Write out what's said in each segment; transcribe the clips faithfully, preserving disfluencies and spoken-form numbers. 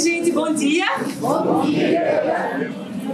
gente, bom dia. Bom dia.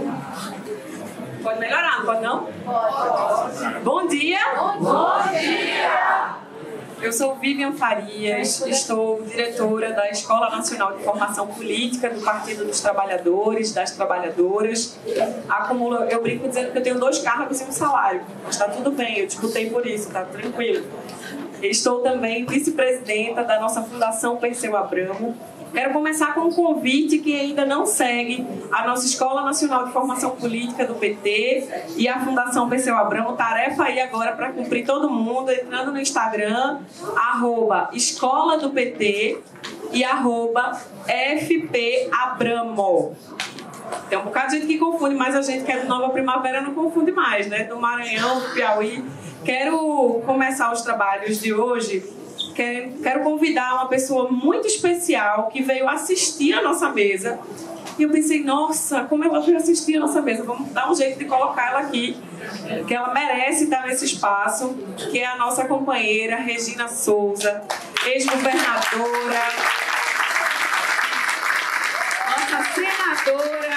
Pode melhorar, não pode não? Pode. Bom dia. Bom dia. Eu sou Vivian Farias, estou diretora da Escola Nacional de Formação Política do Partido dos Trabalhadores, das Trabalhadoras. Acumulo, eu brinco dizendo que eu tenho dois cargos e um salário, mas está tudo bem, eu disputei por isso, está tranquilo. Estou também vice-presidenta da nossa Fundação Perseu Abramo. Quero começar com um convite que ainda não segue a nossa Escola Nacional de Formação Política do P T e a Fundação Perseu Abramo. Tarefa aí agora para cumprir todo mundo, entrando no Instagram, arroba Escola do P T e arroba F P Abramo. Tem um bocado de gente que confunde, mas a gente que é do Nova Primavera não confunde mais, né? Do Maranhão, do Piauí. Quero começar os trabalhos de hoje. Quero convidar uma pessoa muito especial que veio assistir a nossa mesa. E eu pensei, nossa, como ela veio assistir a nossa mesa? Vamos dar um jeito de colocar ela aqui, que ela merece estar nesse espaço, que é a nossa companheira Regina Souza, ex-governadora, nossa senadora.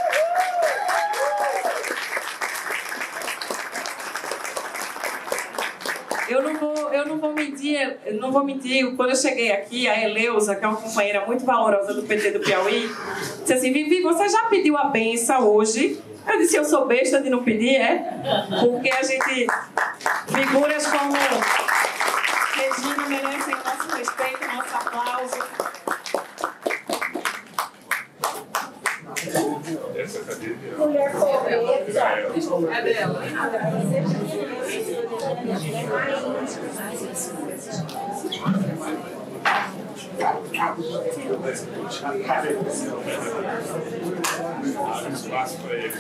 Eu não vou, eu não vou mentir, eu não vou mentir. Quando eu cheguei aqui, a Eleusa, que é uma companheira muito valorosa do P T do Piauí, disse assim: Vivi, você já pediu a benção hoje? Eu disse: eu sou besta de não pedir, é? Porque a gente, figuras como Regina merecem o nosso respeito, o nosso aplauso. Essa cadeira Mulher pobreza. É dela. espaço para eles.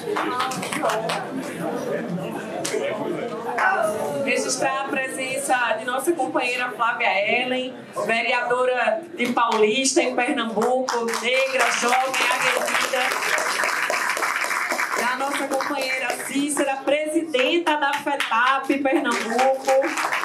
Registrar a presença de nossa companheira Flávia Ellen, vereadora de Paulista, em Pernambuco, negra, jovem, aguerrida. Da nossa companheira Cícera, presidenta da FETAP Pernambuco.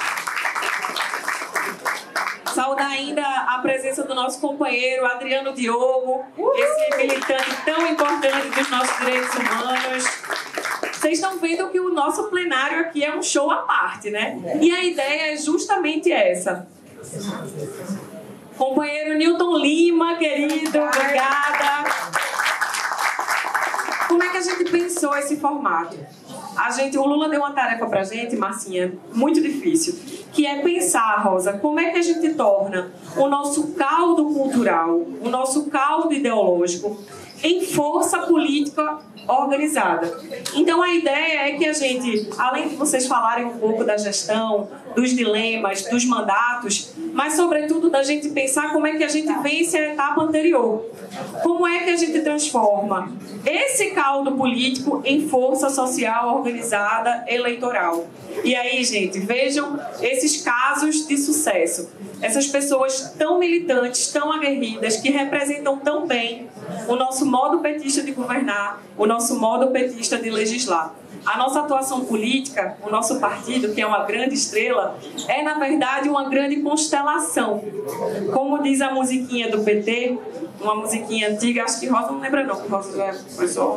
Saudar ainda a presença do nosso companheiro Adriano Diogo, esse militante tão importante dos nossos direitos humanos. Vocês estão vendo que o nosso plenário aqui é um show à parte, né? E a ideia é justamente essa. Companheiro Nilton Lima, querido, obrigada. Como é que a gente pensou esse formato? A gente, o Lula deu uma tarefa pra gente, Marcinha, muito difícil, que é pensar, Rosa, como é que a gente torna o nosso caldo cultural, o nosso caldo ideológico em força política organizada. Então a ideia é que a gente, além de vocês falarem um pouco da gestão, dos dilemas, dos mandatos, mas sobretudo da gente pensar como é que a gente vence a etapa anterior. Como é que a gente transforma esse caldo político em força social organizada eleitoral. E aí, gente, vejam esses casos de sucesso. Essas pessoas tão militantes, tão aguerridas, que representam tão bem o nosso modo petista de governar, o nosso modo petista de legislar. A nossa atuação política, o nosso partido, que é uma grande estrela, é, na verdade, uma grande constelação. Como diz a musiquinha do P T, uma musiquinha antiga, acho que Rosa não lembra não, Rosa já é pessoal.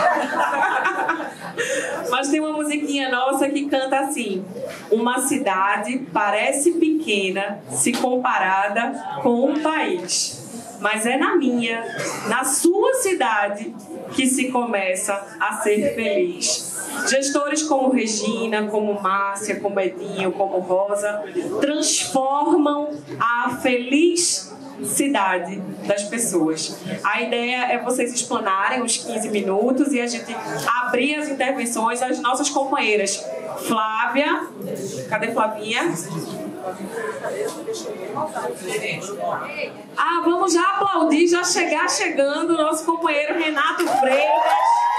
Mas tem uma musiquinha nossa que canta assim: uma cidade parece pequena se comparada com um país, mas é na minha, na sua cidade, que se começa a ser feliz. Gestores como Regina, como Márcia, como Edinho, como Rosa, transformam a feliz cidade das pessoas. A ideia é vocês explanarem os quinze minutos e a gente abrir as intervenções às nossas companheiras. Flávia, cadê Flavinha? Ah, vamos já aplaudir, já chegar chegando o nosso companheiro Renato Freitas.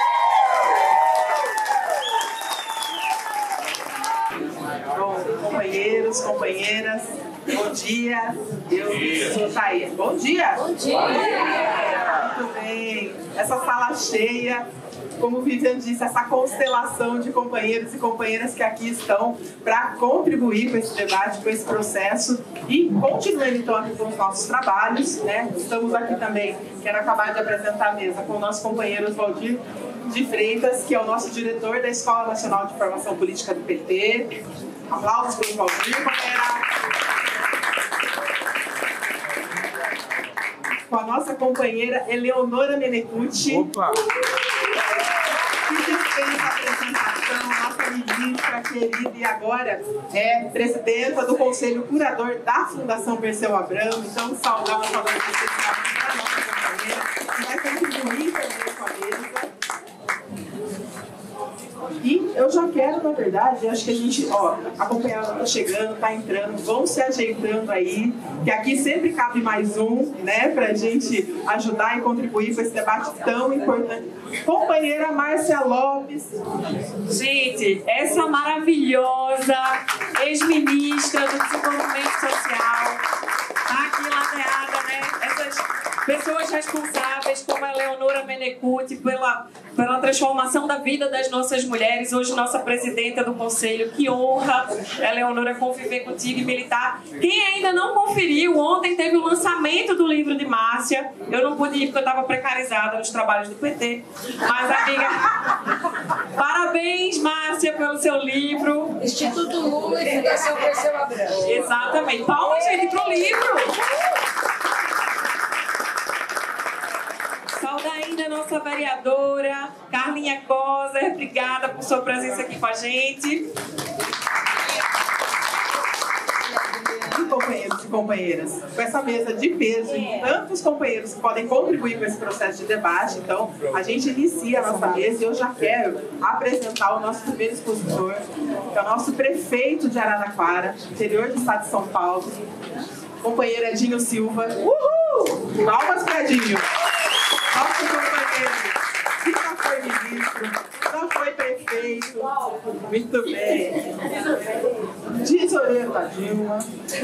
Bom, companheiros, companheiras, bom dia. Eu sou Thaís. Bom dia. Bom dia. Muito bem. Essa sala cheia. como Vivian disse, essa constelação de companheiros e companheiras que aqui estão para contribuir com esse debate, com esse processo e continuando então aqui com os nossos trabalhos, né? Estamos aqui também, quero acabar de apresentar a mesa com o nosso companheiro Valdir de Freitas, que é o nosso diretor da Escola Nacional de Formação Política do P T. Aplausos para o Valdir, companheira. Com a nossa companheira Eleonora Menecute. Opa! Que dispensa a apresentação, nossa ministra querida e agora é presidenta do Conselho Curador da Fundação Perseu Abramo. Então, saudar uma saudação especial para a nossa companheira, que vai contribuir também com a mesa. E eu já quero, na verdade, acho que a gente, ó, a companheira está chegando, está entrando, vão se ajeitando aí, que aqui sempre cabe mais um, né, para a gente ajudar e contribuir com esse debate tão importante. Companheira Márcia Lopes. Gente, essa maravilhosa ex-ministra do Desenvolvimento Social, tá aqui ladeada, né? Essas pessoas responsáveis como a Eleonora Menecute pela, pela transformação da vida das nossas mulheres, hoje nossa presidenta do Conselho. Que honra, Eleonora, conviver contigo e militar. Quem ainda não conferiu, ontem teve o lançamento do livro de Márcia. Eu não pude ir porque eu estava precarizada nos trabalhos do P T. Mas, amiga, parabéns, Márcia, pelo seu livro. Instituto Lula e Fundação Perseu Abramo. Exatamente. Palmas, gente, pro livro. Saúde ainda a nossa vereadora, Carlinha Coser. Obrigada por sua presença aqui com a gente. E companheiros e companheiras, com essa mesa de peso e tantos companheiros que podem contribuir com esse processo de debate, então a gente inicia a nossa mesa e eu já quero apresentar o nosso primeiro expositor, que é o nosso prefeito de Araraquara, interior do estado de São Paulo, companheiro Edinho Silva. Uhul! Palmas para Edinho! Nosso companheiro, que já foi ministro, já foi prefeito, muito bem, tesoureiro da Dilma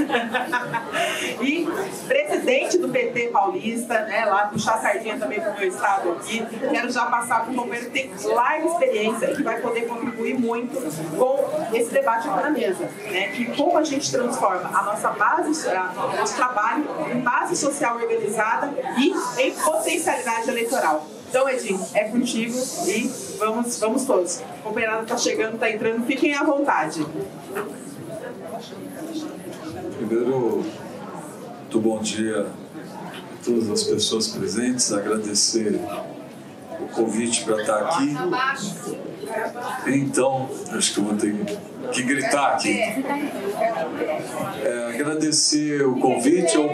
e presidente do P T paulista, né, lá puxar a sardinha também para o meu estado aqui. Quero já passar para o companheiro que tem larga experiência e que vai poder contribuir muito com esse debate aqui na mesa, né, que como a gente transforma a nossa base, o nosso trabalho em base social organizada e em potencialidade eleitoral. Então, Edinho, é contigo e vamos, vamos todos. A companheirada está chegando, está entrando, fiquem à vontade. Primeiro, muito bom dia a todas as pessoas presentes, agradecer o convite para estar aqui. Então, acho que eu vou ter que gritar aqui. É, agradecer o convite. Eu...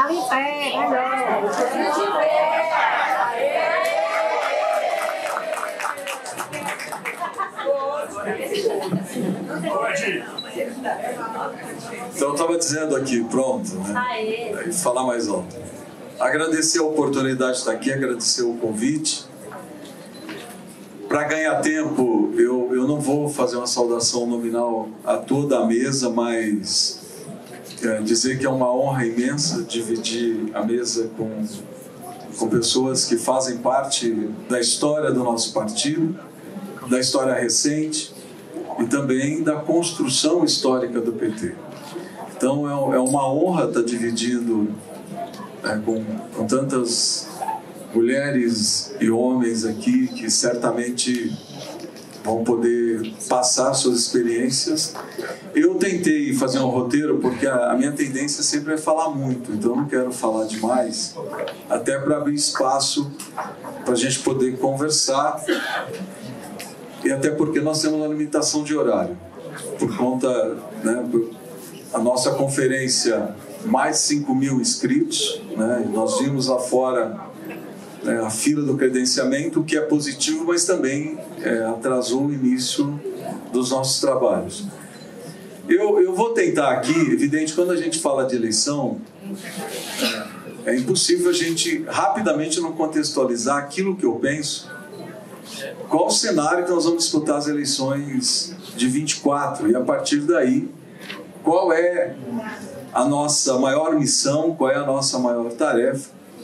Então eu estava dizendo aqui, pronto, né? Falar mais alto. Agradecer a oportunidade de estar aqui, agradecer o convite. Para ganhar tempo, eu, eu não vou fazer uma saudação nominal a toda a mesa, mas é, dizer que é uma honra imensa dividir a mesa com, com pessoas que fazem parte da história do nosso partido, da história recente e também da construção histórica do P T. Então é, é uma honra estar dividindo é, com, com tantas mulheres e homens aqui que certamente vão poder passar suas experiências. Eu tentei fazer um roteiro porque a, a minha tendência sempre é falar muito, então eu não quero falar demais, até para abrir espaço para a gente poder conversar. E até porque nós temos uma limitação de horário, por conta, né, a nossa conferência, mais de cinco mil inscritos, né, nós vimos lá fora, né, a fila do credenciamento, o que é positivo, mas também é, atrasou o início dos nossos trabalhos. Eu, eu vou tentar aqui, evidente, quando a gente fala de eleição, é, é impossível a gente rapidamente não contextualizar aquilo que eu penso. Qual o cenário que nós vamos disputar as eleições de vinte e quatro? E a partir daí, qual é a nossa maior missão, qual é a nossa maior tarefa?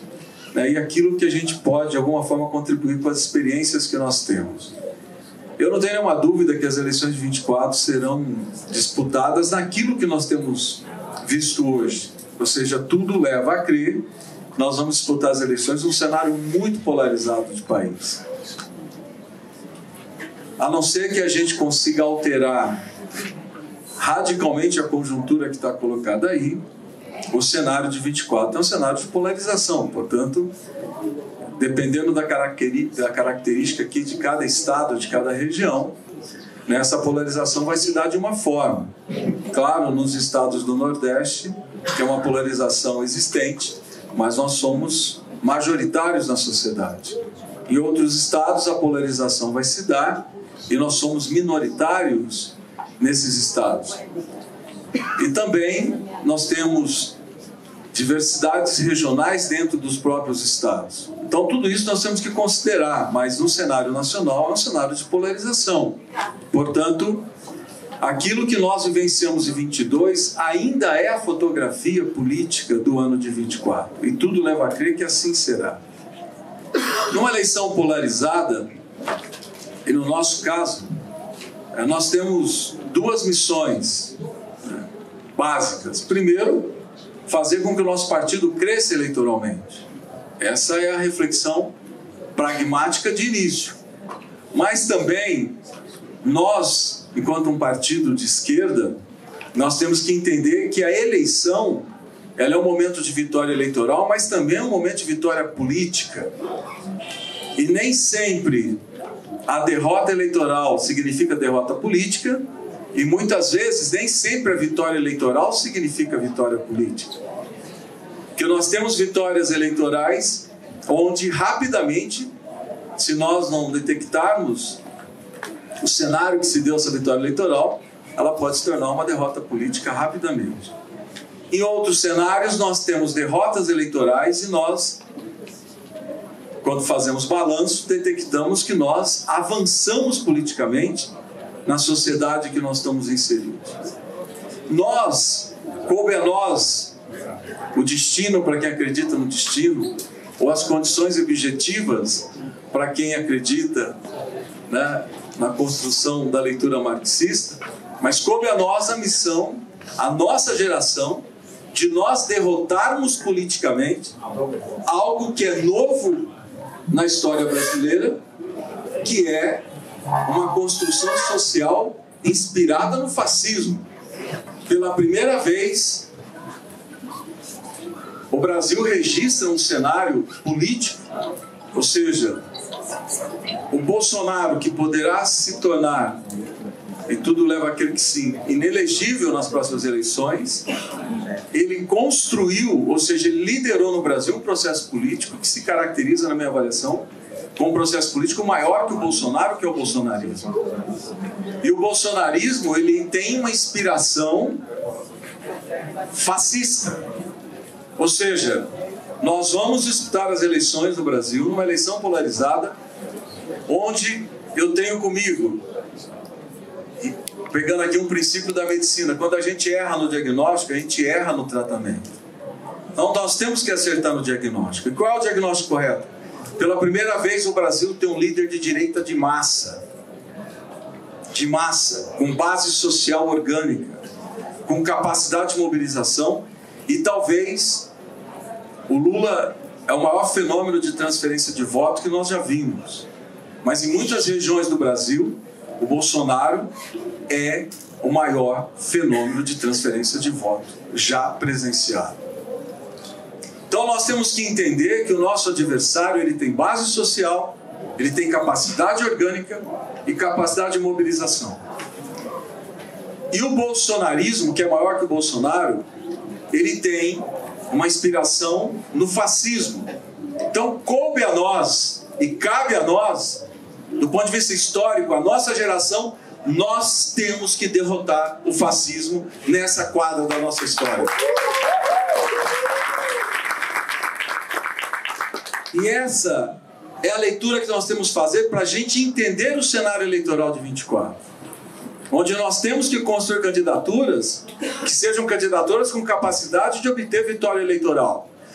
né, e aquilo que a gente pode, de alguma forma, contribuir com as experiências que nós temos. Eu não tenho nenhuma dúvida que as eleições de vinte e quatro serão disputadas naquilo que nós temos visto hoje. Ou seja, tudo leva a crer que nós vamos disputar as eleições num cenário muito polarizado de país. A não ser que a gente consiga alterar radicalmente a conjuntura que está colocada aí, o cenário de vinte e quatro é um cenário de polarização. Portanto, dependendo da característica aqui de cada estado, de cada região, essa polarização vai se dar de uma forma. Claro, nos estados do Nordeste, que é uma polarização existente, mas nós somos majoritários na sociedade. Em outros estados, a polarização vai se dar e nós somos minoritários nesses estados. E também nós temos diversidades regionais dentro dos próprios estados. Então, tudo isso nós temos que considerar, mas no cenário nacional é um cenário de polarização. Portanto, aquilo que nós vivenciamos em vinte e dois ainda é a fotografia política do ano de vinte e quatro. E tudo leva a crer que assim será. Numa eleição polarizada, e no nosso caso, nós temos duas missões, né, básicas. Primeiro, fazer com que o nosso partido cresça eleitoralmente. Essa é a reflexão pragmática de início. Mas também, nós, enquanto um partido de esquerda, nós temos que entender que a eleição, ela é um momento de vitória eleitoral, mas também é um momento de vitória política. E nem sempre a derrota eleitoral significa derrota política, e muitas vezes nem sempre a vitória eleitoral significa vitória política. Que nós temos vitórias eleitorais onde rapidamente, se nós não detectarmos o cenário que se deu essa vitória eleitoral, ela pode se tornar uma derrota política rapidamente. Em outros cenários nós temos derrotas eleitorais e nós, quando fazemos balanço, detectamos que nós avançamos politicamente na sociedade que nós estamos inseridos. Nós, coube a nós o destino para quem acredita no destino, ou as condições objetivas para quem acredita, né, na construção da leitura marxista, mas coube a nós a missão, a nossa geração, de nós derrotarmos politicamente algo que é novo na história brasileira, que é uma construção social inspirada no fascismo. Pela primeira vez, o Brasil registra um cenário político, ou seja, o Bolsonaro, que poderá se tornar, e tudo leva a crer que sim, inelegível nas próximas eleições, ele construiu, ou seja, ele liderou no Brasil um processo político que se caracteriza, na minha avaliação, com um processo político maior que o Bolsonaro, que é o bolsonarismo. E o bolsonarismo, ele tem uma inspiração fascista. Ou seja, nós vamos disputar as eleições no Brasil, numa eleição polarizada, onde eu tenho comigo, pegando aqui um princípio da medicina, quando a gente erra no diagnóstico, a gente erra no tratamento. Então nós temos que acertar no diagnóstico. E qual é o diagnóstico correto? Pela primeira vez o Brasil tem um líder de direita de massa. De massa, com base social orgânica, com capacidade de mobilização, e talvez o Lula é o maior fenômeno de transferência de voto que nós já vimos. Mas em muitas regiões do Brasil, o Bolsonaro é o maior fenômeno de transferência de voto já presenciado. Então nós temos que entender que o nosso adversário, ele tem base social, ele tem capacidade orgânica e capacidade de mobilização. E o bolsonarismo, que é maior que o Bolsonaro, ele tem uma inspiração no fascismo. Então coube a nós e cabe a nós, do ponto de vista histórico, a nossa geração, nós temos que derrotar o fascismo nessa quadra da nossa história. E essa é a leitura que nós temos que fazer para a gente entender o cenário eleitoral de vinte e quatro. Onde nós temos que construir candidaturas que sejam candidaturas com capacidade de obter vitória eleitoral.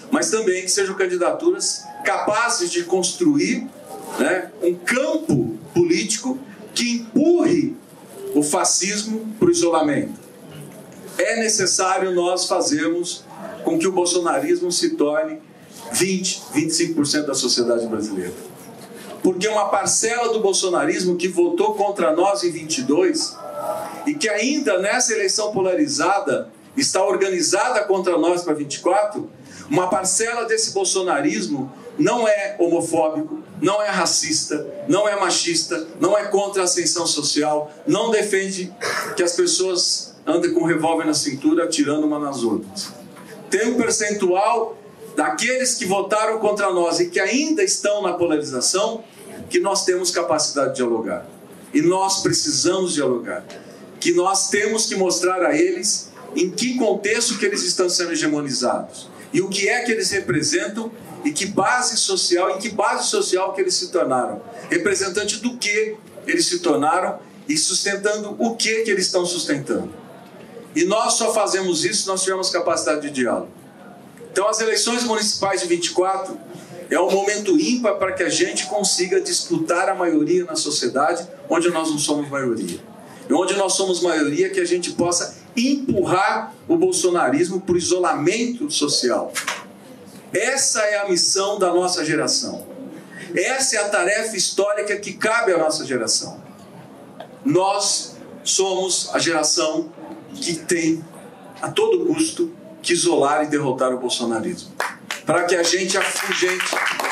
mas também que sejam candidaturas capazes de construir, né, um campo político que empurre o fascismo para o isolamento. É necessário nós fazermos com que o bolsonarismo se torne vinte, vinte e cinco por cento da sociedade brasileira. Porque uma parcela do bolsonarismo que votou contra nós em vinte e dois e que ainda nessa eleição polarizada está organizada contra nós para vinte e quatro, uma parcela desse bolsonarismo não é homofóbico, não é racista, não é machista, não é contra a ascensão social, não defende que as pessoas andem com um revólver na cintura atirando uma nas outras. Tem um percentual daqueles que votaram contra nós e que ainda estão na polarização, que nós temos capacidade de dialogar. E nós precisamos dialogar. Que nós temos que mostrar a eles em que contexto que eles estão sendo hegemonizados. E o que é que eles representam e que base social, em que base social que eles se tornaram. Representante do que eles se tornaram e sustentando o que que eles estão sustentando. E nós só fazemos isso se nós tivermos capacidade de diálogo. Então as eleições municipais de vinte e quatro é um momento ímpar para que a gente consiga disputar a maioria na sociedade, onde nós não somos maioria. E onde nós somos maioria, que a gente possa empurrar o bolsonarismo para o isolamento social. Essa é a missão da nossa geração. Essa é a tarefa histórica que cabe à nossa geração. Nós somos a geração que tem, a todo custo, que isolar e derrotar o bolsonarismo. Para que a gente afugente,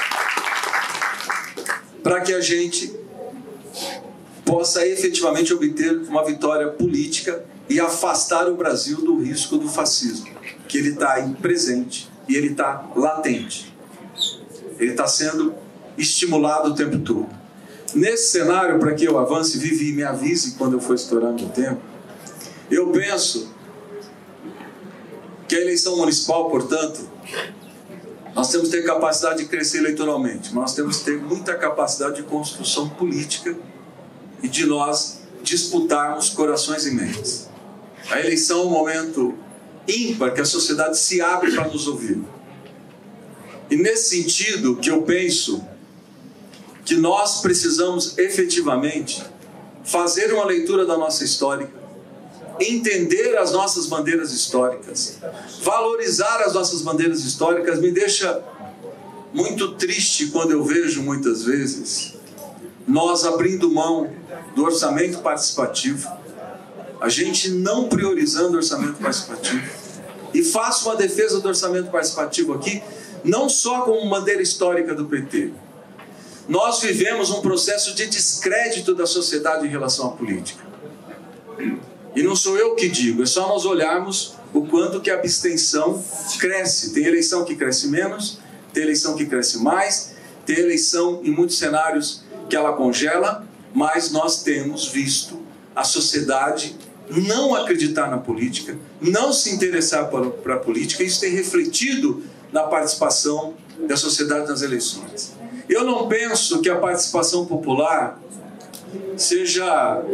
para que a gente possa efetivamente obter uma vitória política e afastar o Brasil do risco do fascismo, que ele está aí presente e ele está latente. Ele está sendo estimulado o tempo todo. Nesse cenário, para que eu avance, Vivi, me avise quando eu for estourando o tempo, eu penso que a eleição municipal, portanto, nós temos que ter capacidade de crescer eleitoralmente, mas nós temos que ter muita capacidade de construção política e de nós disputarmos corações e mentes. A eleição é um momento ímpar que a sociedade se abre para nos ouvir. E nesse sentido que eu penso que nós precisamos efetivamente fazer uma leitura da nossa história, entender as nossas bandeiras históricas, valorizar as nossas bandeiras históricas. Me deixa muito triste quando eu vejo muitas vezes nós abrindo mão do orçamento participativo, a gente não priorizando o orçamento participativo. E faço uma defesa do orçamento participativo aqui, não só como bandeira histórica do P T. Nós vivemos um processo de descrédito da sociedade em relação à política. E não sou eu que digo, é só nós olharmos o quanto que a abstenção cresce. Tem eleição que cresce menos, tem eleição que cresce mais, tem eleição em muitos cenários que ela congela, mas nós temos visto a sociedade não acreditar na política, não se interessar para a política, e isso tem refletido na participação da sociedade nas eleições. Eu não penso que a participação popular seja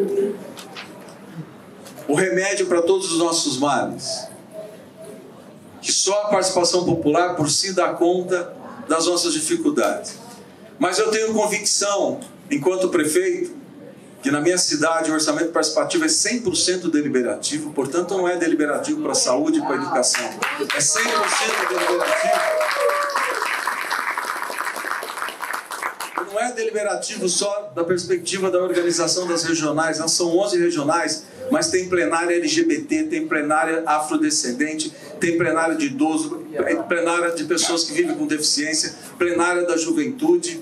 o remédio para todos os nossos males, que só a participação popular por si dá conta das nossas dificuldades. Mas eu tenho convicção, enquanto prefeito, que na minha cidade o orçamento participativo é cem por cento deliberativo, portanto não é deliberativo para a saúde e para a educação, é cem por cento deliberativo. Não é deliberativo só da perspectiva da organização das regionais, não são onze regionais, mas tem plenária L G B T, tem plenária afrodescendente, tem plenária de idoso, plenária de pessoas que vivem com deficiência, plenária da juventude,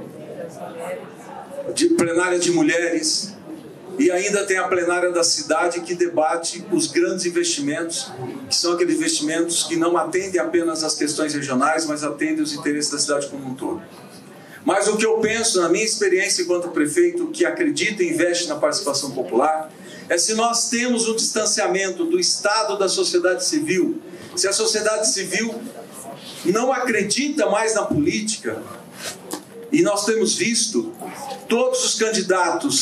de plenária de mulheres, e ainda tem a plenária da cidade que debate os grandes investimentos, que são aqueles investimentos que não atendem apenas às questões regionais, mas atendem os interesses da cidade como um todo. Mas o que eu penso, na minha experiência enquanto prefeito, que acredita e investe na participação popular, é se nós temos um distanciamento do Estado da sociedade civil, se a sociedade civil não acredita mais na política, e nós temos visto todos os candidatos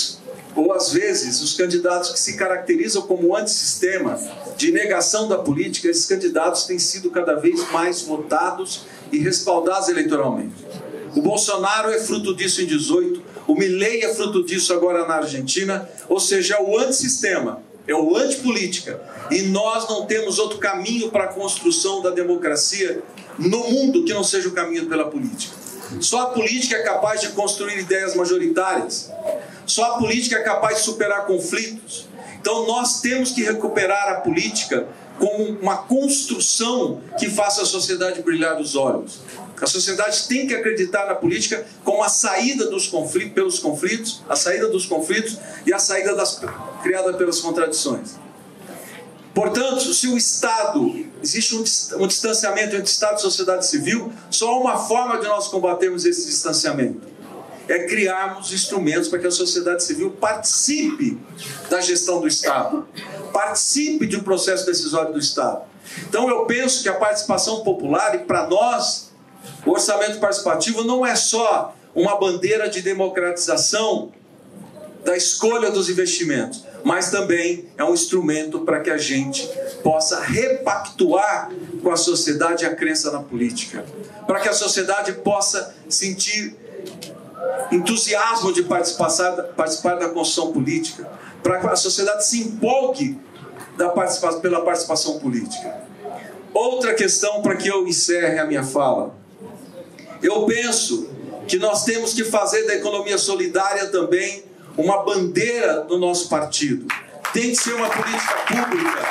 ou às vezes os candidatos que se caracterizam como antissistema, de negação da política, esses candidatos têm sido cada vez mais votados e respaldados eleitoralmente. O Bolsonaro é fruto disso em dezoito, o Milei é fruto disso agora na Argentina, ou seja, é o antissistema, é o antipolítica. E nós não temos outro caminho para a construção da democracia no mundo que não seja o caminho pela política. Só a política é capaz de construir ideias majoritárias. Só a política é capaz de superar conflitos. Então nós temos que recuperar a política como uma construção que faça a sociedade brilhar os olhos. A sociedade tem que acreditar na política como a saída dos conflitos, pelos conflitos, a saída dos conflitos e a saída das, criada pelas contradições. Portanto, se o Estado, existe um, um distanciamento entre Estado e sociedade civil, só há uma forma de nós combatermos esse distanciamento. É criarmos instrumentos para que a sociedade civil participe da gestão do Estado, participe de um processo decisório do Estado. Então eu penso que a participação popular, e para nós, o orçamento participativo não é só uma bandeira de democratização da escolha dos investimentos, mas também é um instrumento para que a gente possa repactuar com a sociedade a crença na política, para que a sociedade possa sentir entusiasmo de participar, participar da construção política, para que a sociedade se empolgue da participação, pela participação política. Outra questão para que eu encerre a minha fala. Eu penso que nós temos que fazer da economia solidária também uma bandeira do nosso partido. Tem que ser uma política pública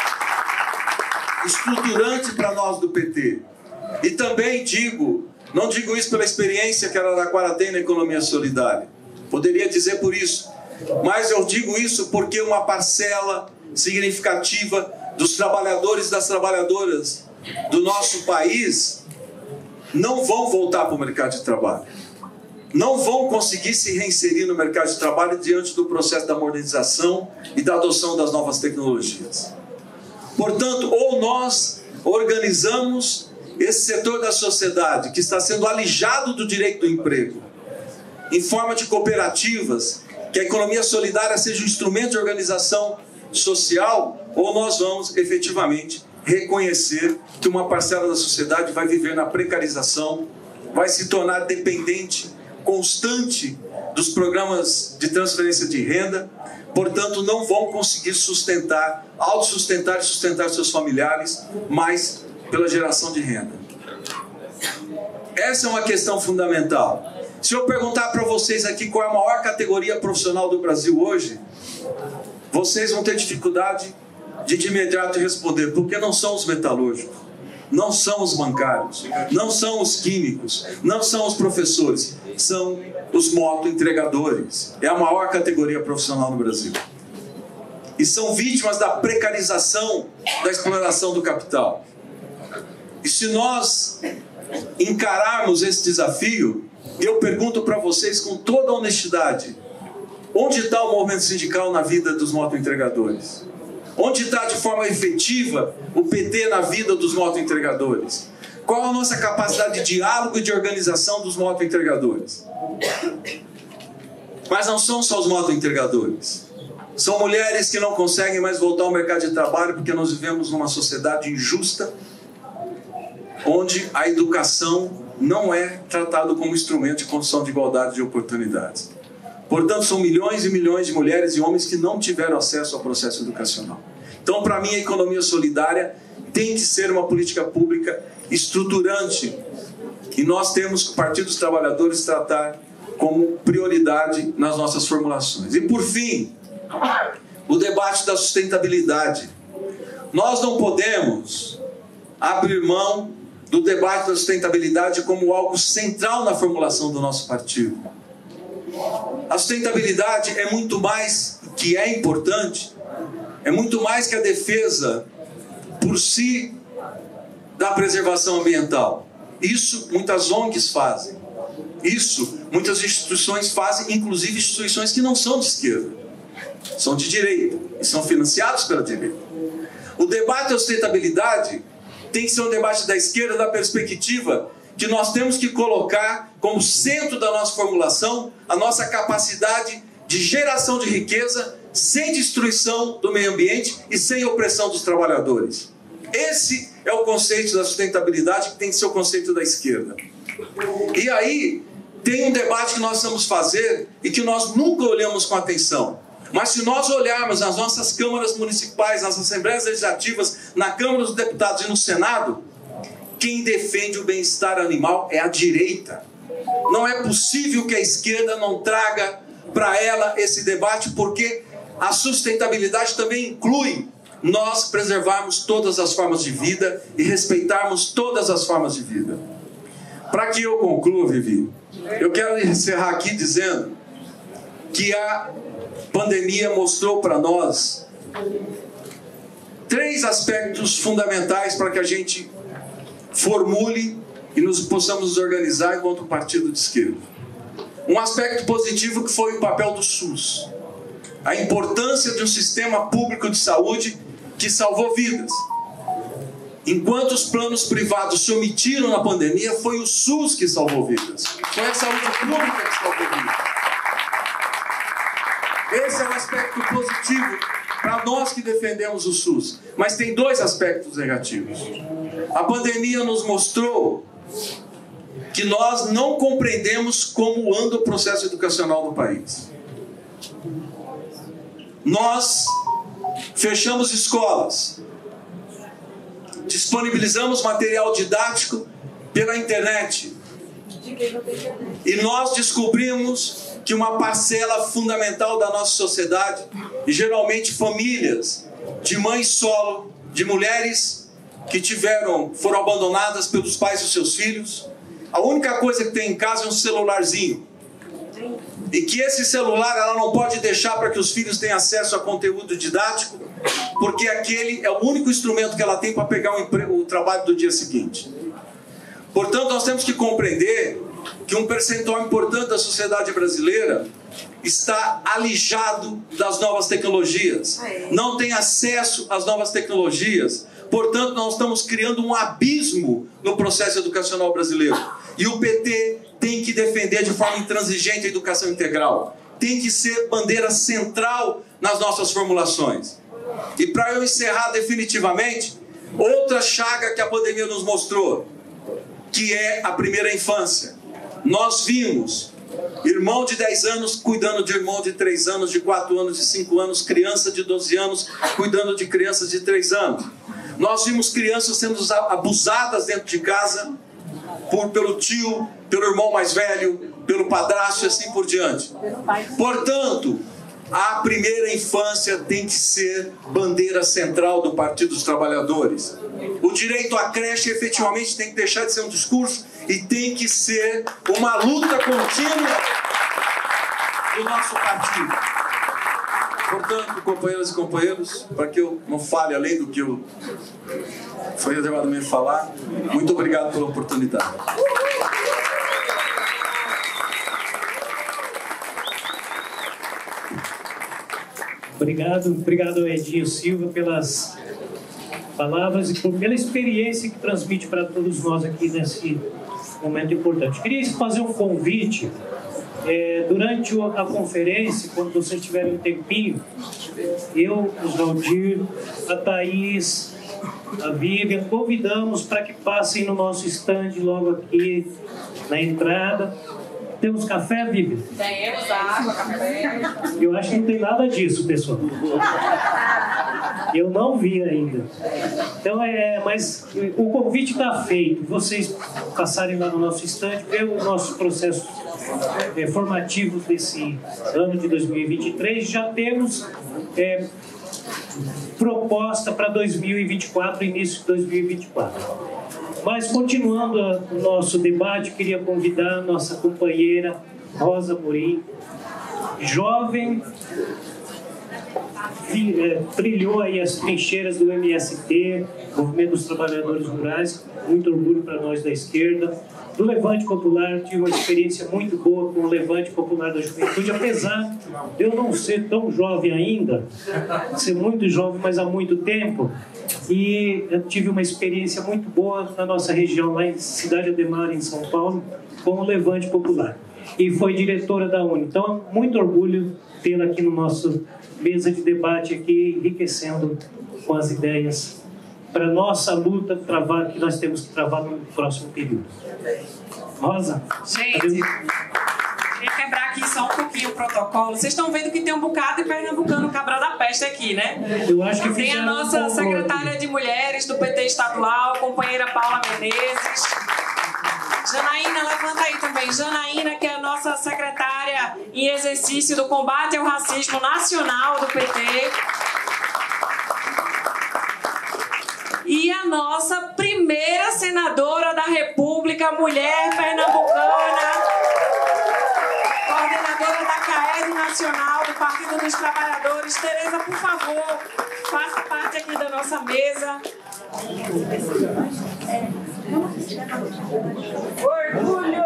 estruturante para nós do P T. E também digo, não digo isso pela experiência que a Araraquara tem na economia solidária. Poderia dizer por isso. Mas eu digo isso porque uma parcela significativa dos trabalhadores e das trabalhadoras do nosso país não vão voltar para o mercado de trabalho. Não vão conseguir se reinserir no mercado de trabalho diante do processo da modernização e da adoção das novas tecnologias. Portanto, ou nós organizamos esse setor da sociedade que está sendo alijado do direito do emprego, em forma de cooperativas, que a economia solidária seja um instrumento de organização social, ou nós vamos efetivamente reconhecer que uma parcela da sociedade vai viver na precarização, vai se tornar dependente constante dos programas de transferência de renda, portanto não vão conseguir sustentar, autossustentar e sustentar seus familiares, mas pela geração de renda. Essa é uma questão fundamental. Se eu perguntar para vocês aqui qual é a maior categoria profissional do Brasil hoje, vocês vão ter dificuldade de de imediato responder, porque não são os metalúrgicos, não são os bancários, não são os químicos, não são os professores, são os motoentregadores. É a maior categoria profissional no Brasil. E são vítimas da precarização, da exploração do capital. E se nós encararmos esse desafio, eu pergunto para vocês com toda a honestidade, onde está o movimento sindical na vida dos motoentregadores? Onde está de forma efetiva o P T na vida dos motoentregadores? Qual a nossa capacidade de diálogo e de organização dos motoentregadores? Mas não são só os motoentregadores. São mulheres que não conseguem mais voltar ao mercado de trabalho porque nós vivemos numa sociedade injusta, onde a educação não é tratada como instrumento de construção de igualdade de oportunidades. Portanto, são milhões e milhões de mulheres e homens que não tiveram acesso ao processo educacional. Então, para mim, a economia solidária tem que ser uma política pública estruturante. E nós temos que o Partido dos Trabalhadores tratar como prioridade nas nossas formulações. E, por fim, o debate da sustentabilidade. Nós não podemos abrir mão do debate da sustentabilidade como algo central na formulação do nosso partido. A sustentabilidade é muito mais que é importante, é muito mais que a defesa por si da preservação ambiental. Isso muitas O N Gs fazem. Isso muitas instituições fazem, inclusive instituições que não são de esquerda, são de direita e são financiadas pela direita. O debate da sustentabilidade tem que ser um debate da esquerda, da perspectiva que nós temos que colocar como centro da nossa formulação a nossa capacidade de geração de riqueza, sem destruição do meio ambiente e sem opressão dos trabalhadores. Esse é o conceito da sustentabilidade que tem que ser o conceito da esquerda. E aí tem um debate que nós vamos fazer e que nós nunca olhamos com atenção. Mas se nós olharmos nas nossas câmaras municipais, nas assembleias legislativas, na Câmara dos Deputados e no Senado, quem defende o bem-estar animal é a direita. Não é possível que a esquerda não traga para ela esse debate, porque a sustentabilidade também inclui nós preservarmos todas as formas de vida e respeitarmos todas as formas de vida. Para que eu conclua, Vivi, eu quero encerrar aqui dizendo que a pandemia mostrou para nós três aspectos fundamentais para que a gente formule e nos possamos nos organizar enquanto partido de esquerda. Um aspecto positivo que foi o papel do SUS. A importância de um sistema público de saúde que salvou vidas. Enquanto os planos privados se omitiram na pandemia, foi o SUS que salvou vidas. Foi a saúde pública que salvou vidas. Esse é um aspecto positivo para nós que defendemos o SUS. Mas tem dois aspectos negativos. A pandemia nos mostrou que nós não compreendemos como anda o processo educacional do país. Nós fechamos escolas, disponibilizamos material didático pela internet e nós descobrimos que uma parcela fundamental da nossa sociedade, e geralmente famílias de mães solo, de mulheres que tiveram, foram abandonadas pelos pais dos seus filhos, a única coisa que tem em casa é um celularzinho. E que esse celular ela não pode deixar para que os filhos tenham acesso a conteúdo didático, porque aquele é o único instrumento que ela tem para pegar o, empre... o trabalho do dia seguinte. Portanto, nós temos que compreender que um percentual importante da sociedade brasileira está alijado das novas tecnologias, não tem acesso às novas tecnologias. Portanto, nós estamos criando um abismo no processo educacional brasileiro. E o P T tem que defender de forma intransigente a educação integral. Tem que ser bandeira central nas nossas formulações. E para eu encerrar definitivamente, outra chaga que a pandemia nos mostrou, que é a primeira infância. Nós vimos irmão de dez anos cuidando de irmão de três anos, de quatro anos, de cinco anos, criança de doze anos cuidando de crianças de três anos. Nós vimos crianças sendo abusadas dentro de casa por, pelo tio, pelo irmão mais velho, pelo padrasto e assim por diante. Portanto, a primeira infância tem que ser bandeira central do Partido dos Trabalhadores. O direito à creche efetivamente tem que deixar de ser um discurso e tem que ser uma luta contínua do nosso partido. Portanto, companheiras e companheiros, para que eu não fale além do que eu foi reservado a mim falar, muito obrigado pela oportunidade. Obrigado, obrigado Edinho Silva pelas palavras e por, pela experiência que transmite para todos nós aqui nesse momento importante. Queria fazer um convite. É, durante a conferência, quando vocês tiverem um tempinho, eu, o Valdir, a Thaís, a Vivian, convidamos para que passem no nosso stand logo aqui na entrada. Temos café, Vivian? Temos água, café. Eu acho que não tem nada disso, pessoal. Eu não vi ainda. Então, é, mas o convite está feito. Vocês passarem lá no nosso stand, ver o nosso processo é, formativo desse ano de dois mil e vinte e três. Já temos é, proposta para dois mil e vinte e quatro, início de dois mil e vinte e quatro. Mas, continuando o nosso debate, queria convidar a nossa companheira Rosa Morim, jovem, trilhou aí as trincheiras do M S T, Movimento dos Trabalhadores Rurais, muito orgulho para nós da esquerda. Do Levante Popular, tive uma experiência muito boa com o Levante Popular da Juventude, apesar de eu não ser tão jovem ainda, ser muito jovem, mas há muito tempo, e eu tive uma experiência muito boa na nossa região, lá em Cidade Ademar, em São Paulo, com o Levante Popular. e foi diretora da UNE. Então, é muito orgulho tê-la aqui no nosso mesa de debate, aqui, enriquecendo com as ideias para a nossa luta travar, que nós temos que travar no próximo período. Rosa? Gente, queria quebrar aqui só um pouquinho o protocolo. Vocês estão vendo que tem um bocado de pernambucano cabra da peste aqui, né? Eu acho que tem a nossa um secretária de Mulheres do P T estadual, companheira Paula Menezes. Janaína, levanta aí também. Janaína, que é a nossa secretária em exercício do combate ao racismo nacional do P T. E a nossa primeira senadora da República, mulher pernambucana, coordenadora da CAED Nacional do Partido dos Trabalhadores. Tereza, por favor, faça parte aqui da nossa mesa. Orgulho!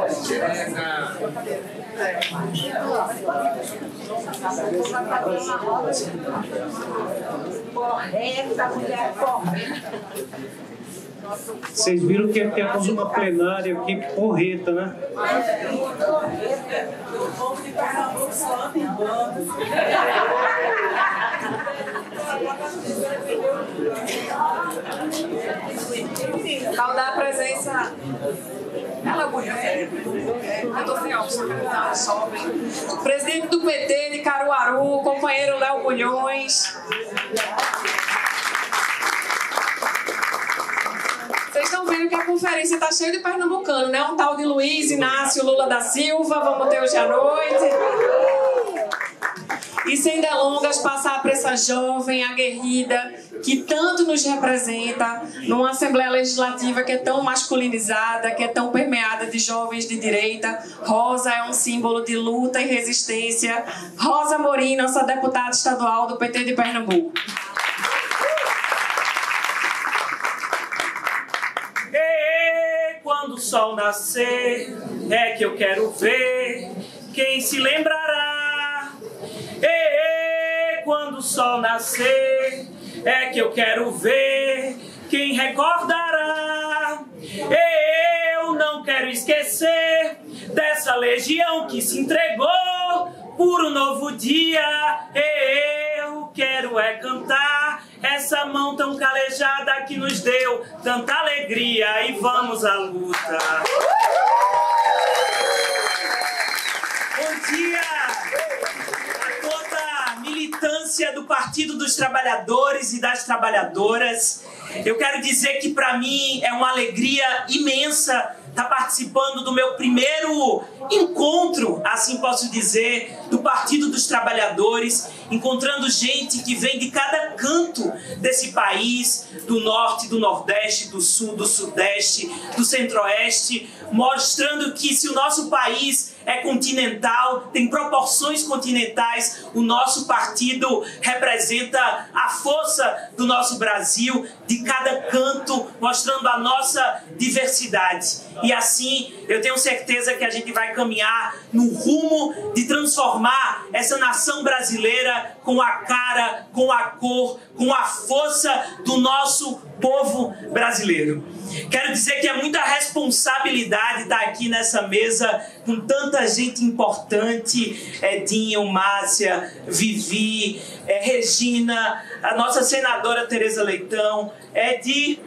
Correta, mulher correta. Vocês viram que temos uma plenária aqui porreta, né? O povo de Pernambuco só anda em bando. Saudar a presença. Ela é mulher. Eu tô sem óculos, secretária jovem. Presidente do P T de Caruaru, companheiro Léo Bulhões. Vocês estão vendo que a conferência está cheia de pernambucano, né? Um tal de Luiz Inácio Lula da Silva. Vamos ter hoje à noite. E sem delongas, passar para essa jovem aguerrida que tanto nos representa numa Assembleia Legislativa que é tão masculinizada, que é tão permeada de jovens de direita. Rosa é um símbolo de luta e resistência. Rosa Amorim, nossa deputada estadual do P T de Pernambuco. E quando o sol nascer, é que eu quero ver quem se lembrará. E quando o sol nascer, é que eu quero ver quem recordará. Eu não quero esquecer dessa legião que se entregou por um novo dia. Eu quero é cantar essa mão tão calejada que nos deu tanta alegria. E vamos à luta. Bom dia a toda a militância do Partido dos Trabalhadores e das Trabalhadoras. Eu quero dizer que para mim é uma alegria imensa estar participando do meu primeiro encontro, assim posso dizer, do Partido dos Trabalhadores, encontrando gente que vem de cada canto desse país, do norte, do nordeste, do sul, do sudeste, do centro-oeste, mostrando que se o nosso país é continental, tem proporções continentais, o nosso partido representa a força do nosso Brasil, de cada canto, mostrando a nossa diversidade. E assim, eu tenho certeza que a gente vai caminhar no rumo de transformar essa nação brasileira com a cara, com a cor, com a força do nosso povo brasileiro. Quero dizer que é muita responsabilidade estar aqui nessa mesa com tanta gente importante, Edinho, Márcia, Vivi, é, Regina, a nossa senadora Tereza Leitão, Edi,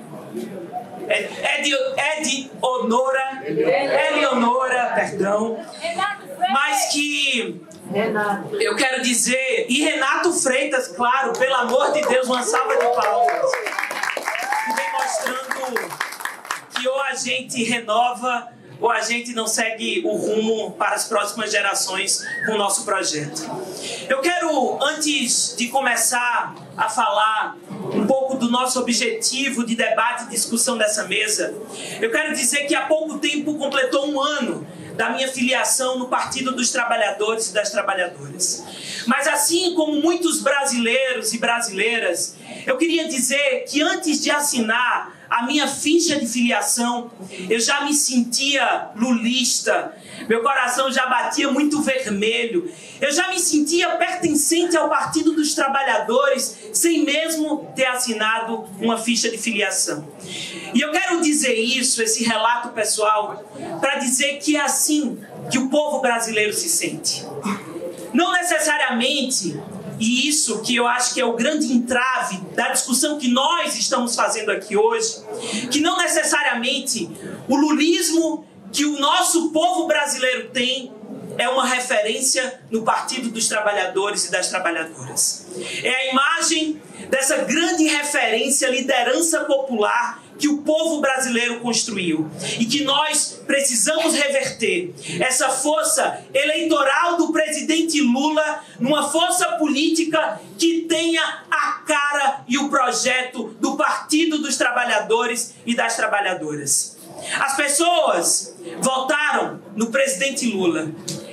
Edi, Edi Honora, Eleonora, perdão, mas que eu quero dizer, e Renato Freitas, claro, pelo amor de Deus, uma salva de palmas, que vem mostrando que ou a gente renova ou a gente não segue o rumo para as próximas gerações com o nosso projeto. Eu quero, antes de começar a falar um pouco do nosso objetivo de debate e discussão dessa mesa, eu quero dizer que há pouco tempo completou um ano da minha filiação no Partido dos Trabalhadores e das Trabalhadoras. Mas assim como muitos brasileiros e brasileiras, eu queria dizer que antes de assinar a minha ficha de filiação, eu já me sentia lulista, meu coração já batia muito vermelho, eu já me sentia pertencente ao Partido dos Trabalhadores, sem mesmo ter assinado uma ficha de filiação. E eu quero dizer isso, esse relato pessoal, para dizer que assim, que o povo brasileiro se sente. Não necessariamente, e isso que eu acho que é o grande entrave da discussão que nós estamos fazendo aqui hoje, que não necessariamente o lulismo que o nosso povo brasileiro tem é uma referência no Partido dos Trabalhadores e das Trabalhadoras. É a imagem dessa grande referência, liderança popular que o povo brasileiro construiu e que nós precisamos reverter. Essa força eleitoral do presidente Lula numa força política que tenha a cara e o projeto do Partido dos Trabalhadores e das Trabalhadoras. As pessoas votaram no presidente Lula.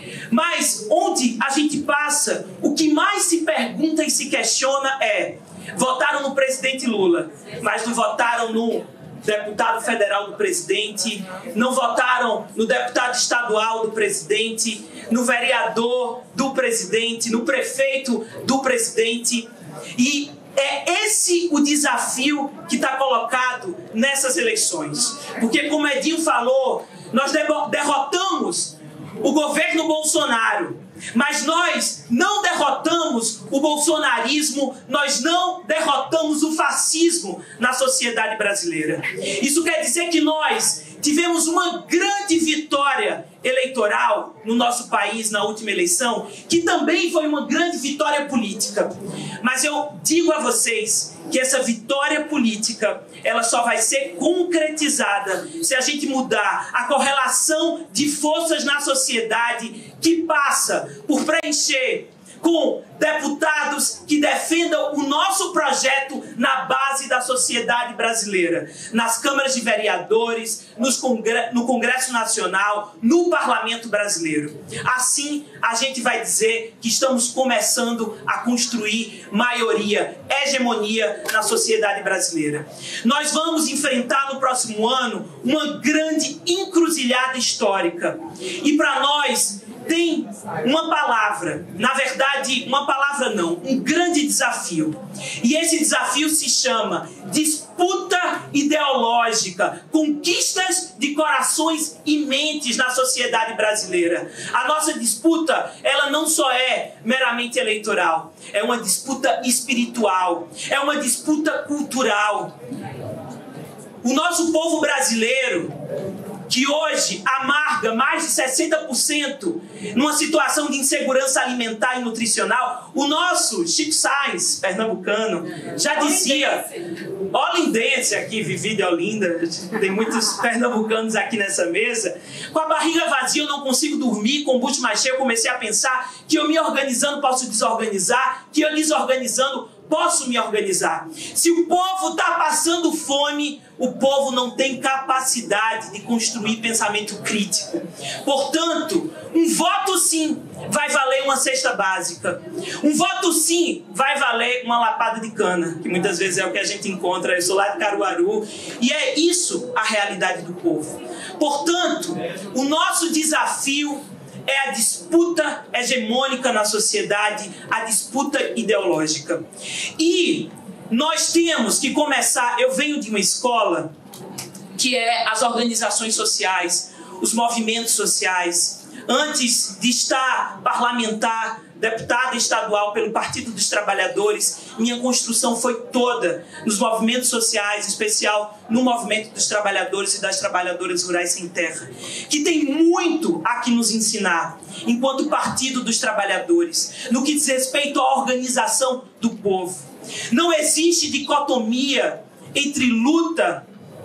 Mas onde a gente passa, o que mais se pergunta e se questiona é: votaram no presidente Lula, mas não votaram no deputado federal do presidente, não votaram no deputado estadual do presidente, no vereador do presidente, no prefeito do presidente. E é esse o desafio que está colocado nessas eleições. Porque, como Edinho falou, nós derrotamos o governo Bolsonaro, mas nós não derrotamos o bolsonarismo, nós não derrotamos o fascismo na sociedade brasileira. Isso quer dizer que nós tivemos uma grande vitória eleitoral no nosso país na última eleição, que também foi uma grande vitória política. Mas eu digo a vocês que essa vitória política, ela só vai ser concretizada se a gente mudar a correlação de forças na sociedade, que passa por preencher com deputados que defendam o nosso projeto na base da sociedade brasileira, nas câmaras de vereadores, nos congre- no Congresso Nacional, no Parlamento brasileiro. Assim, a gente vai dizer que estamos começando a construir maioria, hegemonia na sociedade brasileira. Nós vamos enfrentar no próximo ano uma grande encruzilhada histórica. E para nós, tem uma palavra, na verdade, uma palavra não, um grande desafio. E esse desafio se chama disputa ideológica, conquistas de corações e mentes na sociedade brasileira. A nossa disputa, ela não só é meramente eleitoral, é uma disputa espiritual, é uma disputa cultural. O nosso povo brasileiro, que hoje amarga mais de sessenta por cento numa situação de insegurança alimentar e nutricional, o nosso Chico Sainz, pernambucano, já dizia, olindense aqui, vivi de Olinda, tem muitos pernambucanos aqui nessa mesa, com a barriga vazia eu não consigo dormir, com o bucho mais cheio eu comecei a pensar que eu me organizando posso desorganizar, que eu desorganizando posso me organizar. Se o povo está passando fome, o povo não tem capacidade de construir pensamento crítico. Portanto, um voto sim vai valer uma cesta básica. Um voto sim vai valer uma lapada de cana, que muitas vezes é o que a gente encontra. Eu sou lá de Caruaru e é isso a realidade do povo. Portanto, o nosso desafio é a disputa hegemônica na sociedade, a disputa ideológica. E nós temos que começar... Eu venho de uma escola que é as organizações sociais, os movimentos sociais. Antes de estar parlamentar, deputada estadual pelo Partido dos Trabalhadores, minha construção foi toda nos movimentos sociais, em especial no movimento dos trabalhadores e das trabalhadoras rurais sem terra, que tem muito a que nos ensinar, enquanto Partido dos Trabalhadores, no que diz respeito à organização do povo. Não existe dicotomia entre luta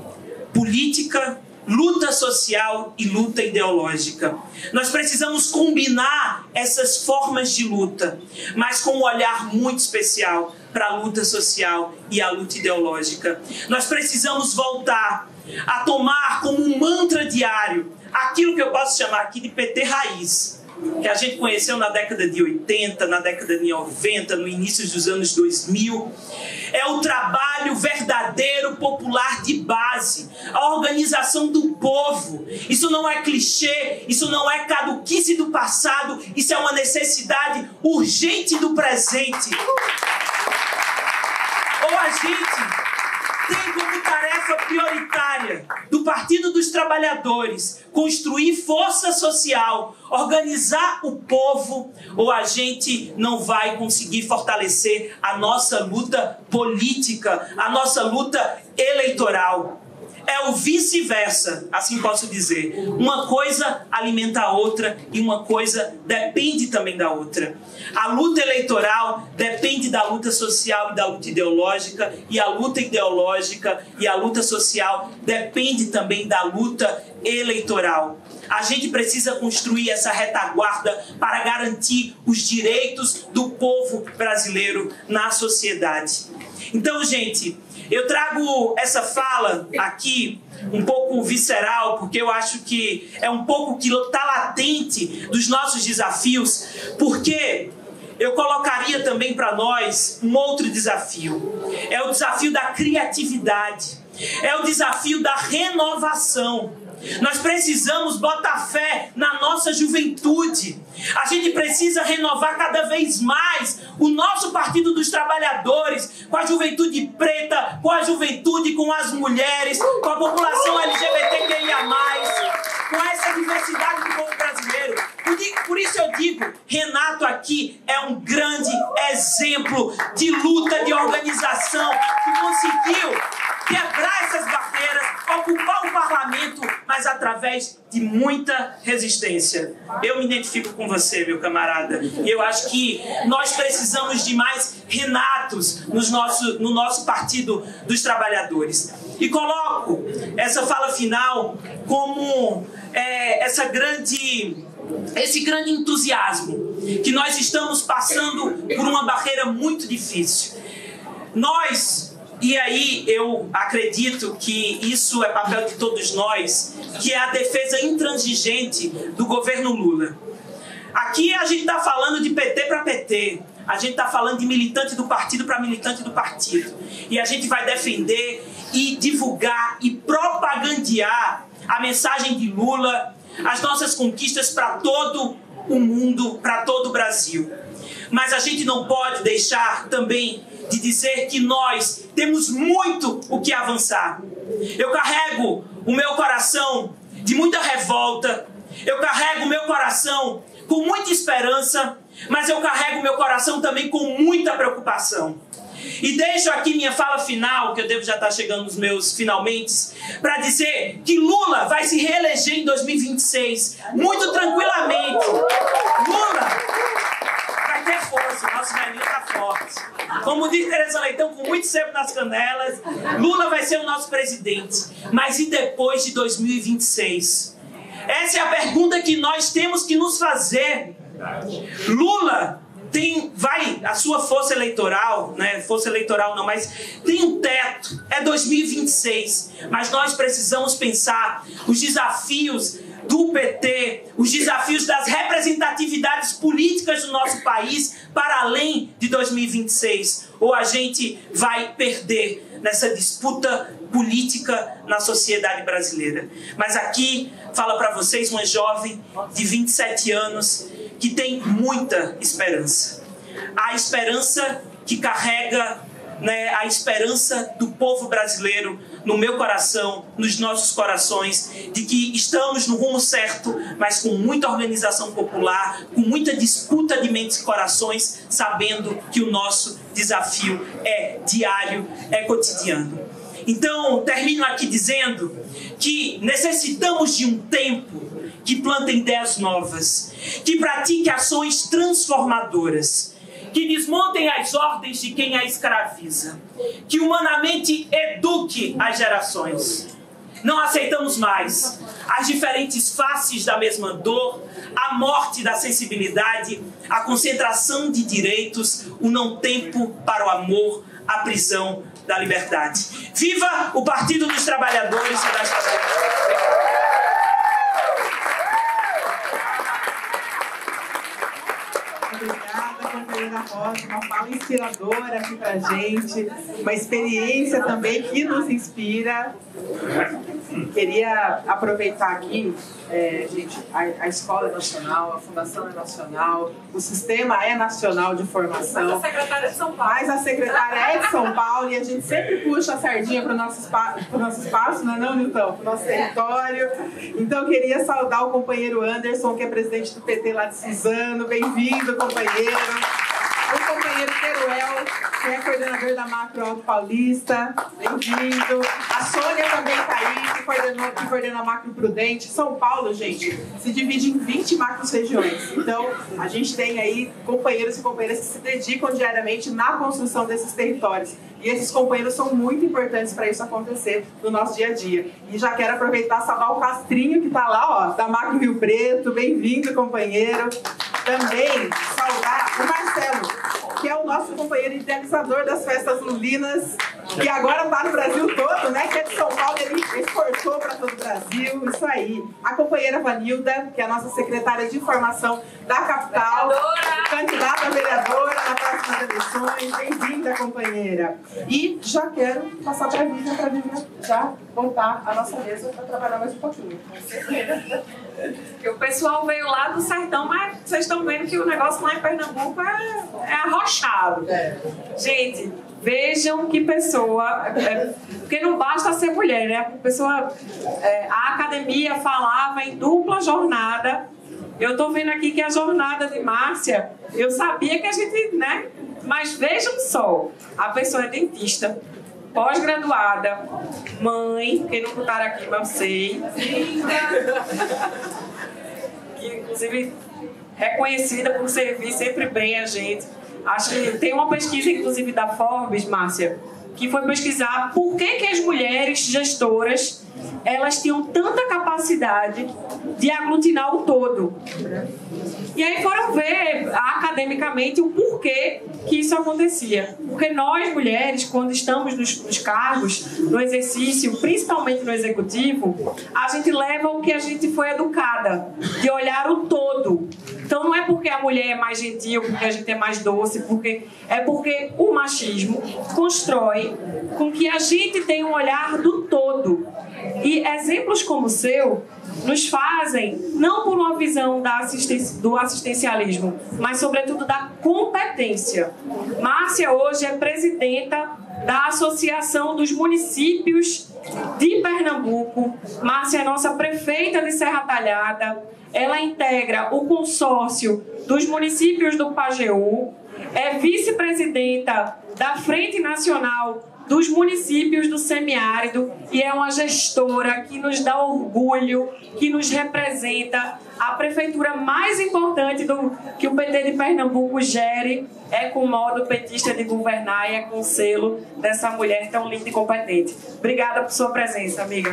política, luta social e luta ideológica. Nós precisamos combinar essas formas de luta, mas com um olhar muito especial para a luta social e a luta ideológica. Nós precisamos voltar a tomar como um mantra diário aquilo que eu posso chamar aqui de P T raiz, que a gente conheceu na década de oitenta, na década de noventa, no início dos anos dois mil. É o trabalho verdadeiro, popular de base, a organização do povo. Isso não é clichê, isso não é caduquice do passado, isso é uma necessidade urgente do presente. Ou a gente tem como tarefa prioritária do Partido dos Trabalhadores construir força social, organizar o povo, ou a gente não vai conseguir fortalecer a nossa luta política, a nossa luta eleitoral. É o vice-versa, assim posso dizer. Uma coisa alimenta a outra e uma coisa depende também da outra. A luta eleitoral depende da luta social e da luta ideológica, e a luta ideológica e a luta social depende também da luta eleitoral. A gente precisa construir essa retaguarda para garantir os direitos do povo brasileiro na sociedade. Então, gente, eu trago essa fala aqui um pouco visceral, porque eu acho que é um pouco que está latente dos nossos desafios, porque eu colocaria também para nós um outro desafio. É o desafio da criatividade, é o desafio da renovação. Nós precisamos botar fé na nossa juventude. A gente precisa renovar cada vez mais o nosso Partido dos Trabalhadores, com a juventude preta, com a juventude, com as mulheres, com a população L G B T Q I A mais, com essa diversidade do povo brasileiro. Por isso eu digo, Renato aqui é um grande exemplo de luta, de organização, que conseguiu quebrar essas barreiras, ocupar o parlamento, mas através de muita resistência. Eu me identifico com você, meu camarada, e eu acho que nós precisamos de mais Renatos nos nosso, no nosso Partido dos Trabalhadores. E coloco essa fala final como é, essa grande... esse grande entusiasmo, que nós estamos passando por uma barreira muito difícil. Nós, e aí eu acredito que isso é papel de todos nós, que é a defesa intransigente do governo Lula. Aqui a gente está falando de P T para P T, a gente está falando de militante do partido para militante do partido. E a gente vai defender e divulgar e propagandear a mensagem de Lula, as nossas conquistas para todo o mundo, para todo o Brasil. Mas a gente não pode deixar também de dizer que nós temos muito o que avançar. Eu carrego o meu coração de muita revolta, eu carrego o meu coração com muita esperança, mas eu carrego o meu coração também com muita preocupação. E deixo aqui minha fala final, que eu devo já estar chegando nos meus finalmente, para dizer que Lula vai se reeleger em dois mil e vinte e seis, muito tranquilamente. Lula vai ter força, o nosso velhinho está forte. Como diz Tereza Leitão, com muito sebo nas canelas, Lula vai ser o nosso presidente. Mas e depois de dois mil e vinte e seis? Essa é a pergunta que nós temos que nos fazer. Lula tem, vai, a sua força eleitoral, né, força eleitoral não, mas tem um teto, é dois mil e vinte e seis, mas nós precisamos pensar os desafios do P T, os desafios das representatividades políticas do nosso país para além de dois mil e vinte e seis, ou a gente vai perder nessa disputa política na sociedade brasileira. Mas aqui fala para vocês uma jovem de vinte e sete anos que tem muita esperança. A esperança que carrega, né, a esperança do povo brasileiro no meu coração, nos nossos corações, de que estamos no rumo certo, mas com muita organização popular, com muita disputa de mentes e corações, sabendo que o nosso desafio é diário, é cotidiano. Então, termino aqui dizendo que necessitamos de um tempo que planta ideias novas, que pratique ações transformadoras, que desmontem as ordens de quem a escraviza, que humanamente eduque as gerações. Não aceitamos mais as diferentes faces da mesma dor, a morte da sensibilidade, a concentração de direitos, o não tempo para o amor, a prisão da liberdade. Viva o Partido dos Trabalhadores e das Trabalhadoras! Obrigada, companheira Rosa, uma fala inspiradora aqui pra gente, uma experiência também que nos inspira. Queria aproveitar aqui, é, gente, a, a escola é nacional, a fundação é nacional, o sistema é nacional de formação. Mas a secretária é de São Paulo. Mas a secretária é de São Paulo e a gente sempre puxa a sardinha para o nosso, espa nosso espaço, não é não, Nilton? Para o nosso território. Então, eu queria saudar o companheiro Anderson, que é presidente do P T lá de Suzano. Bem-vindo, companheiro. O companheiro Teruel, que é coordenador da Macro Alto Paulista, bem-vindo. A Sônia também está aí, que, coordenou, que coordena a Macro Prudente. São Paulo, gente, se divide em vinte macros regiões. Então, a gente tem aí companheiros e companheiras que se dedicam diariamente na construção desses territórios. E esses companheiros são muito importantes para isso acontecer no nosso dia a dia. E já quero aproveitar e saudar o Castrinho, que está lá, ó, da Macro Rio Preto. Bem-vindo, companheiro. Também saudar o Marcelo, que é o nosso companheiro idealizador das festas lulinas, que agora está no Brasil todo, né? Que é de São Paulo, ele exportou para todo o Brasil. Isso aí. A companheira Vanilda, que é a nossa secretária de informação da capital, candidata a vereadora nas próximas eleições. Bem-vinda, companheira. E já quero passar para a Vivian, para a Vivian já voltar à nossa mesa para trabalhar mais um pouquinho. Porque o pessoal veio lá do sertão, mas vocês estão vendo que o negócio lá em Pernambuco é, é arrochado. É. Gente, vejam que pessoa... É, porque não basta ser mulher, né? A pessoa... É, a academia falava em dupla jornada. Eu estou vendo aqui que a jornada de Márcia, eu sabia que a gente, né? Mas vejam só, a pessoa é dentista, pós-graduada, mãe, que não botaram aqui, mas eu sei, que inclusive reconhecida por servir sempre bem a gente. Acho que tem uma pesquisa, inclusive, da Forbes, Márcia, que foi pesquisar por que, que as mulheres gestoras elas tinham tanta capacidade de aglutinar o todo. E aí foram ver academicamente o porquê que isso acontecia. Porque nós, mulheres, quando estamos nos, nos cargos, no exercício, principalmente no executivo, a gente leva o que a gente foi educada, de olhar o todo. Então não é porque a mulher é mais gentil, porque a gente é mais doce, porque é porque o machismo constrói com que a gente tenha um olhar do todo. E exemplos como o seu nos fazem, não por uma visão da assisten- do assistencialismo, mas sobretudo da competência. Márcia hoje é presidenta da Associação dos Municípios de Pernambuco. Márcia é nossa prefeita de Serra Talhada. Ela integra o consórcio dos municípios do Pajeú. É vice-presidenta da Frente Nacional dos municípios do semiárido e é uma gestora que nos dá orgulho, que nos representa. A prefeitura mais importante do, que o P T de Pernambuco gere é com o modo petista de governar e é com o selo dessa mulher tão linda e competente. Obrigada por sua presença, amiga.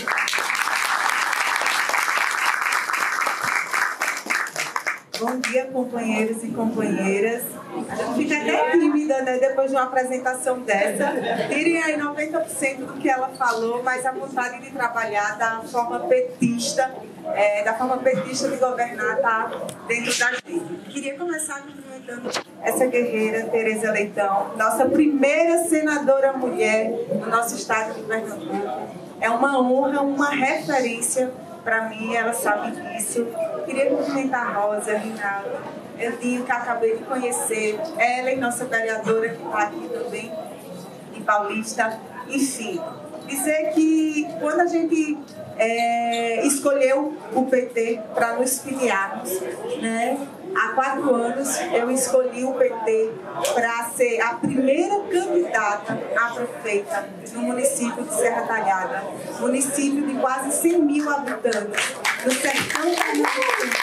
Bom dia, companheiros e companheiras. A gente fica até tímida, né, depois de uma apresentação dessa. Tirem aí noventa por cento do que ela falou, mas a vontade de trabalhar da forma petista, é, da forma petista de governar está dentro da gente. Queria começar cumprimentando essa guerreira, Tereza Leitão, nossa primeira senadora mulher do nosso estado de Pernambuco. É uma honra, uma referência para mim, ela sabe disso. Queria cumprimentar a Rosa, Rinaldo, Eudinho, que acabei de conhecer, Ellen, nossa vereadora, que está aqui também, em Paulista. Enfim, dizer que quando a gente é, escolheu o P T para nos filiarmos, né? Há quatro anos eu escolhi o P T para ser a primeira candidata a prefeita no município de Serra Talhada, município de quase cem mil habitantes, no sertão pernambucano,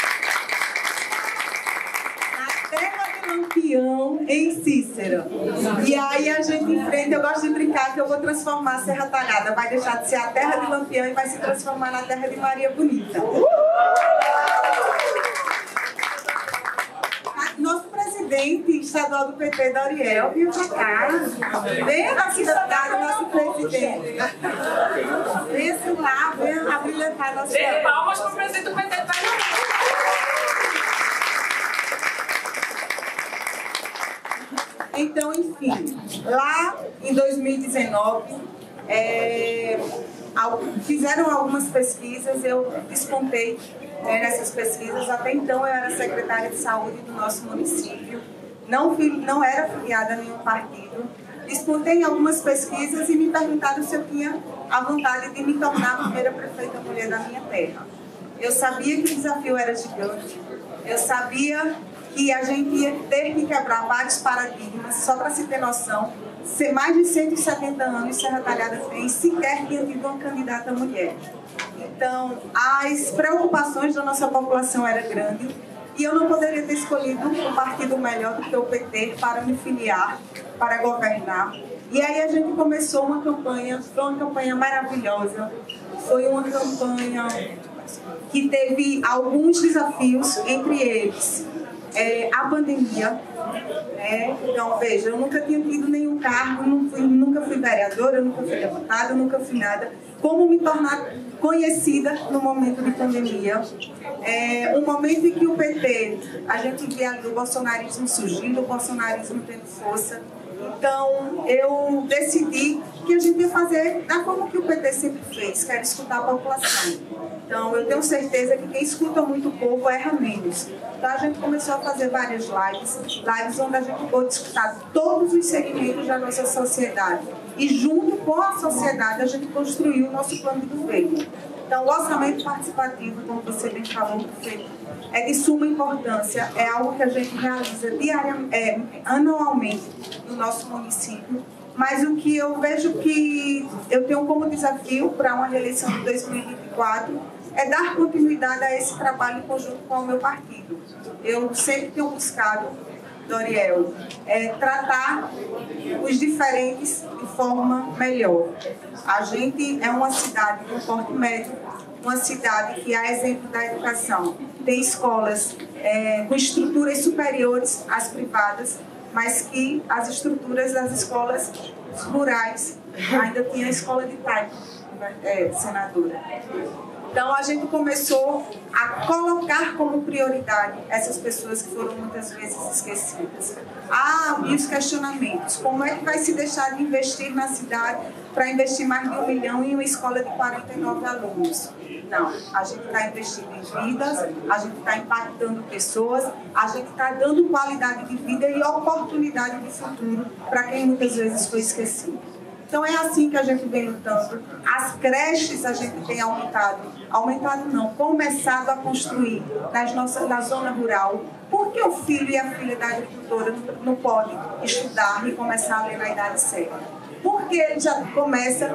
na terra de Lampião, em Cícero. E aí a gente enfrenta, eu gosto de brincar que eu vou transformar Serra Talhada, vai deixar de ser a terra de Lampião e vai se transformar na terra de Maria Bonita. Nosso presidente estadual do P T, Doriel, veio pra cá. Venha aqui da cidade, nosso presidente. Venha lá, venha abrilhantar a nossa cidade. Palmas para o presidente do P T de Pernambuco. Então, enfim, lá em dois mil e dezenove, é, fizeram algumas pesquisas, eu despontei né, nessas pesquisas. Até então eu era secretária de saúde do nosso município, não, fui, não era filiada a nenhum partido. Despontei em algumas pesquisas e me perguntaram se eu tinha a vontade de me tornar a primeira prefeita mulher da minha terra. Eu sabia que o desafio era gigante, eu sabia que a gente ia ter que quebrar vários paradigmas. Só para se ter noção, ser mais de cento e setenta anos Serra Talhada tem sequer tinha tido uma candidata mulher. Então, as preocupações da nossa população eram grandes e eu não poderia ter escolhido um partido melhor do que o P T para me filiar, para governar. E aí a gente começou uma campanha, foi uma campanha maravilhosa, foi uma campanha que teve alguns desafios, entre eles é, a pandemia. Né? Então, veja, eu nunca tinha tido nenhum cargo, não fui, nunca fui vereadora, nunca fui deputada, nunca fui nada. Como me tornar conhecida no momento de pandemia? É, um momento em que o P T, a gente via ali o bolsonarismo surgindo, o bolsonarismo tendo força. Então, eu decidi que a gente ia fazer da forma que o P T sempre fez, que era escutar a população. Então, eu tenho certeza que quem escuta muito o povo erra menos. Então, a gente começou a fazer várias lives, lives onde a gente pôde escutar todos os segmentos da nossa sociedade. E, junto com a sociedade, a gente construiu o nosso plano de governo. Então, o orçamento participativo, como você bem falou, é de suma importância, é algo que a gente realiza diariamente, é, anualmente no nosso município. Mas o que eu vejo que eu tenho como desafio para uma reeleição de dois mil e vinte e quatro é dar continuidade a esse trabalho em conjunto com o meu partido. Eu sempre tenho buscado, Doriel, é, tratar os diferentes de forma melhor. A gente é uma cidade de um porte médio, uma cidade que, a exemplo da educação, tem escolas é, com estruturas superiores às privadas, mas que as estruturas das escolas rurais ainda tinha a escola de taipa, é, senadora. Então, a gente começou a colocar como prioridade essas pessoas que foram muitas vezes esquecidas. Ah, e os questionamentos. Como é que vai se deixar de investir na cidade para investir mais de um milhão em uma escola de quarenta e nove alunos? Não, a gente está investindo em vidas, a gente está impactando pessoas, a gente está dando qualidade de vida e oportunidade de futuro para quem muitas vezes foi esquecido. Então é assim que a gente vem lutando. As creches a gente tem aumentado, aumentado não, começado a construir nas nossas, na zona rural. Por que o filho e a filha da agricultora não podem estudar e começar a ler na idade certa? Porque ele já começa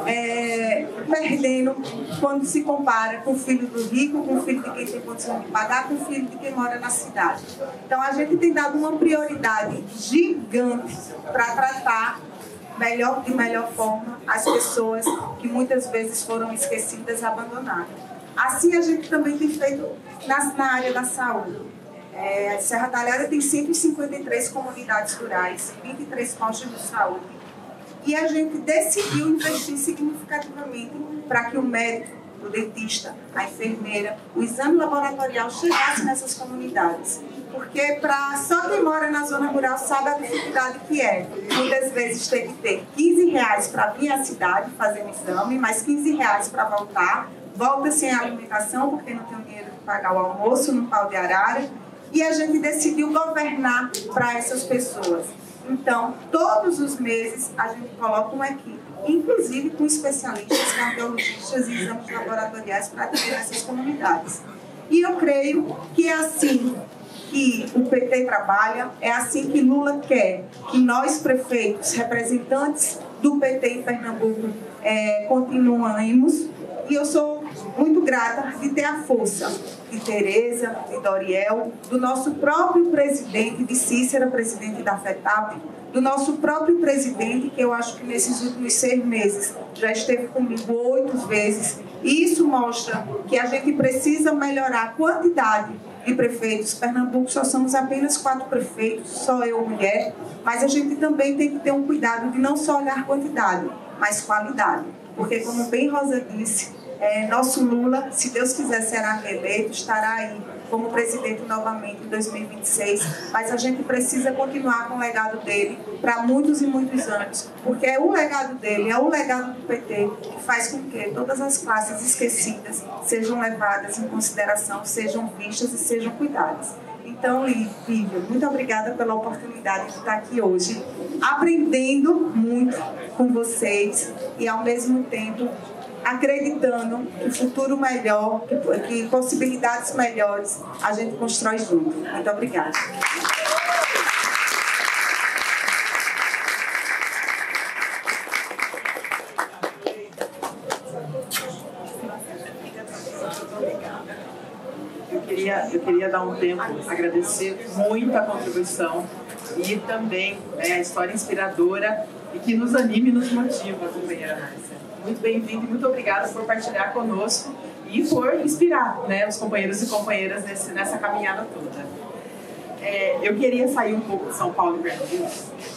é, perdendo quando se compara com o filho do rico, com o filho de quem tem condição de pagar, com o filho de quem mora na cidade. Então a gente tem dado uma prioridade gigante para tratar melhor, de melhor forma as pessoas que muitas vezes foram esquecidas, abandonadas. Assim a gente também tem feito na, na área da saúde. É, Serra Talhada tem cento e cinquenta e três comunidades rurais, vinte e três postos de saúde. E a gente decidiu investir significativamente para que o médico, o dentista, a enfermeira, o exame laboratorial chegasse nessas comunidades. Porque pra, só quem mora na zona rural sabe a dificuldade que é. Muitas vezes tem que ter quinze reais para vir à cidade fazer um exame, mais quinze reais para voltar. Volta sem alimentação porque não tem dinheiro de pagar o almoço no pau de arara. E a gente decidiu governar para essas pessoas. Então, todos os meses a gente coloca uma equipe, inclusive com especialistas, cardiologistas e exames laboratoriais para atender essas comunidades. E eu creio que é assim que o P T trabalha, é assim que Lula quer que nós, prefeitos, representantes do P T em Pernambuco, é, continuemos. E eu sou muito grata de ter a força de Tereza, de Doriel, do nosso próprio presidente, de Cícera, presidente da FETAP, do nosso próprio presidente, que eu acho que nesses últimos seis meses já esteve comigo oito vezes. E isso mostra que a gente precisa melhorar a quantidade de prefeitos. Pernambuco só somos apenas quatro prefeitos, só eu, mulher, mas a gente também tem que ter um cuidado de não só olhar quantidade, mas qualidade. Porque, como bem Rosa disse, é, nosso Lula, se Deus quiser, será reeleito, estará aí como presidente novamente em dois mil e vinte e seis, mas a gente precisa continuar com o legado dele para muitos e muitos anos, porque é o legado dele, é o legado do P T que faz com que todas as classes esquecidas sejam levadas em consideração, sejam vistas e sejam cuidadas. Então, Lívia, muito obrigada pela oportunidade de estar aqui hoje, aprendendo muito com vocês e, ao mesmo tempo, acreditando que futuro melhor, que, que possibilidades melhores a gente constrói junto. Muito obrigada. Eu queria, eu queria dar um tempo, agradecer muito a contribuição e também é, a história inspiradora e que nos anime e nos motiva, companheira Márcia. Muito bem-vinda e muito obrigada por partilhar conosco e por inspirar, né, os companheiros e companheiras nesse, nessa caminhada toda. É, eu queria sair um pouco de São Paulo e Pernambuco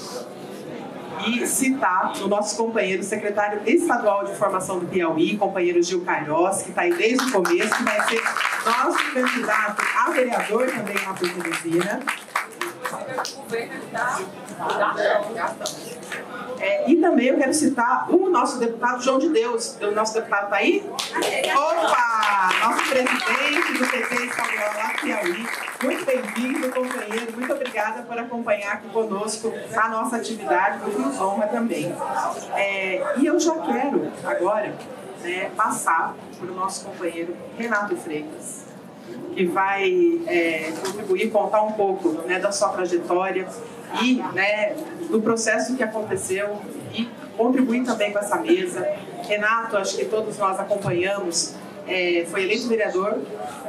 e citar o nosso companheiro, secretário estadual de formação do Piauí, companheiro Gil Queiroz, que está aí desde o começo, que vai ser nosso candidato a vereador também lá por Teresina. É, e também eu quero citar o nosso deputado João de Deus. O nosso deputado está aí? Opa! Nosso presidente do P T estadual lá do Piauí. Muito bem-vindo, companheiro. Muito obrigada por acompanhar aqui conosco a nossa atividade, que nos honra também. É, e eu já quero agora, né, passar para o nosso companheiro Renato Freitas, que vai é, contribuir, contar um pouco, né, da sua trajetória e, né, do processo que aconteceu e contribuir também com essa mesa. Renato, acho que todos nós acompanhamos, é, foi eleito vereador,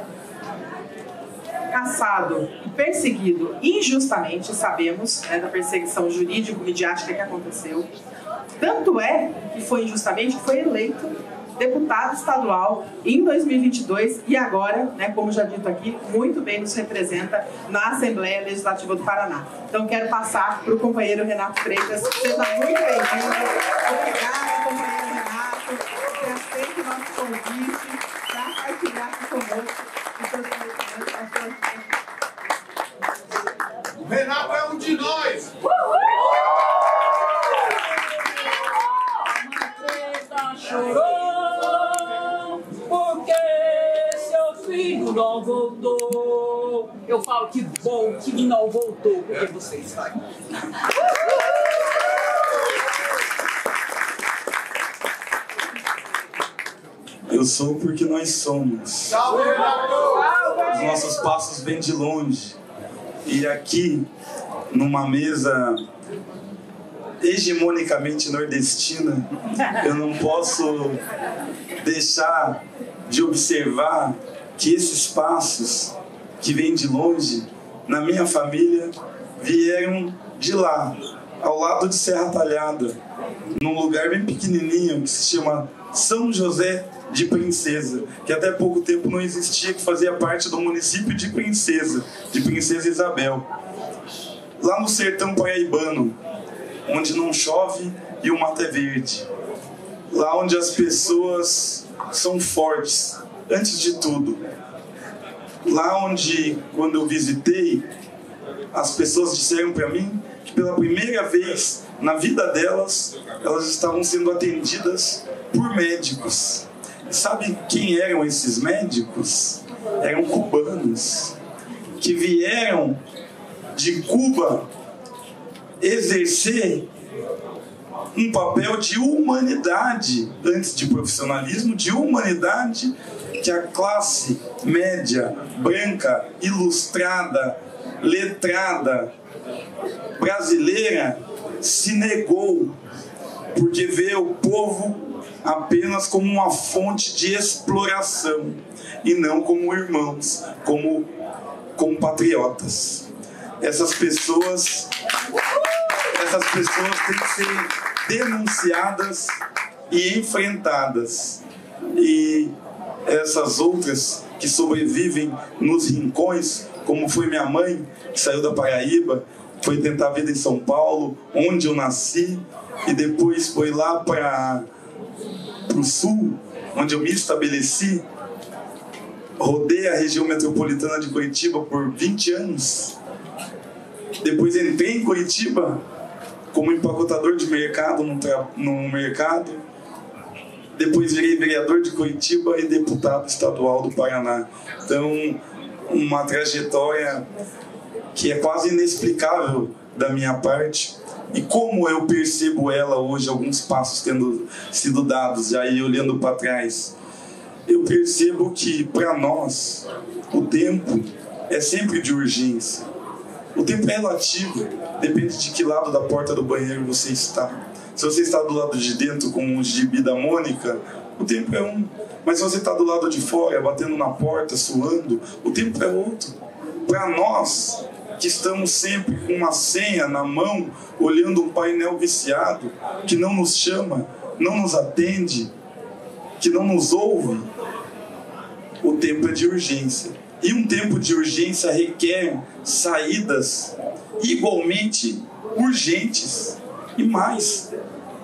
caçado e perseguido injustamente, sabemos, né, da perseguição jurídico-midiática que aconteceu. Tanto é que foi injustamente que foi eleito deputado estadual em dois mil e vinte e dois e agora, né, como já dito aqui, muito bem nos representa na Assembleia Legislativa do Paraná. Então quero passar para o companheiro Renato Freitas. Seja muito bem-vindo. Obrigada, companheiro Renato, por aceite o nosso convite para partilhar aqui conosco o seu conhecimento, a sua... O Renato é um de nós! Chorou porque seu filho não voltou. Eu falo que bom que não voltou, porque você está aqui. Eu sou porque nós somos. Os nossos passos vêm de longe. E aqui, numa mesa hegemonicamente nordestina, eu não posso deixar de observar que esses passos que vêm de longe, na minha família, vieram de lá, ao lado de Serra Talhada, num lugar bem pequenininho que se chama São José de Princesa, que até pouco tempo não existia, que fazia parte do município de Princesa, de Princesa Isabel. Lá no sertão paraibano, onde não chove e o mato é verde. Lá onde as pessoas são fortes, antes de tudo. Lá onde, quando eu visitei, as pessoas disseram para mim que pela primeira vez na vida delas, elas estavam sendo atendidas por médicos. E sabe quem eram esses médicos? Eram cubanos, que vieram de Cuba exercer um papel de humanidade, antes de profissionalismo, de humanidade, que a classe média, branca, ilustrada, letrada, brasileira se negou, porque vê o povo apenas como uma fonte de exploração e não como irmãos, como compatriotas. Essas pessoas, essas pessoas têm que ser denunciadas e enfrentadas. E essas outras que sobrevivem nos rincões, como foi minha mãe, que saiu da Paraíba, foi tentar a vida em São Paulo, onde eu nasci, e depois foi lá para o sul, onde eu me estabeleci. rodei a região metropolitana de Curitiba por vinte anos. Depois entrei em Curitiba como empacotador de mercado no, no mercado. Depois virei vereador de Curitiba e deputado estadual do Paraná. Então, uma trajetória que é quase inexplicável da minha parte. E como eu percebo ela hoje, alguns passos tendo sido dados, e aí olhando para trás, eu percebo que para nós o tempo é sempre de urgência. O tempo é relativo, depende de que lado da porta do banheiro você está. Se você está do lado de dentro com o gibi da Mônica, o tempo é um. Mas se você está do lado de fora, batendo na porta, suando, o tempo é outro. Para nós, que estamos sempre com uma senha na mão, olhando um painel viciado, que não nos chama, não nos atende, que não nos ouve, o tempo é de urgência. E um tempo de urgência requer saídas igualmente urgentes e mais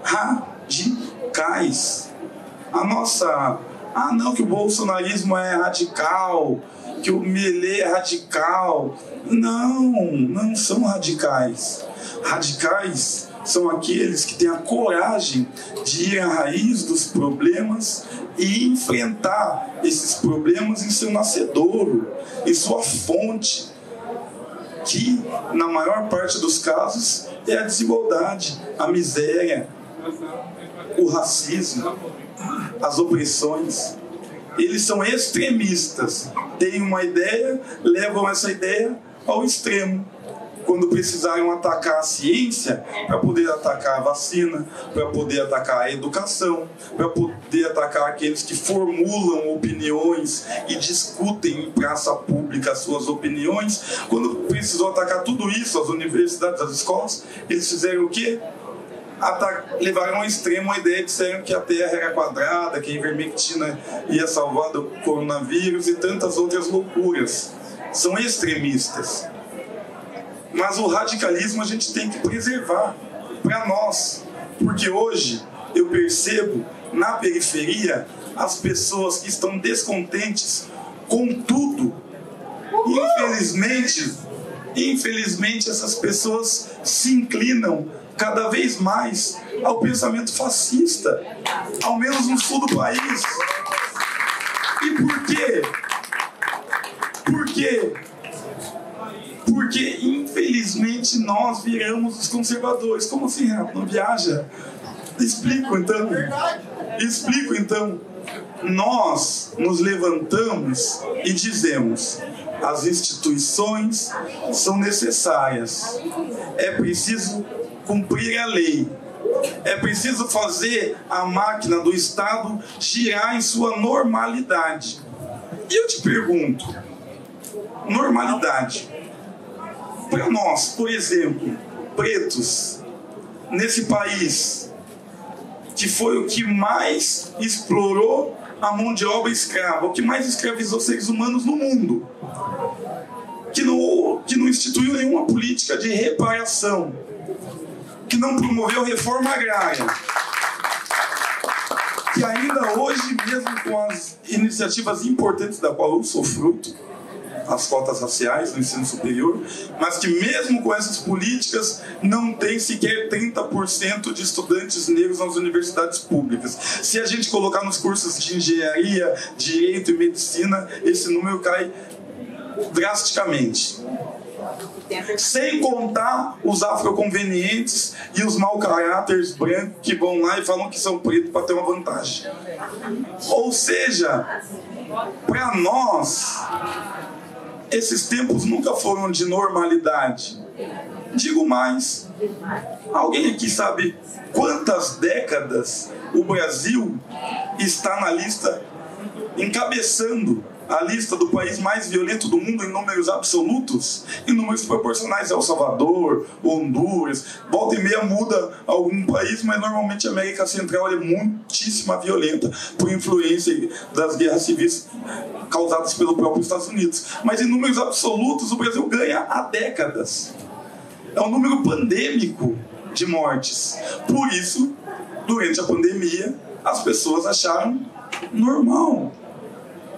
radicais. A nossa... Ah, não, que o bolsonarismo é radical, que o Milei é radical. Não, não são radicais. Radicais são aqueles que têm a coragem de ir à raiz dos problemas e enfrentar esses problemas em seu nascedouro, em sua fonte, que, na maior parte dos casos, é a desigualdade, a miséria, o racismo, as opressões. Eles são extremistas, têm uma ideia, levam essa ideia ao extremo. Quando precisaram atacar a ciência, para poder atacar a vacina, para poder atacar a educação, para poder atacar aqueles que formulam opiniões e discutem em praça pública as suas opiniões, quando precisou atacar tudo isso, as universidades, as escolas, eles fizeram o quê? Atac... levaram ao extremo a ideia, disseram que a Terra era quadrada, que a ivermectina ia salvar do coronavírus e tantas outras loucuras. São extremistas. Mas o radicalismo a gente tem que preservar para nós, porque hoje eu percebo na periferia as pessoas que estão descontentes com tudo. Infelizmente, infelizmente essas pessoas se inclinam cada vez mais ao pensamento fascista, ao menos no sul do país. E por quê? Por quê? Porque, infelizmente, nós viramos os conservadores. Como assim, Renato? Não viaja? Explico, então. Explico, então. Nós nos levantamos e dizemos: as instituições são necessárias. É preciso cumprir a lei. É preciso fazer a máquina do Estado girar em sua normalidade. E eu te pergunto, normalidade. Para nós, por exemplo, pretos, nesse país, que foi o que mais explorou a mão de obra escrava, o que mais escravizou seres humanos no mundo, que não, que não instituiu nenhuma política de reparação, que não promoveu reforma agrária, que ainda hoje, mesmo com as iniciativas importantes da qual eu sou fruto, as cotas raciais no ensino superior, mas que mesmo com essas políticas não tem sequer trinta por cento de estudantes negros nas universidades públicas. Se a gente colocar nos cursos de engenharia, direito e medicina, esse número cai drasticamente. Sem contar os afroconvenientes e os mau caráteres brancos que vão lá e falam que são pretos para ter uma vantagem. Ou seja, para nós, esses tempos nunca foram de normalidade. Digo mais, alguém aqui sabe quantas décadas o Brasil está na lista, encabeçando a lista do país mais violento do mundo em números absolutos? Em números proporcionais é El Salvador, Honduras, volta e meia muda algum país, mas normalmente a América Central é muitíssimo violenta por influência das guerras civis causadas pelo próprio Estados Unidos. Mas em números absolutos o Brasil ganha há décadas. É um número pandêmico de mortes. Por isso, durante a pandemia, as pessoas acharam normal.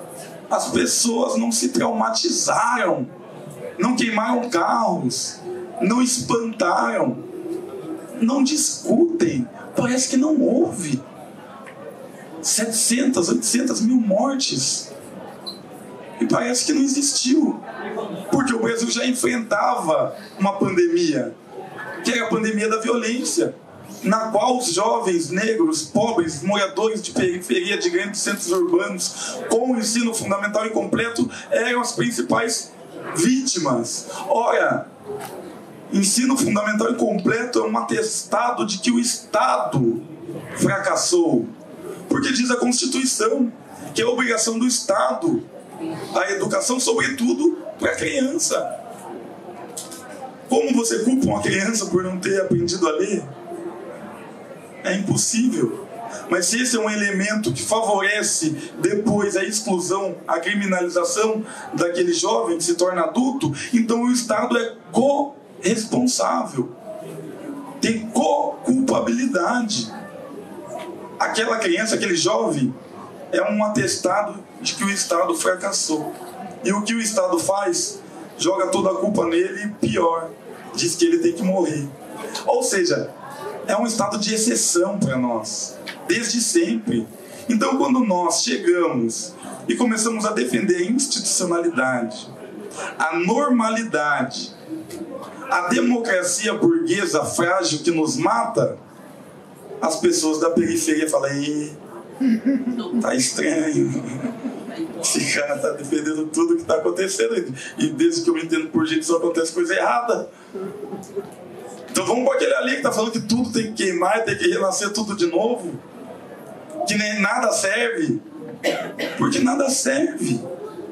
As pessoas não se traumatizaram, não queimaram carros, não espantaram, não discutem. Parece que não houve. setecentas, oitocentas mil mortes. E parece que não existiu. Porque o Brasil já enfrentava uma pandemia, que era a pandemia da violência, na qual os jovens negros, pobres, moradores de periferia de grandes centros urbanos, com o ensino fundamental incompleto, eram as principais vítimas. Ora, ensino fundamental incompleto é um atestado de que o Estado fracassou. Porque diz a Constituição que é a obrigação do Estado a educação, sobretudo, para a criança. Como você culpa uma criança por não ter aprendido a ler? É impossível. Mas se esse é um elemento que favorece depois a exclusão, a criminalização daquele jovem que se torna adulto, então o Estado é corresponsável. Tem co-culpabilidade. Aquela criança, aquele jovem, é um atestado de que o Estado fracassou. E o que o Estado faz? Joga toda a culpa nele e pior, diz que ele tem que morrer. Ou seja, é um estado de exceção para nós, desde sempre. Então, quando nós chegamos e começamos a defender a institucionalidade, a normalidade, a democracia burguesa frágil que nos mata, as pessoas da periferia falam: "Ih, tá estranho. Esse cara tá defendendo tudo que tá acontecendo. E desde que eu me entendo por gente só acontece coisa errada. Então vamos para aquele ali que tá falando que tudo tem que queimar, tem que renascer tudo de novo. Que nem nada serve. Porque nada serve.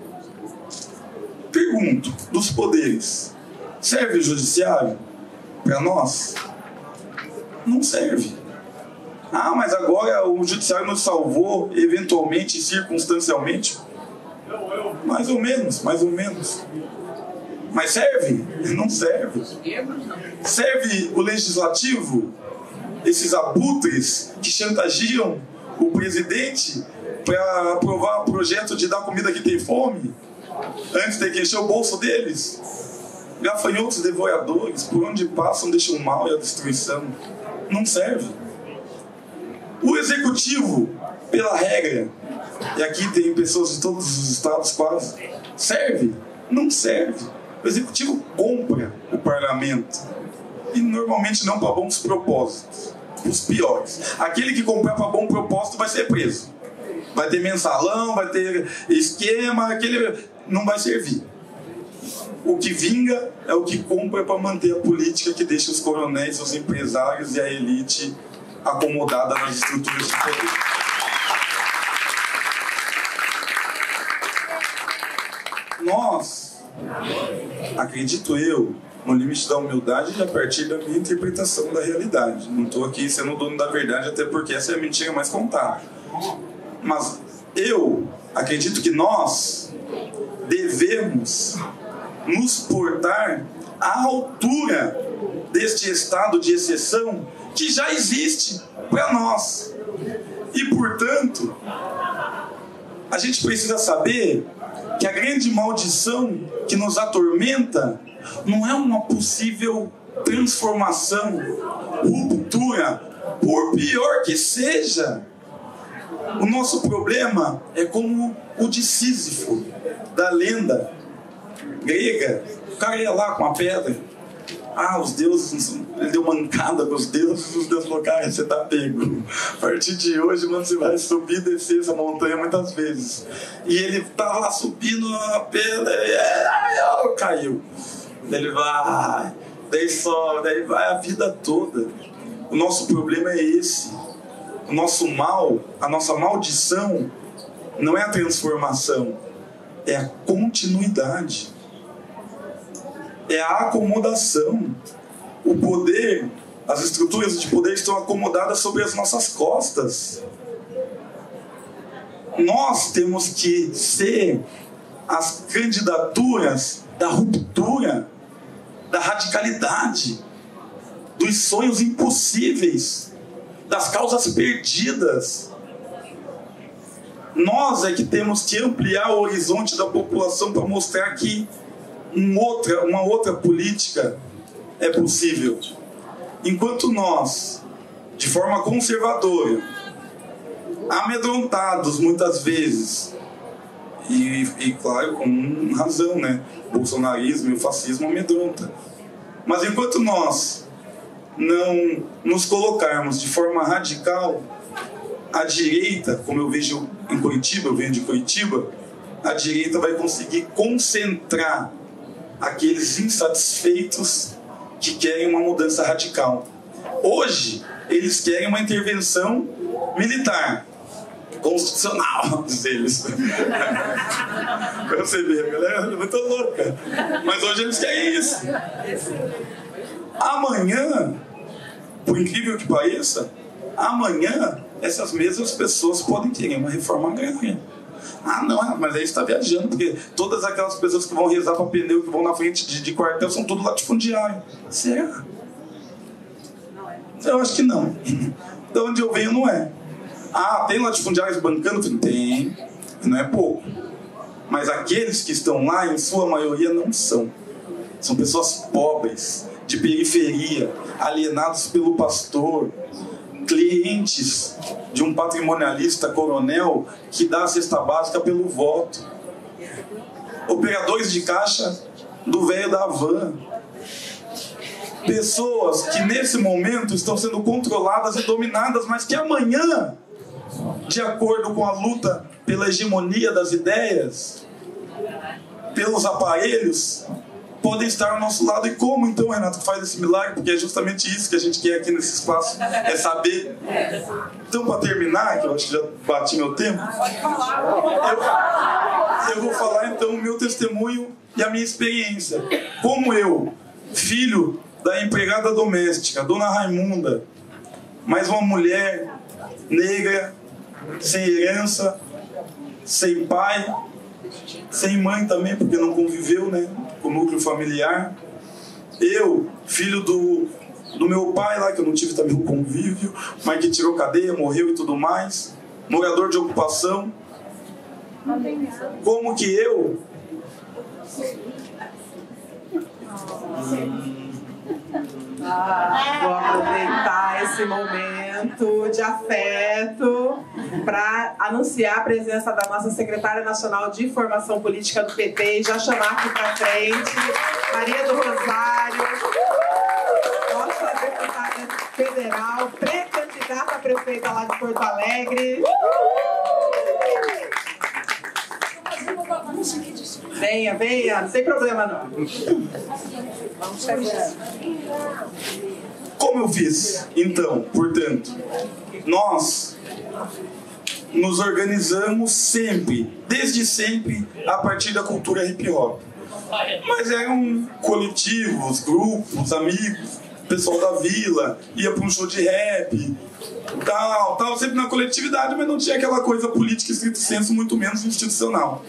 Pergunto, dos poderes, serve o judiciário para nós? Não serve. Ah, mas agora o judiciário nos salvou, eventualmente, circunstancialmente. Mais ou menos, mais ou menos. Mas serve? Não serve. Serve o legislativo? Esses abutres que chantagiam o presidente para aprovar o projeto de dar comida a quem tem fome, antes de que encher o bolso deles? Gafanhotos devoradores, por onde passam deixam o mal e a destruição. Não serve. O executivo, pela regra, e aqui tem pessoas de todos os estados quase, serve? Não serve. O executivo compra o parlamento, e normalmente não para bons propósitos, os piores. Aquele que comprar para bom propósito vai ser preso, vai ter mensalão, vai ter esquema, aquele não vai servir. O que vinga é o que compra para manter a política que deixa os coronéis, os empresários e a elite acomodada nas estruturas de poder. Nós, acredito eu, no limite da humildade e a partir da minha interpretação da realidade. Não estou aqui sendo dono da verdade, até porque essa é a mentira mais contada. Mas eu acredito que nós devemos nos portar à altura deste estado de exceção que já existe para nós. E, portanto, a gente precisa saber que a grande maldição que nos atormenta não é uma possível transformação, ruptura, por pior que seja. O nosso problema é como o de Sísifo, da lenda grega. O cara ia lá com a pedra. Ah, os deuses, ele deu mancada com os deuses, os deuses falaram: você tá pego. A partir de hoje, mano, você vai subir e descer essa montanha muitas vezes. E ele tá lá subindo a pedra e caiu. Daí ele vai, daí sobe, daí vai a vida toda. O nosso problema é esse. O nosso mal, a nossa maldição, não é a transformação, é a continuidade. É a acomodação. O poder, as estruturas de poder estão acomodadas sobre as nossas costas. Nós temos que ser as candidaturas da ruptura, da radicalidade, dos sonhos impossíveis, das causas perdidas. Nós é que temos que ampliar o horizonte da população para mostrar que um outra, uma outra política é possível. Enquanto nós, de forma conservadora, amedrontados muitas vezes, e, e claro, com razão, né? O bolsonarismo e o fascismo amedrontam. Mas enquanto nós não nos colocarmos de forma radical, a direita, como eu vejo em Curitiba, eu venho de Curitiba, a direita vai conseguir concentrar aqueles insatisfeitos que querem uma mudança radical. Hoje, eles querem uma intervenção militar, constitucional, diz eles. Você vê, a galera é muito louca. Mas hoje eles querem isso. Amanhã, por incrível que pareça, amanhã essas mesmas pessoas podem querer uma reforma agrária. Ah, não, mas aí está viajando, porque todas aquelas pessoas que vão rezar para pneu, que vão na frente de, de quartel, são tudo latifundiário. Será? Eu acho que não. De onde eu venho, não é. Ah, tem latifundiários bancando? Tem, não é pouco. Mas aqueles que estão lá, em sua maioria, não são. São pessoas pobres, de periferia, alienados pelo pastor, clientes de um patrimonialista coronel que dá a cesta básica pelo voto, operadores de caixa do velho da van, pessoas que nesse momento estão sendo controladas e dominadas, mas que amanhã, de acordo com a luta pela hegemonia das ideias, pelos aparelhos, podem estar ao nosso lado. E como então, Renato, faz esse milagre? Porque é justamente isso que a gente quer aqui nesse espaço, é saber. Então, para terminar, que eu acho que já bati meu tempo, eu, eu vou falar então o meu testemunho e a minha experiência. Como eu, filho da empregada doméstica, Dona Raimunda, mas uma mulher negra, sem herança, sem pai, sem mãe também, porque não conviveu, né, com o núcleo familiar. Eu, filho do, do meu pai lá, que eu não tive também o convívio, mas que tirou cadeia, morreu e tudo mais, morador de ocupação. Como que eu... Ah, vou aproveitar esse momento de afeto para anunciar a presença da nossa secretária nacional de formação política do P T e já chamar aqui para frente Maria do Rosário, nossa deputada federal, pré-candidata a prefeita lá de Porto Alegre. Venha, venha, não tem problema não. Vamos chegar. Como eu fiz? Então, portanto, nós nos organizamos sempre, desde sempre, a partir da cultura hip hop. Mas eram coletivos, grupos, amigos, pessoal da vila, ia para um show de rap, tal, tal, sempre na coletividade, mas não tinha aquela coisa política estrito senso, muito menos institucional.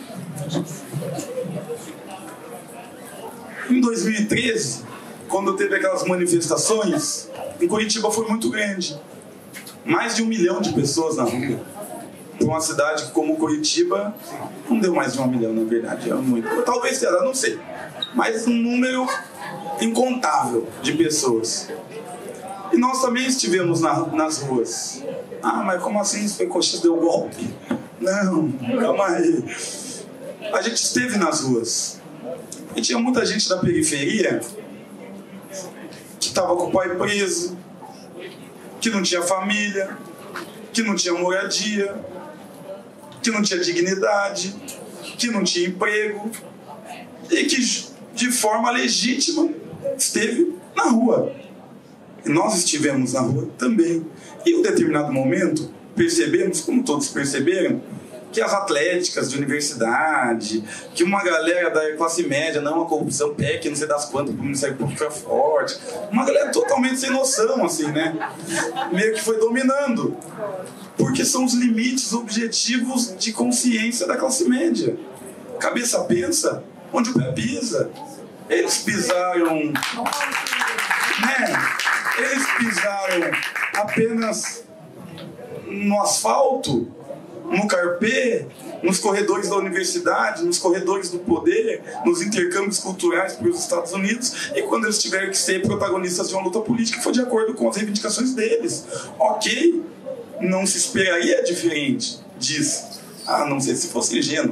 Em dois mil e treze, quando teve aquelas manifestações, em Curitiba foi muito grande. Mais de um milhão de pessoas na rua. Para uma cidade como Curitiba, não deu mais de um milhão, na verdade. É muito. Talvez era, não sei. Mas um número incontável de pessoas. E nós também estivemos na, nas ruas. Ah, mas como assim? Isso foi Coxas deu golpe? Não, calma aí. A gente esteve nas ruas. E tinha muita gente da periferia que estava com o pai preso, que não tinha família, que não tinha moradia, que não tinha dignidade, que não tinha emprego e que, de forma legítima, esteve na rua. E nós estivemos na rua também. E em um determinado momento, percebemos, como todos perceberam, que as atléticas de universidade, que uma galera da classe média, não, a corrupção P E C, não sei das quantas, o Ministério Público é forte, uma galera totalmente sem noção, assim, né? Meio que foi dominando. Porque são os limites objetivos de consciência da classe média. Cabeça pensa, onde o pé pisa. Eles pisaram, né? Eles pisaram apenas no asfalto, no carpê, nos corredores da universidade, nos corredores do poder, nos intercâmbios culturais para os Estados Unidos, e quando eles tiveram que ser protagonistas de uma luta política, foi de acordo com as reivindicações deles. Ok, não se esperaria diferente disso, a não ser se fosse ingênuo.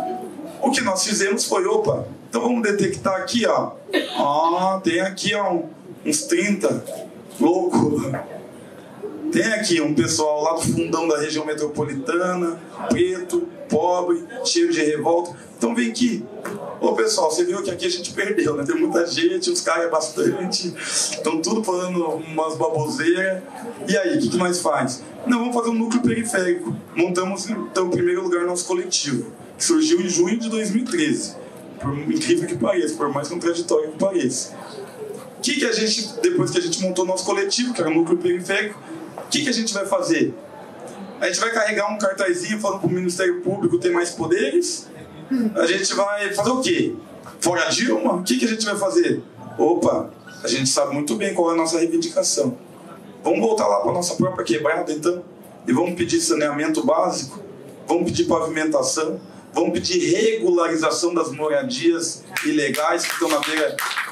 O que nós fizemos foi, opa, então vamos detectar aqui, ó, ó tem aqui ó, uns trinta loucos. Tem aqui um pessoal lá do fundão da região metropolitana, preto, pobre, cheio de revolta. Então vem aqui. Ô pessoal, você viu que aqui a gente perdeu, né? Tem muita gente, os caras é bastante, estão tudo falando umas baboseiras. E aí, o que, que nós faz? Não, vamos fazer um núcleo periférico. Montamos, então, em primeiro lugar, nosso coletivo, que surgiu em junho de dois mil e treze. Por incrível que pareça, por mais contraditório que pareça. O que, que a gente, depois que a gente montou nosso coletivo, que era o núcleo periférico, o que, que a gente vai fazer? A gente vai carregar um cartazinho falando para o Ministério Público ter mais poderes? A gente vai fazer o quê? Fora Dilma? O que, que a gente vai fazer? Opa, a gente sabe muito bem qual é a nossa reivindicação. Vamos voltar lá para a nossa própria quebrada, então? E vamos pedir saneamento básico? Vamos pedir pavimentação? Vamos pedir regularização das moradias ilegais que estão na beira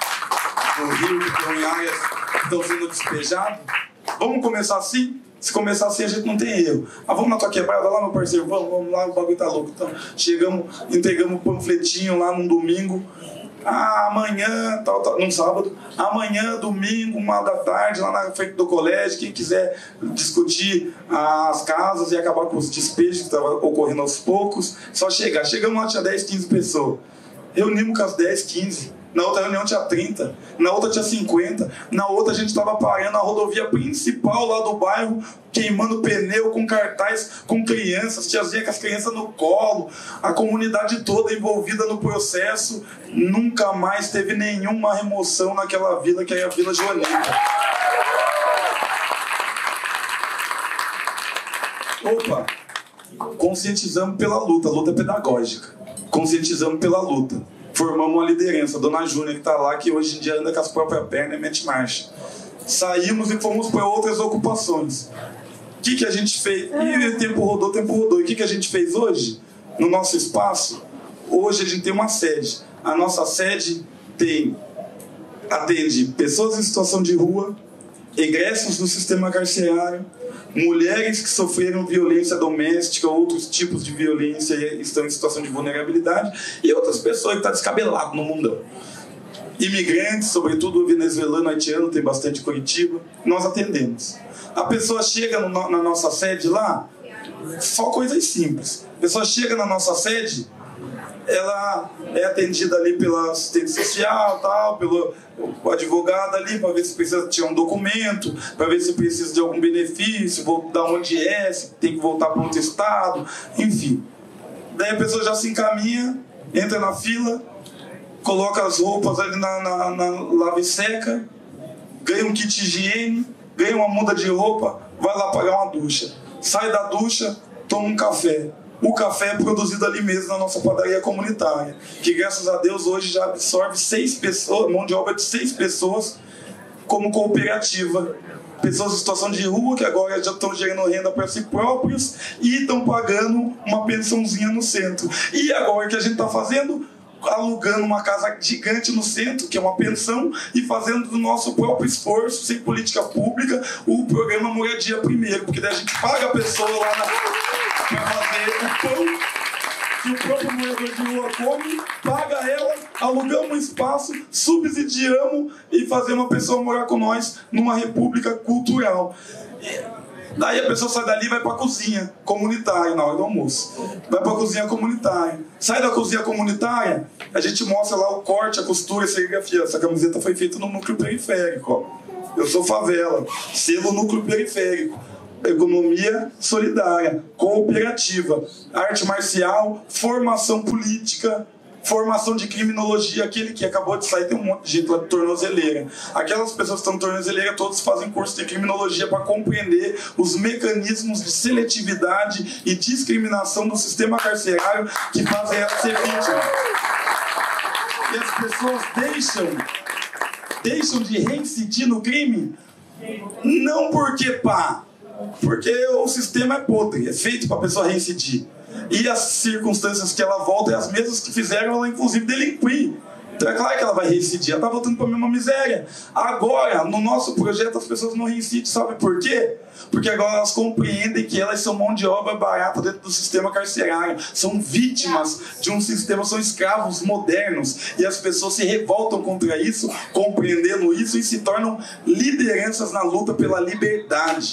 do rio, que estão em áreas que estão sendo despejadas? Vamos começar assim? Se começar assim, a gente não tem erro. Ah, vamos na tua quebrada lá, meu parceiro? Vamos, vamos lá, o bagulho tá louco. Então, chegamos, entregamos um panfletinho lá num domingo. Ah, amanhã, tal, tal, num sábado. Amanhã, domingo, uma da tarde, lá na frente do colégio, quem quiser discutir as casas e acabar com os despejos que estavam ocorrendo aos poucos, só chegar. Chegamos lá, tinha dez, quinze pessoas. Reunimos com as dez, quinze. Na outra reunião tinha trinta, na outra tinha cinquenta, na outra a gente estava parando a rodovia principal lá do bairro, queimando pneu com cartaz, com crianças, tiazinha com as crianças no colo, a comunidade toda envolvida no processo. Nunca mais teve nenhuma remoção naquela vila que é a Vila Joanita. Opa, conscientizamos pela luta, luta pedagógica, conscientizamos pela luta. Formamos uma liderança, a Dona Júnia, que está lá, que hoje em dia anda com as próprias pernas e mete marcha. Saímos e fomos para outras ocupações. O que, que a gente fez? E o tempo rodou, o tempo rodou. E o que, que a gente fez hoje? No nosso espaço, hoje a gente tem uma sede. A nossa sede tem, atende pessoas em situação de rua, egressos do sistema carcerário, mulheres que sofreram violência doméstica, outros tipos de violência e estão em situação de vulnerabilidade, e outras pessoas que estão descabeladas no mundão. Imigrantes, sobretudo venezuelano, haitiano, tem bastante em Curitiba, nós atendemos. A pessoa chega no, na nossa sede lá, só coisas simples. A pessoa chega na nossa sede, ela é atendida ali pela assistente social, tal, pelo advogado ali, para ver se precisa tirar um documento, para ver se precisa de algum benefício, da onde é, se tem que voltar para outro estado, enfim. Daí a pessoa já se encaminha, entra na fila, coloca as roupas ali na, na, na lava e seca, ganha um kit de higiene, ganha uma muda de roupa, vai lá pagar uma ducha. Sai da ducha, toma um café. O café é produzido ali mesmo na nossa padaria comunitária, que graças a Deus hoje já absorve seis pessoas, mão de obra de seis pessoas como cooperativa. Pessoas em situação de rua que agora já estão gerando renda para si próprios e estão pagando uma pensãozinha no centro. E agora o que a gente está fazendo? Alugando uma casa gigante no centro, que é uma pensão, e fazendo do nosso próprio esforço, sem política pública, o programa Moradia Primeiro, porque daí a gente paga a pessoa lá na... para fazer o pão que o próprio morador de rua come, paga ela, alugamos um espaço, subsidiamos e fazemos a pessoa morar com nós numa república cultural. E daí a pessoa sai dali e vai para a cozinha comunitária na hora do almoço. Vai para a cozinha comunitária. Sai da cozinha comunitária, a gente mostra lá o corte, a costura, a serigrafia. Essa camiseta foi feita no núcleo periférico. Ó. Eu sou favela, selo núcleo periférico. Economia solidária, cooperativa, arte marcial, formação política, formação de criminologia. Aquele que acabou de sair tem um monte de gente lá de tornozeleira. Aquelas pessoas que estão de tornozeleira, todos fazem curso de criminologia para compreender os mecanismos de seletividade e discriminação do sistema carcerário que fazem ela ser vítima. E as pessoas deixam, deixam de reincidir no crime, não porque, pá, Porque o sistema é podre, é feito para a pessoa reincidir. E as circunstâncias que ela volta é as mesmas que fizeram ela, inclusive, delinquir. Então é claro que ela vai reincidir, ela está voltando para a mesma miséria. Agora, no nosso projeto, as pessoas não reincidem, sabe por quê? Porque agora elas compreendem que elas são mão de obra barata dentro do sistema carcerário. São vítimas de um sistema, são escravos modernos. E as pessoas se revoltam contra isso, compreendendo isso, e se tornam lideranças na luta pela liberdade.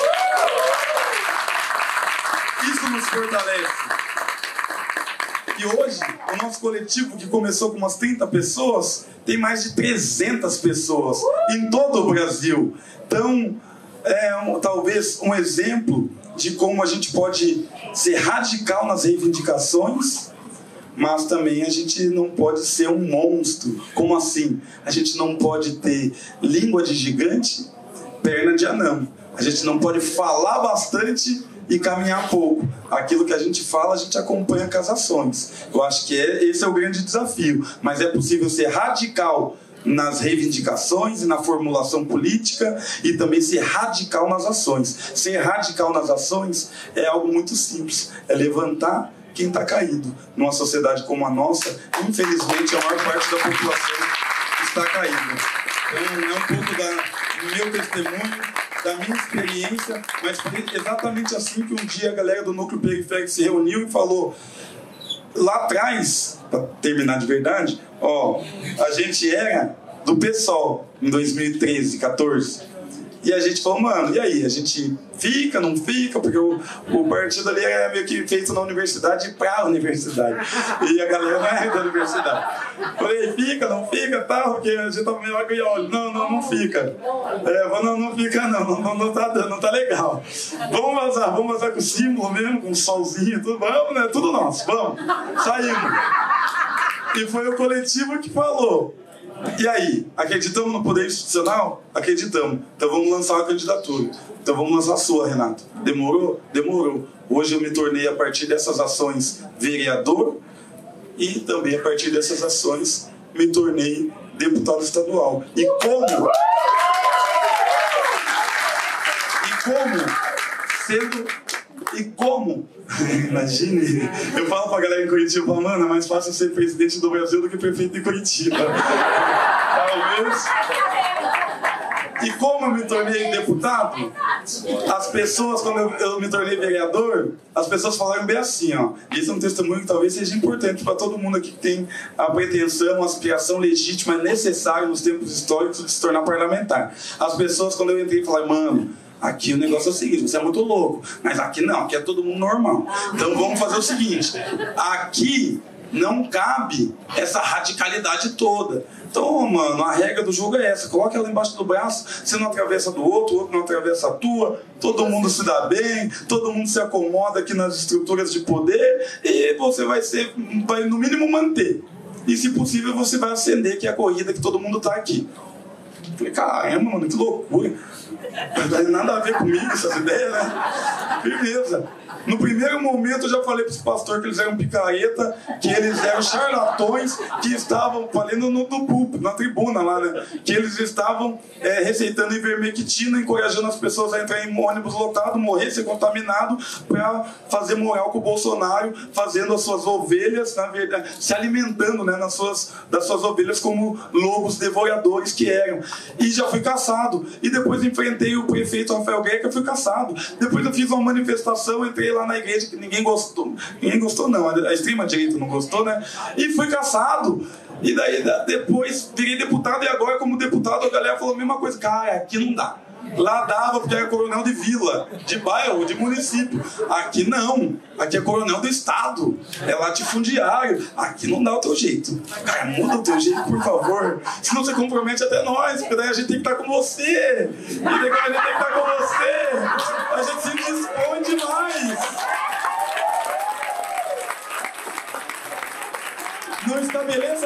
Isso nos fortalece. E hoje, o nosso coletivo, que começou com umas trinta pessoas, tem mais de trezentas pessoas em todo o Brasil. Então, é um, talvez um exemplo de como a gente pode ser radical nas reivindicações, mas também a gente não pode ser um monstro. Como assim? A gente não pode ter língua de gigante, perna de anão. A gente não pode falar bastante e caminhar pouco. Aquilo que a gente fala, a gente acompanha com as ações. Eu acho que é, esse é o grande desafio. Mas é possível ser radical nas reivindicações e na formulação política, e também ser radical nas ações. Ser radical nas ações é algo muito simples. É levantar quem está caído. Numa sociedade como a nossa, infelizmente, a maior parte da população está caída. Então, é um pouco da, do meu testemunho, da minha experiência, mas foi exatamente assim que um dia a galera do núcleo periférico se reuniu e falou: lá atrás, para terminar de verdade, ó, a gente era do PSOL em dois mil e treze, quatorze. E a gente falou, mano, e aí? A gente fica, não fica? Porque o, o partido ali é meio que feito na universidade pra universidade. E a galera não é da universidade. Falei, fica, não fica, tal, porque a gente tá meio água e óleo. Não, não, não fica. É, não, não fica não, não, não, não, tá, não tá legal. Vamos vazar, vamos vazar com o símbolo mesmo, com o solzinho, tudo, vamos, né? Tudo nosso, vamos. Saímos. E foi o coletivo que falou. E aí, acreditamos no poder institucional? Acreditamos. Então vamos lançar uma candidatura. Então vamos lançar a sua, Renato. Demorou? Demorou. Hoje eu me tornei, a partir dessas ações, vereador, e também a partir dessas ações me tornei deputado estadual. E como? E como? Sendo... E como? Imagine, eu falo pra galera em Curitiba, mano, é mais fácil ser presidente do Brasil do que prefeito de Curitiba. Talvez. E como eu me tornei deputado, as pessoas, quando eu, eu me tornei vereador, as pessoas falaram bem assim, ó. Isso é um testemunho que talvez seja importante para todo mundo aqui que tem a pretensão, a aspiração legítima, necessária nos tempos históricos de se tornar parlamentar. As pessoas, quando eu entrei, falaram, mano, aqui o negócio é o seguinte, você é muito louco, mas aqui não, aqui é todo mundo normal. Então vamos fazer o seguinte, aqui não cabe essa radicalidade toda. Então, mano, a regra do jogo é essa, coloca ela embaixo do braço, você não atravessa do outro, o outro não atravessa a tua, todo mundo se dá bem, todo mundo se acomoda aqui nas estruturas de poder e você vai ser, vai no mínimo manter. E se possível você vai acender, que é a corrida que todo mundo tá aqui. Falei, caramba, mano, que loucura. Não tem nada a ver comigo essas ideias, né? Firmeza. No primeiro momento eu já falei para os pastores que eles eram picareta, que eles eram charlatões, que estavam falando no, no púlpito, na tribuna lá, né? Que eles estavam é, receitando ivermectina, encorajando as pessoas a entrar em ônibus lotado, morrer, ser contaminado, para fazer moral com o Bolsonaro, fazendo as suas ovelhas, na verdade, se alimentando, né, nas suas, das suas ovelhas como lobos devoradores que eram. E já fui caçado. E depois enfrentei o prefeito Rafael Greca, fui caçado. Depois eu fiz uma manifestação, entrei lá na igreja que ninguém gostou. Ninguém gostou não, a extrema direita não gostou, né? E fui caçado. E daí depois virei deputado, e agora como deputado a galera falou a mesma coisa. Cara, aqui não dá. Lá dava porque era coronel de vila, de bairro, de município. Aqui não. Aqui é coronel do estado. É latifundiário. Aqui não dá o teu jeito. Cara, muda o teu jeito, por favor. Senão você compromete até nós, porque daí a gente tem que estar com você. E daí a gente tem que estar com você. A gente se dispõe demais. Não estabeleça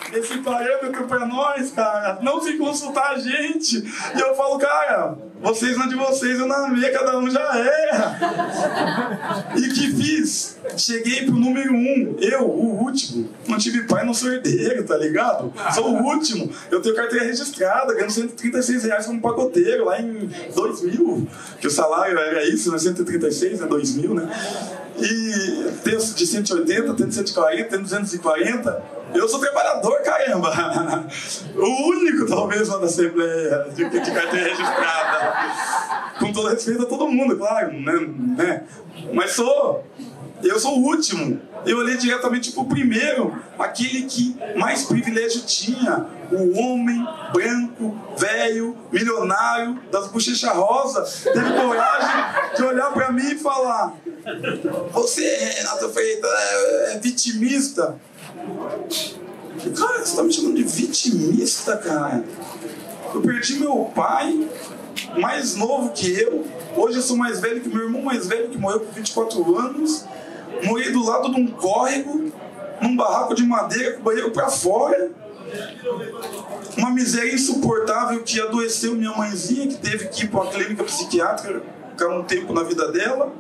esse parâmetro pra nós, cara, não se consultar a gente. E eu falo, cara, vocês na de vocês, eu na minha, cada um já erra. E que fiz? Cheguei pro número um, eu, o último. Não tive pai, não sou herdeiro, tá ligado? Sou o último. Eu tenho carteira registrada, ganhando cento e trinta e seis reais como pagoteiro, lá em dois mil. Que o salário era isso, né? cento e trinta e seis, né? dois mil, né? E tenho de cento e oitenta, tenho de cento e quarenta, tenho de duzentos e quarenta. Eu sou trabalhador, caramba! O único, talvez, lá da Assembleia de, de carteira registrada. Com todo respeito a todo mundo, claro, né? né? Mas sou. Eu sou o último. Eu olhei diretamente pro primeiro, aquele que mais privilégio tinha. O homem branco, velho, milionário, das bochechas rosas, teve coragem de olhar pra mim e falar: você, Renato Freitas, é, é vitimista. Cara, você tá me chamando de vitimista, cara? Eu perdi meu pai, mais novo que eu. Hoje eu sou mais velho que meu irmão mais velho, que morreu com vinte e quatro anos. Morei do lado de um córrego, num barraco de madeira com o banheiro pra fora. Uma miséria insuportável que adoeceu minha mãezinha, que teve que ir para uma clínica psiquiátrica, ficar um tempo na vida dela.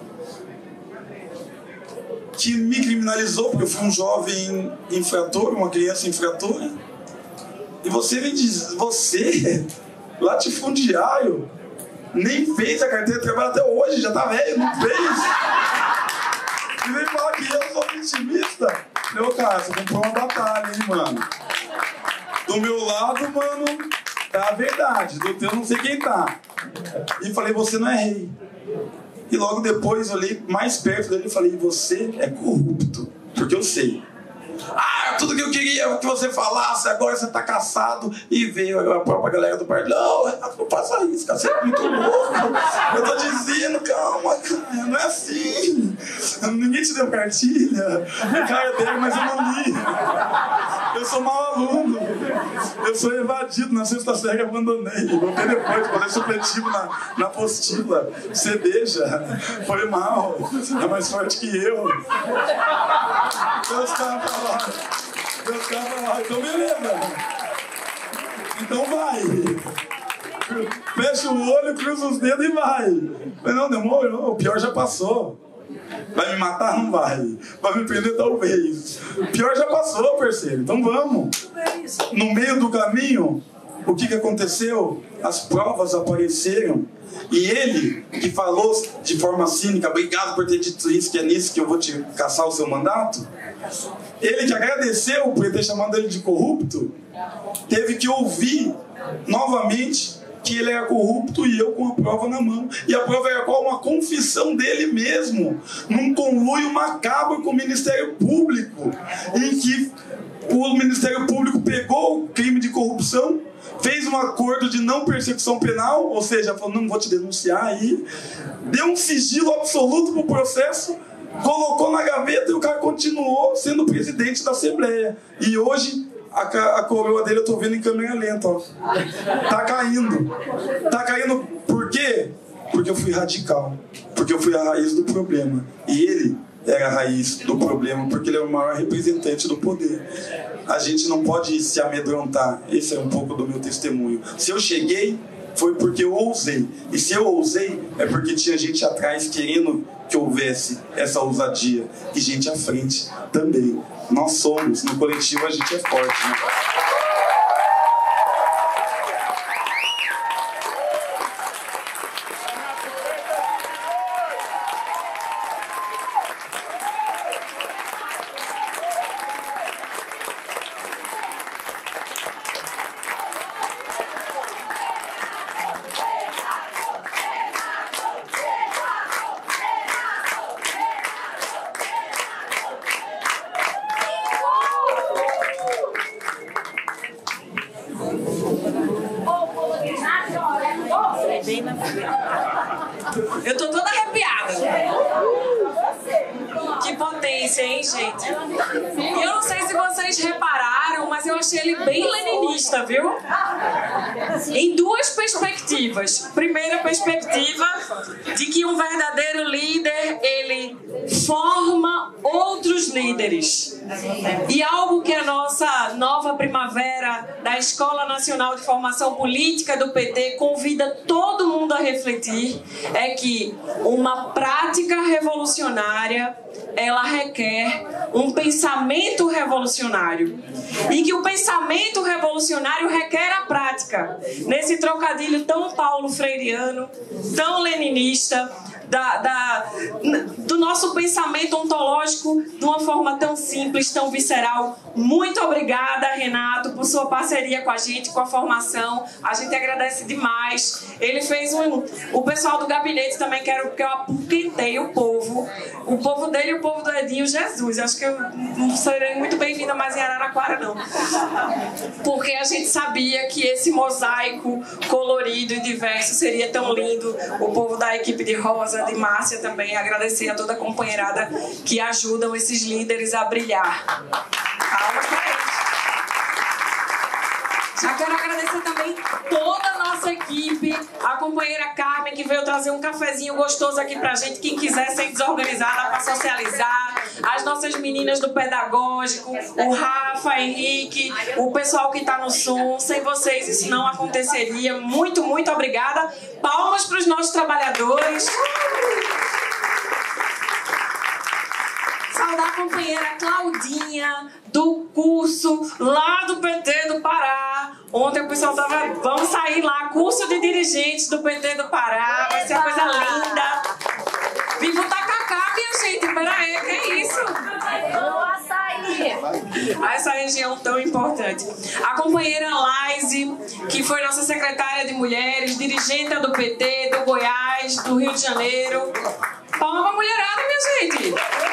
Que me criminalizou, porque eu fui um jovem infrator, uma criança infratora. E você vem dizer, você, latifundiário, nem fez a carteira de trabalho até hoje, já tá velho, não fez. E vem falar que eu sou vitimista. Meu cara, você comprou uma batalha, hein, mano? Do meu lado, mano, tá a verdade. Do teu, não sei quem tá. E falei, você não é rei. E logo depois eu olhei mais perto dele e falei, você é corrupto. Porque eu sei. Ah, tudo que eu queria que você falasse, agora você tá caçado. E veio a própria galera do partido. Não, Renato, não faça isso, cara, você é muito louco. Eu tô dizendo, calma, cara, não é assim. Ninguém te deu cartilha. Cara, dele, mas eu não li. Eu sou mau aluno. Eu sou evadido, na sexta série abandonei. Voltei depois, falei supletivo na, na apostila. Você beija, foi mal. É mais forte que eu. Deus tá pra lá. Deus tá pra lá. Então beleza. Então vai. Fecha o olho, cruza os dedos e vai. Mas não, demorou. O pior já passou. Vai me matar? Não vai. Vai me prender? Talvez. O pior já passou, parceiro. Então vamos. No meio do caminho, o que, que aconteceu? As provas apareceram. E ele, que falou de forma cínica, obrigado por ter dito isso, que é nisso que eu vou te caçar o seu mandato. Ele que agradeceu por ter chamado ele de corrupto, teve que ouvir novamente que ele era corrupto e eu com a prova na mão. E a prova era qual? Uma confissão dele mesmo, num conluio macabro com o Ministério Público, em que o Ministério Público pegou o crime de corrupção, fez um acordo de não persecução penal, ou seja, falou, não vou te denunciar aí, deu um sigilo absoluto pro processo, colocou na gaveta e o cara continuou sendo presidente da Assembleia. E hoje a, a coroa dele eu tô vendo em câmera lenta, ó. Tá caindo. Tá caindo por quê? Porque eu fui radical. Porque eu fui a raiz do problema. E ele era a raiz do problema, porque ele é o maior representante do poder. A gente não pode se amedrontar. Esse é um pouco do meu testemunho. Se eu cheguei, foi porque eu ousei. E se eu ousei, é porque tinha gente atrás querendo que houvesse essa ousadia. E gente à frente também. Nós somos, no coletivo a gente é forte, né? Eu tô toda arrepiada. Que potência, hein, gente? E eu não sei se vocês repararam, mas eu achei ele bem leninista, viu? Em duas perspectivas. Primeira perspectiva de que um verdadeiro líder, ele forma outros líderes. E algo que a nossa nova primavera da Escola Nacional de Formação Política do P T convida todo mundo a refletir é que uma prática revolucionária, ela requer um pensamento revolucionário. E que o pensamento revolucionário requer a prática. Nesse trocadilho tão paulo freireano, tão leninista, Da, da, do nosso pensamento ontológico de uma forma tão simples, tão visceral. Muito obrigada, Renato, por sua parceria com a gente, com a formação. A gente agradece demais. Ele fez um... O pessoal do gabinete também quero que eu apoquentei o povo. O povo dele e o povo do Edinho, Jesus. Acho que eu não serei muito bem-vinda mais em Araraquara, não. Porque a gente sabia que esse mosaico colorido e diverso seria tão lindo. O povo da equipe de Rosa, de Márcia também, agradecer a toda a companheirada que ajudam esses líderes a brilhar. Palmas para eles. Já quero agradecer também toda a nossa equipe, a companheira Carmen, que veio trazer um cafezinho gostoso aqui pra gente, quem quiser ser desorganizada para socializar, as nossas meninas do pedagógico, o Rafa, Henrique, o pessoal que tá no som. Sem vocês isso não aconteceria. Muito, muito obrigada. Palmas para os nossos trabalhadores. Saudar a companheira Claudinha, do curso lá do P T do Pará. Ontem o pessoal tava, vamos sair lá, curso de dirigentes do P T do Pará, vai ser uma coisa linda. Viva o tacacá, minha gente, peraí, que é isso? A essa região tão importante. A companheira Laise, que foi nossa secretária de mulheres, dirigente do P T, do Goiás, do Rio de Janeiro. Palma pra mulherada, minha gente!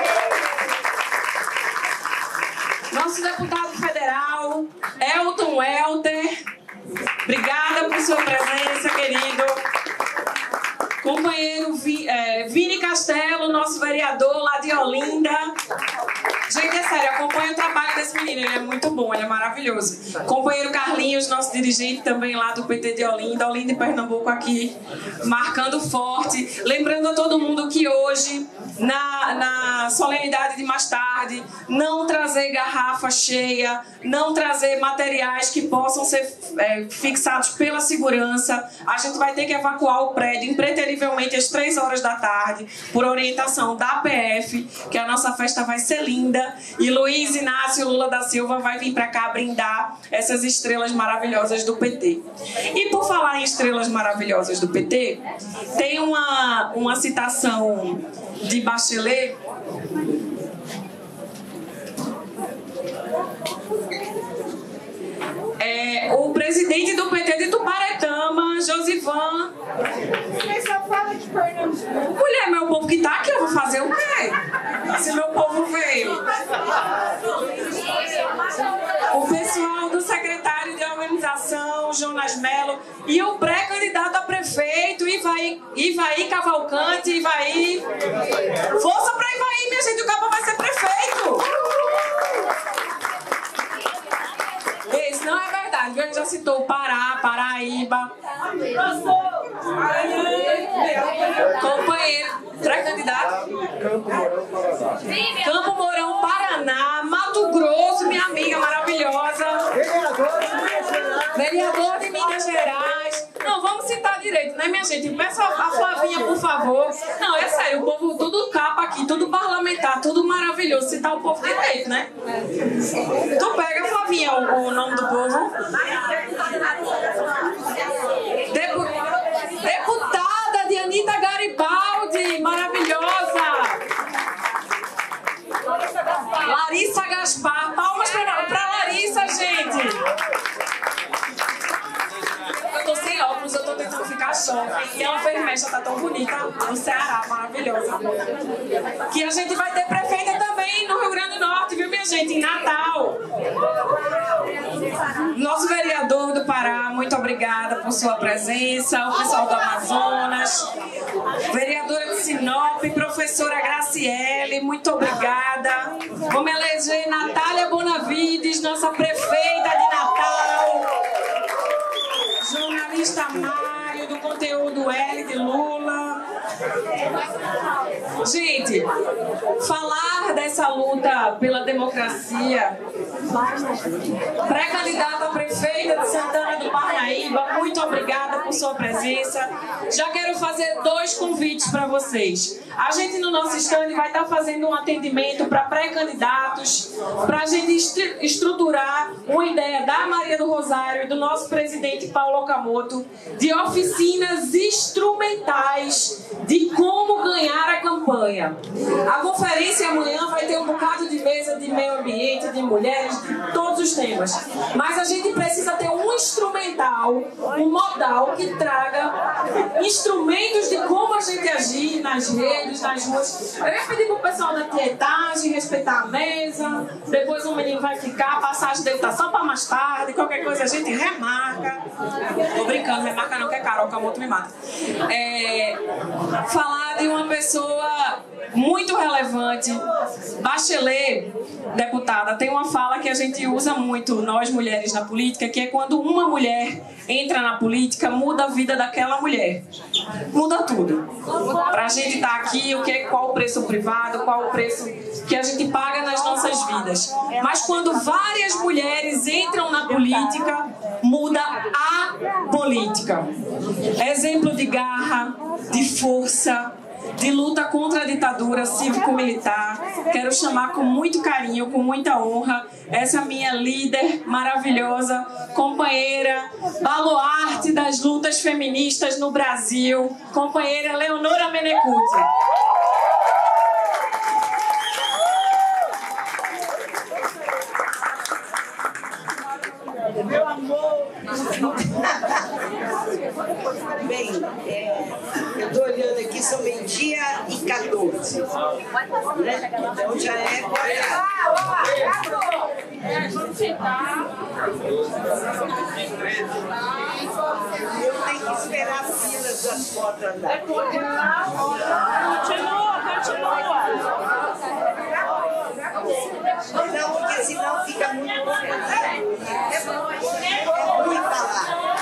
Nosso deputado federal, Elton Welter. Obrigada por sua presença, querido. Companheiro é, Vini Castelo, nosso vereador lá de Olinda. Gente, é sério, acompanha o trabalho desse menino, ele é muito bom, ele é maravilhoso. Companheiro Carlinhos, nosso dirigente também lá do P T de Olinda, Olinda e Pernambuco aqui, marcando forte. Lembrando a todo mundo que hoje, na, na solenidade de mais tarde, não trazer garrafa cheia, não trazer materiais que possam ser é, fixados pela segurança. A gente vai ter que evacuar o prédio impreterivelmente às três horas da tarde, por orientação da P F, que a nossa festa vai ser linda. E Luiz Inácio Lula da Silva vai vir para cá brindar essas estrelas maravilhosas do P T. E por falar em estrelas maravilhosas do P T, tem uma, uma citação de Bachelet. É, o presidente do P T de Tuparetama, Josivan. Mulher, meu povo que tá aqui, eu vou fazer o quê? Se meu povo veio. O pessoal do secretário de organização, Jonas Mello, e o pré-candidato a prefeito, Ivaí, Ivaí Cavalcante, Ivaí. Força pra Ivaí, minha gente, o cabo vai ser prefeito. Esse não é verdade, ele já citou o Pará, Paraíba. Companheiro, pré-candidato. Campo Mourão, Paraná, Mato Grosso, minha amiga maravilhosa. Vereador de Minas Gerais. Não, vamos citar direito, né, minha gente? Peça a Flavinha, por favor. Não, é sério, o povo tudo capa aqui, tudo parlamentar, tudo maravilhoso. Citar o povo direito, né? Tu pega, Flavinha, o, o nome do povo. Depu Deputada de Anitta Garibaldi, maravilhosa. Larissa Gaspar. Palmas para Larissa, gente. Eu tô sem óculos, eu tô tentando ficar jovem. E ela fez mecha, tá tão bonita no Ceará, maravilhosa. Que a gente vai ter prefeita também no Rio Grande do Norte, viu, minha gente? Em Natal. Nosso vereador do Pará, muito obrigada por sua presença. O pessoal do Amazonas. Vereadora de Sinop, professora Graciele, muito obrigada. Vamos eleger Natália Bonavides, nossa prefeita de Natal. Jornalista Mário, do conteúdo L de Lula. Gente, falar dessa luta pela democracia, pré-candidata a prefeita de Santana do Parnaíba, muito obrigada por sua presença. Já quero fazer dois convites para vocês. A gente no nosso stand vai estar fazendo um atendimento para pré-candidatos, para a gente estruturar uma ideia da Maria do Rosário e do nosso presidente Paulo Okamoto de oficinas instrumentais de como ganhar a campanha. A conferência amanhã vai ter um bocado de mesa de meio ambiente, de mulheres, de todos os temas. Mas a gente precisa ter um instrumental, um modal que traga instrumentos de como a gente agir nas redes, nas ruas. Eu ia pedir pro pessoal da tietagem respeitar a mesa, depois o menino vai ficar, a passagem dele tá só para mais tarde, qualquer coisa a gente remarca. Tô brincando, remarca não, que é Carol, que a moto me mata. É, falar de uma pessoa muito relevante. Bachelet, deputada, tem uma fala que a gente usa muito, nós mulheres na política, que é quando uma mulher entra na política, muda a vida daquela mulher. Muda tudo. Pra gente estar aqui, o que é, qual o preço privado, qual o preço que a gente paga nas nossas vidas. Mas quando várias mulheres entram na política, muda a política. Exemplo de garra, de força, de luta contra a ditadura cívico-militar. Quero chamar com muito carinho, com muita honra, essa minha líder maravilhosa, companheira, baluarte das lutas feministas no Brasil, companheira Leonora Menecute. Meu amor! Bem, é, eu estou olhando aqui, são meio-dia e quatorze. Né? Então já é agora. Vamos sentar. Eu tenho que esperar a fila das fotos andar. Continua, continua. Não, porque senão fica muito é ruim falar.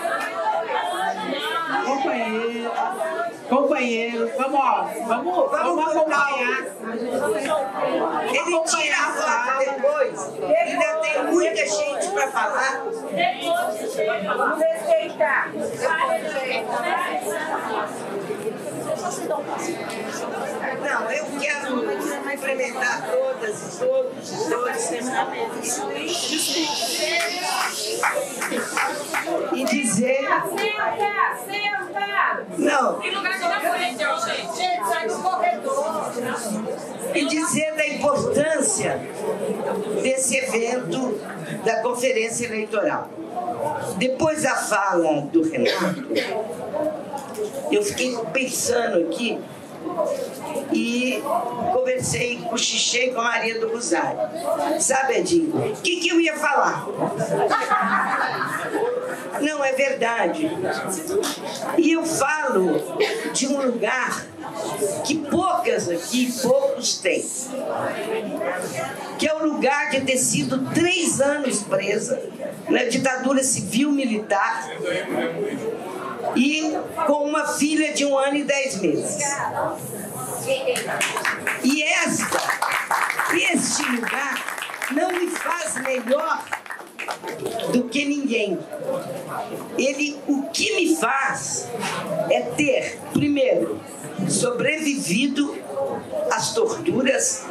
Companheiro, companheiro, vamos, ó, vamos, vamos acompanhar. Ele tira a foto depois, ainda tem muita gente para falar. Vamos respeitar. Não, eu quero cumprimentar todas e todos e todos e dizer. Senta, senta! Não. Tem lugar na frente, gente. Sai do corredor. E dizer da importância desse evento da Conferência Eleitoral. Depois da fala do Renato, eu fiquei pensando aqui e conversei, cochichei com a Maria do Rosário. Sabe, Edinho, o que, que eu ia falar? Não, é verdade. E eu falo de um lugar que poucas aqui, poucos têm. Que é o lugar de ter sido três anos presa na ditadura civil-militar e com uma filha de um ano e dez meses. E esta, este lugar não me faz melhor do que ninguém. Ele, o que me faz é ter, primeiro, sobrevivido às torturas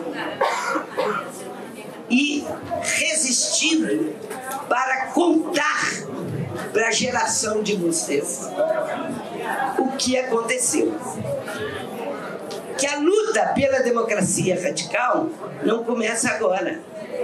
e resistido para contar para a geração de vocês o que aconteceu. Que a luta pela democracia radical não começa agora.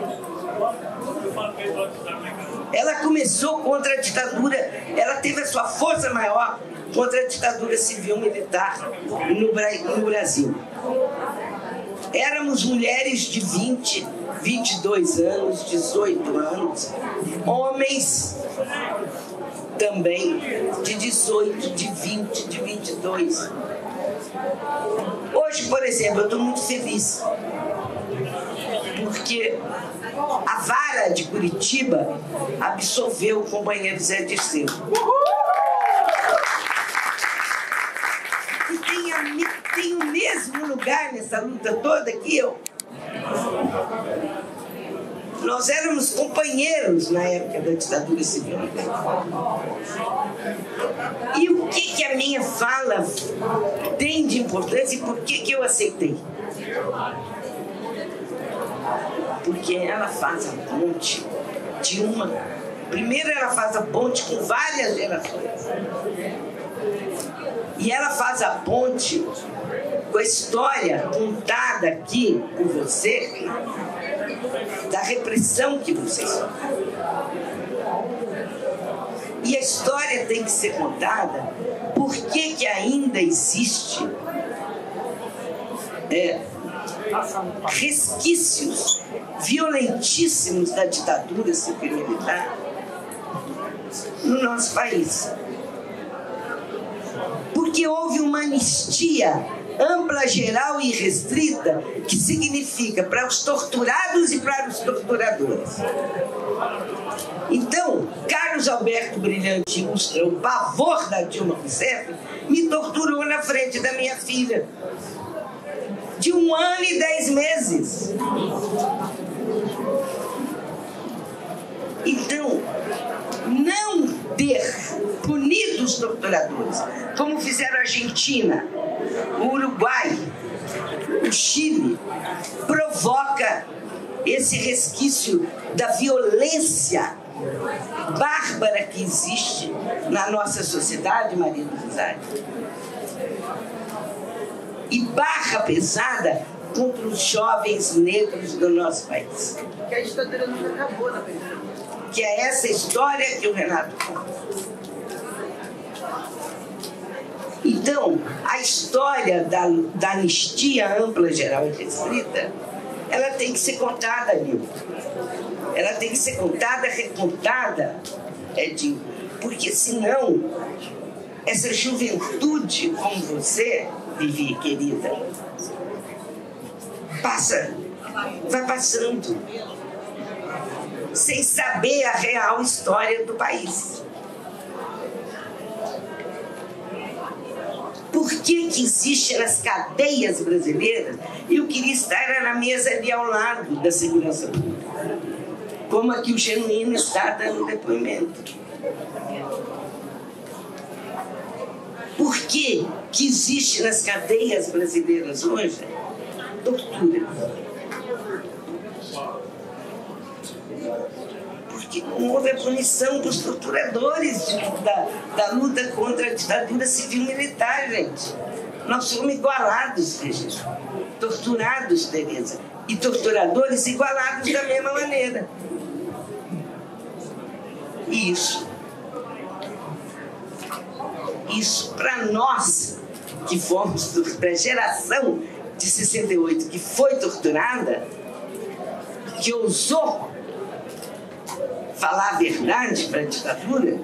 Ela começou contra a ditadura, ela teve a sua força maior contra a ditadura civil-militar no Brasil. Éramos mulheres de vinte, vinte e dois anos, dezoito anos, homens também de dezoito, de vinte, de vinte e dois. Hoje, por exemplo, eu estou muito feliz, porque a vara de Curitiba absolveu o companheiro Zé Dirceu. E tenha tem o mesmo lugar nessa luta toda que eu. Nós éramos companheiros na época da ditadura civil. E o que, que a minha fala tem de importância e por que, que eu aceitei? Porque ela faz a ponte de uma... Primeiro ela faz a ponte com várias gerações. E ela faz a ponte com a história contada aqui por você, da repressão que vocês sofreram. E a história tem que ser contada por que que ainda existe é, resquícios violentíssimos da ditadura civil-militar no nosso país. Porque houve uma anistia ampla, geral e restrita, que significa para os torturados e para os torturadores. Então, Carlos Alberto Brilhante ilustra o pavor da Dilma Rousseff, me torturou na frente da minha filha, de um ano e dez meses. Então, não ter punido os torturadores, como fizeram a Argentina, o Uruguai, o Chile, provoca esse resquício da violência bárbara que existe na nossa sociedade, Maria do Rosário. E barra pesada contra os jovens negros do nosso país. Que a ditadura nunca acabou, na verdade. Que é essa história que o Renato conta. Então, a história da, da anistia ampla, geral e restrita, ela tem que ser contada, Nilton. Ela tem que ser contada, recontada, Edinho, porque senão essa juventude como você, Vivi, querida, passa, vai passando sem saber a real história do país. Por que que existe nas cadeias brasileiras? Eu queria estar na mesa ali ao lado da segurança pública, como aqui o Genuíno está dando depoimento. Por que que existe nas cadeias brasileiras hoje tortura? Porque não houve a punição para os torturadores de, da, da luta contra a ditadura civil-militar, gente. Nós somos igualados, Regina. Torturados, Tereza. E torturadores igualados da mesma maneira. Isso. Isso, para nós, que fomos para a geração de sessenta e oito, que foi torturada, que ousou falar a verdade para a ditadura,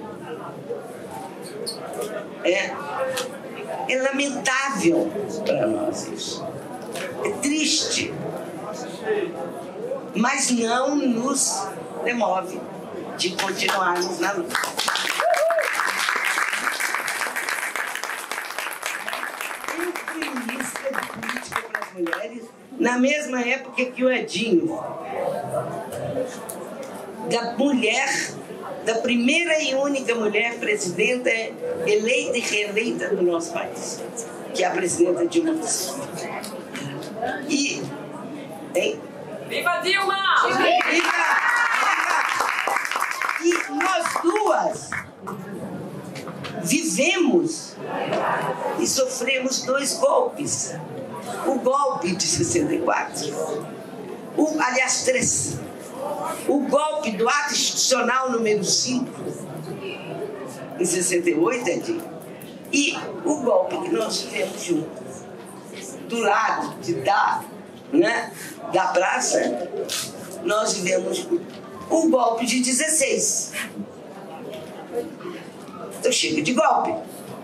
é, é lamentável para nós isso. É triste. Mas não nos demove de continuarmos na luta. Eu fui ministra de Política para as Mulheres na mesma época que o Edinho, da mulher, da primeira e única mulher presidenta eleita e reeleita do nosso país, que é a presidenta Dilma Rousseff. E... Hein? Viva Dilma! Viva! Viva! E nós duas vivemos e sofremos dois golpes. O golpe de sessenta e quatro, o, aliás, três. O golpe do ato institucional número cinco, em sessenta e oito, Edinho, e o golpe que nós tivemos juntos, do lado de da, né, da praça, nós vivemos o golpe de dezesseis. Então chega de golpe.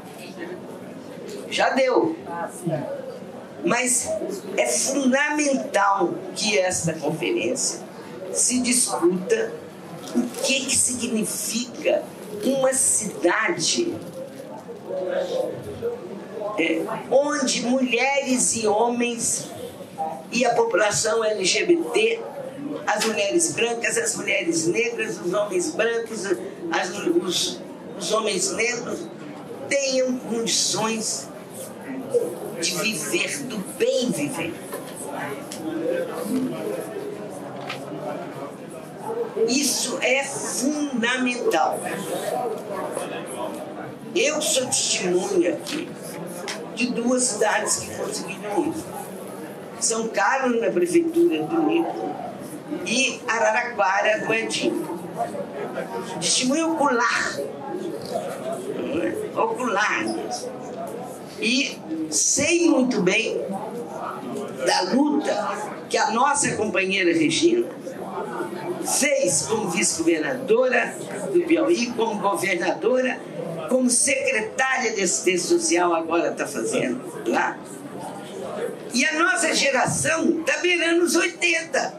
Já deu. Mas é fundamental que esta conferência se discuta o que, que significa uma cidade é, onde mulheres e homens e a população L G B T, as mulheres brancas, as mulheres negras, os homens brancos, as, os, os homens negros, tenham condições de viver, do bem viver. Isso é fundamental. Eu sou testemunha aqui de duas cidades que conseguiram isso. São Carlos, na prefeitura do Nico, e Araraquara, do Edinho. Testemunha ocular. Ocular mesmo. E sei muito bem da luta que a nossa companheira Regina fez como vice-governadora do Piauí, como governadora, como secretária de assistência social agora está fazendo lá. E a nossa geração está beirando os oitenta.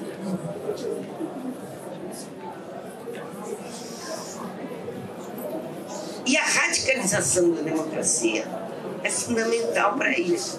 E a radicalização da democracia é fundamental para isso.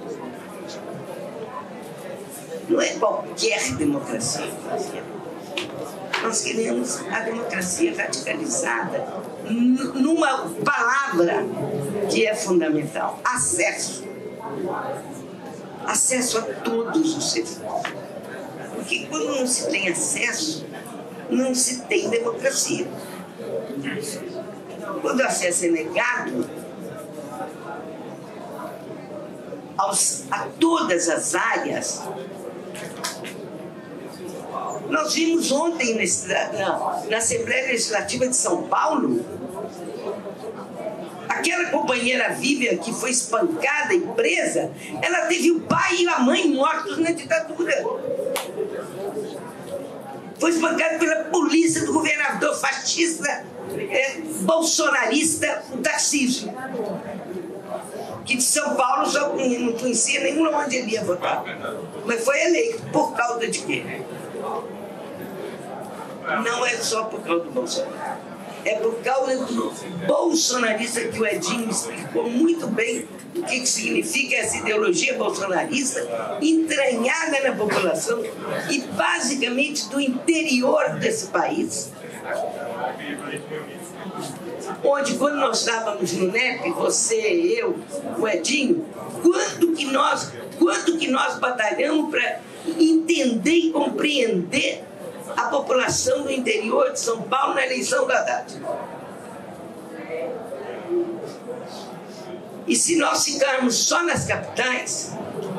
Não é qualquer democracia. Nós queremos a democracia radicalizada numa palavra que é fundamental: acesso. Acesso a todos os serviços. Porque quando não se tem acesso, não se tem democracia. Quando o acesso é negado aos, a todas as áreas. Nós vimos ontem na, na Assembleia Legislativa de São Paulo aquela companheira Vivian que foi espancada e presa, ela teve o pai e a mãe mortos na ditadura. Foi espancada pela polícia do governador fascista, é, bolsonarista, o Tarcísio, que de São Paulo só não conhecia nenhuma onde ele ia votar. Mas foi eleito. Por causa de quê? Não é só por causa do Bolsonaro. É por causa do bolsonarista, que o Edinho explicou muito bem o que significa essa ideologia bolsonarista entranhada na população e basicamente do interior desse país. Onde, quando nós estávamos no N E P, você, eu, o Edinho, quanto que nós, quanto que nós batalhamos para entender e compreender a população do interior de São Paulo na eleição da Haddad. E se nós ficarmos só nas capitais,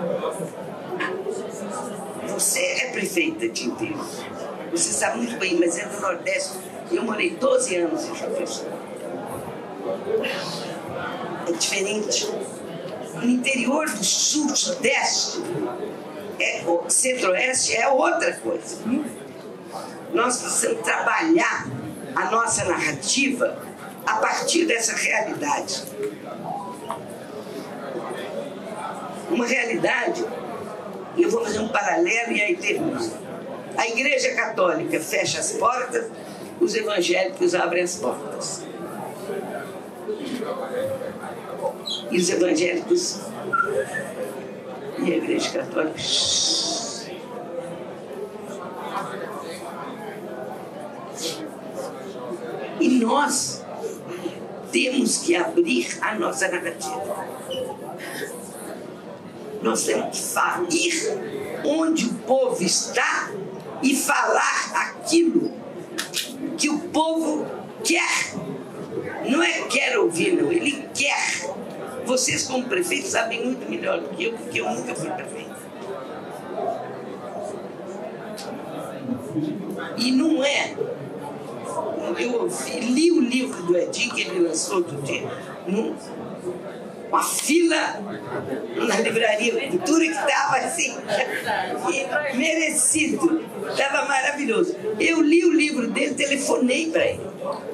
você é prefeita de inteiro. Você sabe muito bem, mas é do Nordeste. Eu morei doze anos em João Pessoa. É diferente. No interior do Sul, Sudeste, é, o Centro-Oeste é outra coisa. Nós precisamos trabalhar a nossa narrativa a partir dessa realidade. Uma realidade, e eu vou fazer um paralelo e aí termino. A Igreja Católica fecha as portas, os evangélicos abrem as portas. E os evangélicos e a Igreja Católica. E nós temos que abrir a nossa narrativa. Nós temos que ir onde o povo está e falar aquilo que o povo quer. Não é quer ouvir, não. Ele quer. Vocês, como prefeitos, sabem muito melhor do que eu, porque eu nunca fui prefeito. E não é... Eu ouvi, li o livro do Edinho que ele lançou outro dia, num, uma fila na livraria Cultura que estava assim, merecido, estava maravilhoso. Eu li o livro dele, telefonei para ele.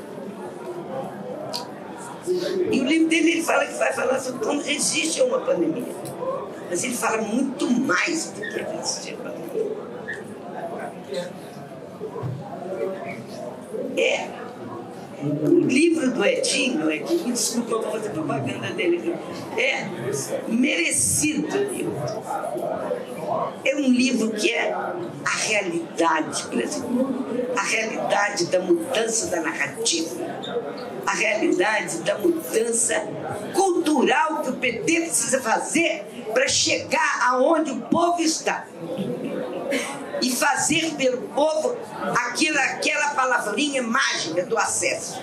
E o livro dele, ele fala que vai falar sobre como resiste a uma pandemia. Mas ele fala muito mais do que resistir a pandemia. É O livro do Edinho, Edinho, desculpa, vou fazer propaganda dele, é merecido livro. É um livro que é a realidade brasileira, a realidade da mudança da narrativa, a realidade da mudança cultural que o P T precisa fazer para chegar aonde o povo está e fazer pelo povo aquilo, aquela palavrinha mágica do acesso.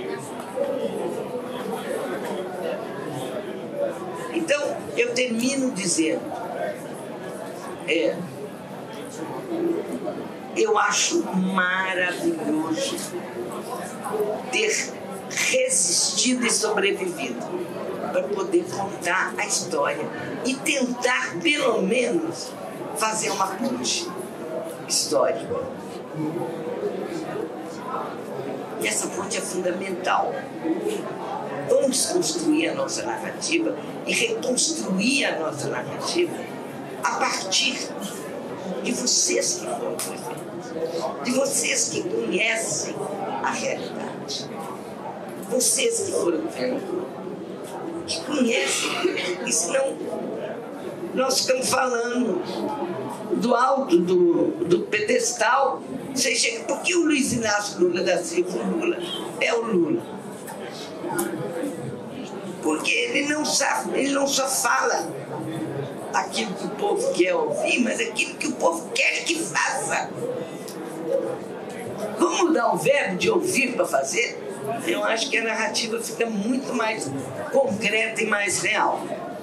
Então, eu termino dizendo, é, eu acho maravilhoso ter resistido e sobrevivido para poder contar a história e tentar, pelo menos, fazer uma ponte histórica. E essa ponte é fundamental. Vamos construir a nossa narrativa e reconstruir a nossa narrativa a partir de vocês que foram prefeitos, de vocês que conhecem a realidade, vocês que foram governadores, que conhecem, e senão nós ficamos falando do alto do, do pedestal, você chega, porque o Luiz Inácio Lula da Silva, o Lula, é o Lula. Porque ele não, sabe, ele não só fala aquilo que o povo quer ouvir, mas aquilo que o povo quer que faça. Vamos mudar o verbo de ouvir para fazer? Eu acho que a narrativa fica muito mais concreta e mais real.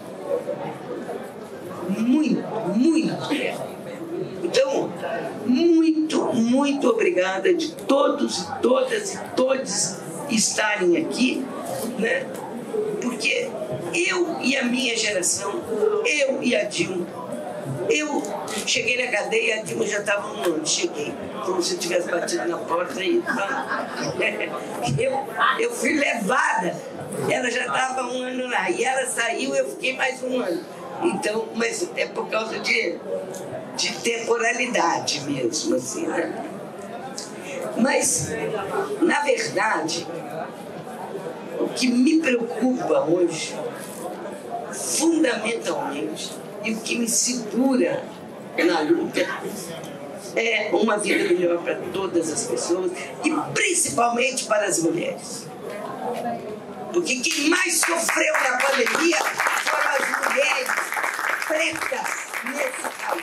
Muito, muito real. Então, muito, muito obrigada de todos e todas e todos estarem aqui, né? Porque eu e a minha geração, eu e a Dilma, eu cheguei na cadeia, a Dilma já estava um ano, cheguei, como se eu tivesse batido na porta e eu, eu fui levada, ela já estava um ano lá, e ela saiu, eu fiquei mais um ano. Então, mas é por causa de, de temporalidade mesmo, assim, né? Mas, na verdade, o que me preocupa hoje, fundamentalmente, e o que me segura na luta, é uma vida melhor para todas as pessoas e principalmente para as mulheres. Porque quem mais sofreu na pandemia foram as mulheres pretas nesse país.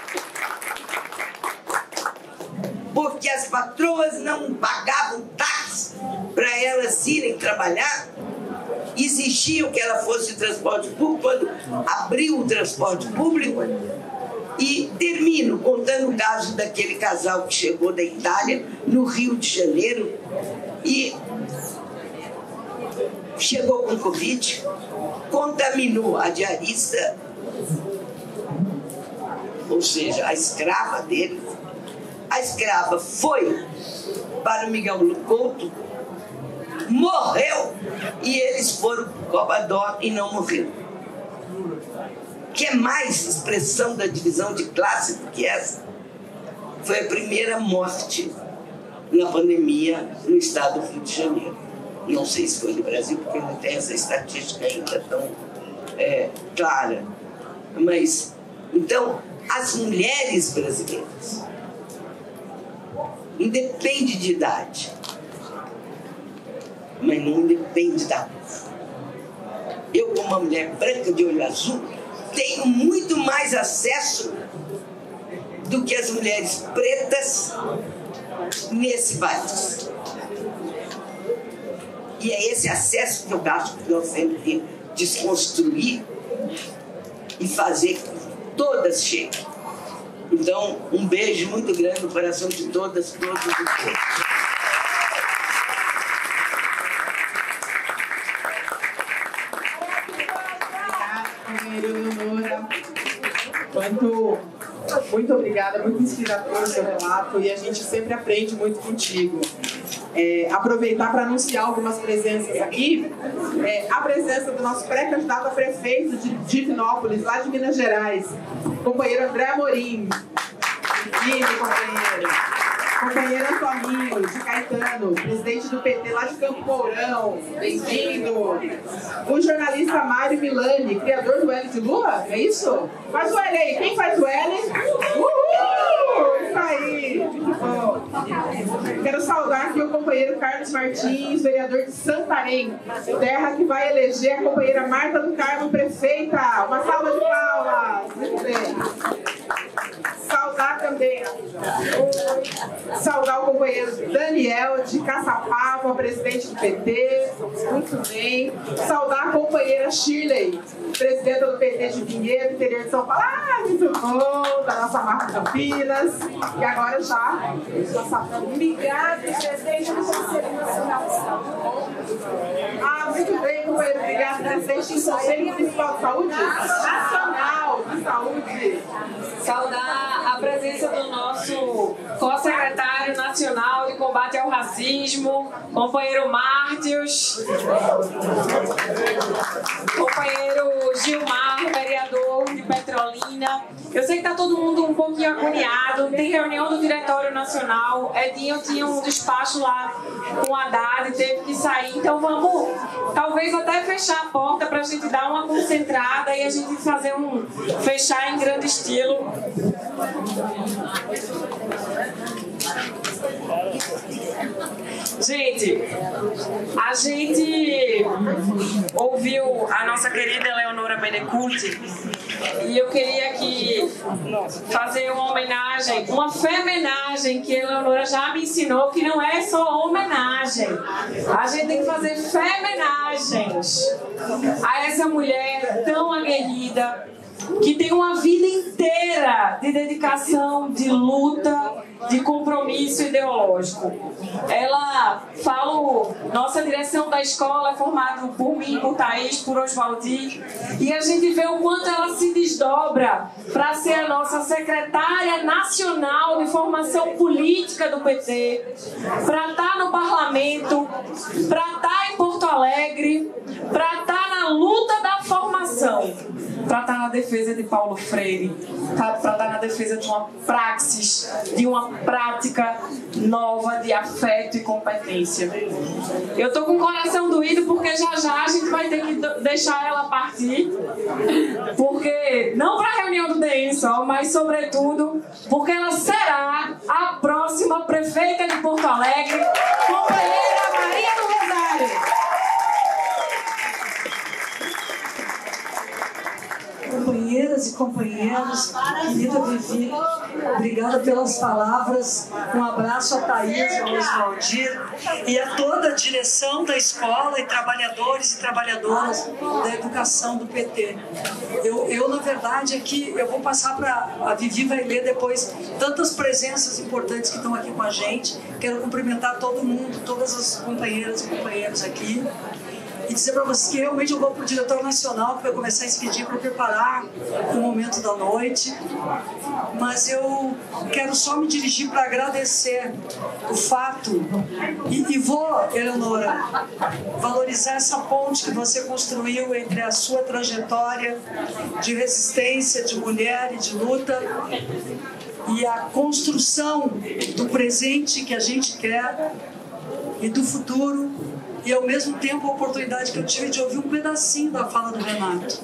Porque as patroas não pagavam táxi para elas irem trabalhar, exigiam que ela fosse de transporte público, quando abriu o transporte público. E termino contando o caso daquele casal que chegou da Itália, no Rio de Janeiro, e chegou com Covid, contaminou a diarista, ou seja, a escrava dele. A escrava foi para o Miguel Couto, morreu, e eles foram para o Cobador e não morreu. Que é mais expressão da divisão de classe do que essa? Foi a primeira morte na pandemia no estado do Rio de Janeiro. Não sei se foi no Brasil, porque não tem essa estatística ainda tão é, clara. Mas, então, as mulheres brasileiras, independe de idade, mas não depende da cor. Eu, como uma mulher branca de olho azul, tenho muito mais acesso do que as mulheres pretas nesse país. E é esse acesso que eu acho que nós temos que desconstruir e fazer com que todas cheguem. Então, um beijo muito grande no coração de todas, todos e todos. Muito, muito obrigada, muito inspirador o seu relato e a gente sempre aprende muito contigo. É, aproveitar para anunciar algumas presenças aqui. É, a presença do nosso pré-candidato a prefeito de Divinópolis, lá de Minas Gerais, companheiro André Amorim. Vive, companheiro. Companheiro Antoninho, de Caetano, presidente do P T lá de Campo Mourão, bem-vindo. O jornalista Mário Milani, criador do L de Lua, é isso? Faz o L aí, quem faz o L? Uhul! Isso aí, muito bom. Quero saudar aqui o companheiro Carlos Martins, vereador de Santarém, terra que vai eleger a companheira Marta do Carmo prefeita. Uma salva de palmas. Muito bem. Saudar também, saudar o companheiro Daniel de Caçapava, presidente do P T, muito bem. Saudar a companheira Shirley, presidenta do P T de Vinhedo, interior de São Paulo, ah, muito bom, da nossa marca Campinas, e agora já, obrigada, presidente do Conselho Nacional de Saúde. Ah, muito bem, companheiro, obrigado, presidente do Conselho Municipal de Saúde, Nacional de Saúde. Saudar a presença do nosso co-secretário nacional de combate ao racismo, companheiro Mártios, companheiro Gilmar, vereador de Petrolina. Eu sei que está todo mundo um pouquinho agoniado, tem reunião do Diretório Nacional, Edinho tinha um despacho lá com a Haddad e teve que sair, então vamos talvez até fechar a porta para a gente dar uma concentrada e a gente fazer um fechar em grande estilo. Gente, a gente ouviu a nossa querida Eleonora Menecurti e eu queria aqui fazer uma homenagem, uma femenagem que a Eleonora já me ensinou que não é só homenagem. A gente tem que fazer femenagens a essa mulher tão aguerrida, que tem uma vida inteira de dedicação, de luta, de compromisso ideológico. Ela, falo, nossa direção da escola é formada por mim, por Thaís, por Oswaldir, e a gente vê o quanto ela se desdobra para ser a nossa secretária nacional de formação política do P T, para estar no parlamento, para estar em Porto Alegre, para estar na luta da formação, para estar na defesa de Paulo Freire, para estar na defesa de uma praxis, de uma prática nova de afeto e competência. Eu estou com o coração doído porque já já a gente vai ter que deixar ela partir, porque não para a reunião do D E M só, mas sobretudo porque ela será a próxima prefeita de Porto Alegre, companheira Maria do Rosário. Companheiras e companheiros, querida Vivi, obrigada pelas palavras. Um abraço a Thaís e ao Oswaldir e a toda a direção da escola e trabalhadores e trabalhadoras da educação do P T. Eu, eu na verdade, aqui eu vou passar para a Vivi, vai ler depois tantas presenças importantes que estão aqui com a gente. Quero cumprimentar todo mundo, todas as companheiras e companheiros aqui. E dizer para vocês que realmente eu vou para o diretor nacional, que vai começar a expedir para preparar o momento da noite. Mas eu quero só me dirigir para agradecer o fato, e, e vou, Eleonora, valorizar essa ponte que você construiu entre a sua trajetória de resistência, de mulher e de luta, e a construção do presente que a gente quer e do futuro. E, ao mesmo tempo, a oportunidade que eu tive de ouvir um pedacinho da fala do Renato,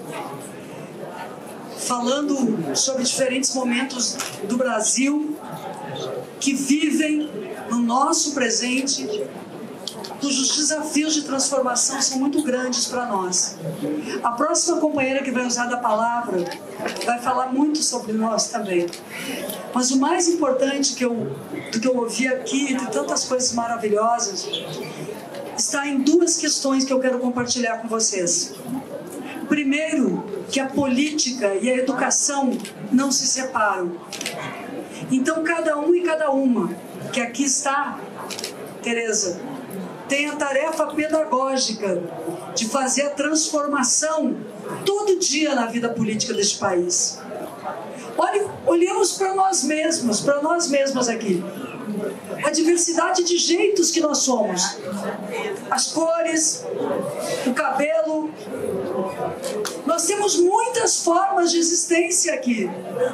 falando sobre diferentes momentos do Brasil que vivem no nosso presente, cujos desafios de transformação são muito grandes para nós. A próxima companheira que vai usar da palavra vai falar muito sobre nós também. Mas o mais importante que eu, do que eu ouvi aqui, de tantas coisas maravilhosas, está em duas questões que eu quero compartilhar com vocês. Primeiro, que a política e a educação não se separam. Então, cada um e cada uma que aqui está, Tereza, tem a tarefa pedagógica de fazer a transformação todo dia na vida política deste país. Olhe, olhemos para nós mesmos, para nós mesmos aqui. A diversidade de jeitos que nós somos, as cores, o cabelo, Nós temos muitas formas de existência aqui.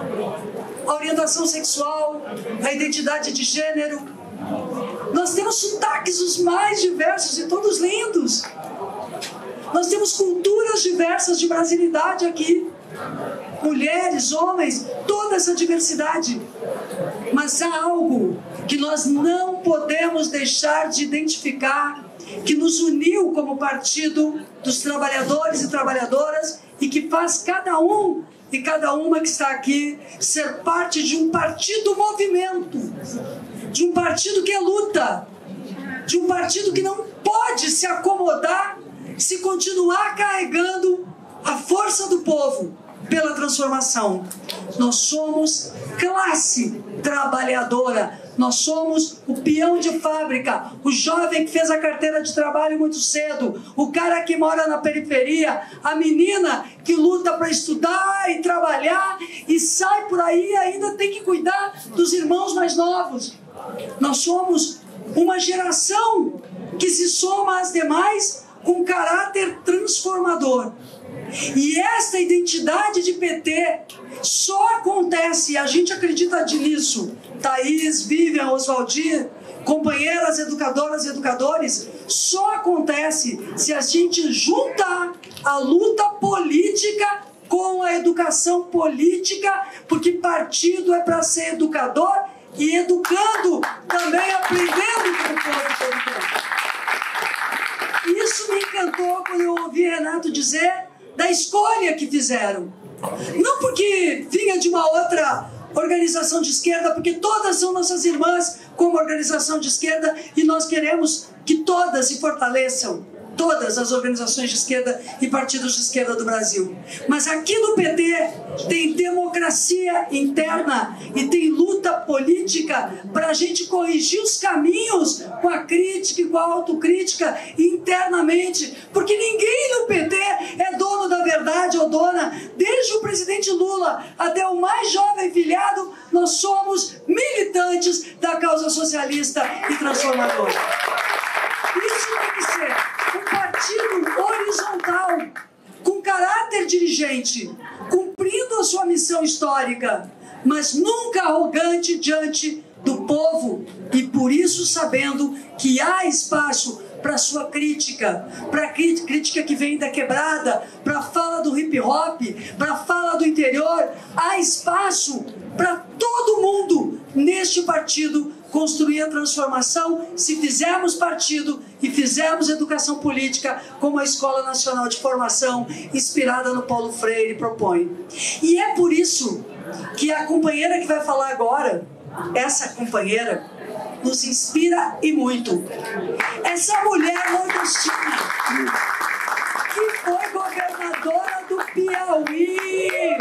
A orientação sexual, a identidade de gênero. Nós temos sotaques os mais diversos e todos lindos. Nós temos culturas diversas de brasilidade aqui. Mulheres, homens, toda essa diversidade. Mas há algo que nós não podemos deixar de identificar, que nos uniu como partido dos trabalhadores e trabalhadoras e que faz cada um e cada uma que está aqui ser parte de um partido movimento, de um partido que é luta, de um partido que não pode se acomodar se continuar carregando a força do povo pela transformação. Nós somos classe trabalhadora, nós somos o peão de fábrica, o jovem que fez a carteira de trabalho muito cedo, o cara que mora na periferia, a menina que luta para estudar e trabalhar e sai por aí e ainda tem que cuidar dos irmãos mais novos. Nós somos uma geração que se soma às demais com caráter transformador. E esta identidade de P T só acontece, e a gente acredita nisso, Thaís, Vivian, Oswaldir, companheiras educadoras e educadores, só acontece se a gente juntar a luta política com a educação política, porque partido é para ser educador e educando, também aprendendo com o povo todo. Isso me encantou quando eu ouvi Renato dizer da escolha que fizeram. Não porque vinha de uma outra organização de esquerda, porque todas são nossas irmãs como organização de esquerda e nós queremos que todas se fortaleçam, todas as organizações de esquerda e partidos de esquerda do Brasil. Mas aqui no P T tem democracia interna e tem luta política para a gente corrigir os caminhos com a crítica e com a autocrítica internamente, porque ninguém no P T é dono da verdade ou dona. Desde o presidente Lula até o mais jovem filiado, nós somos militantes da causa socialista e transformadora. Isso tem que ser um partido horizontal, com caráter dirigente, cumprindo a sua missão histórica, mas nunca arrogante diante do povo, e por isso sabendo que há espaço para sua crítica, para a crítica que vem da quebrada, para a fala do hip hop, para a fala do interior. Há espaço para todo mundo neste partido construir a transformação, se fizermos partido e fizermos educação política como a Escola Nacional de Formação, inspirada no Paulo Freire, propõe. E é por isso que a companheira que vai falar agora, essa companheira, nos inspira e muito. Essa mulher nordestina, que foi governadora do Piauí,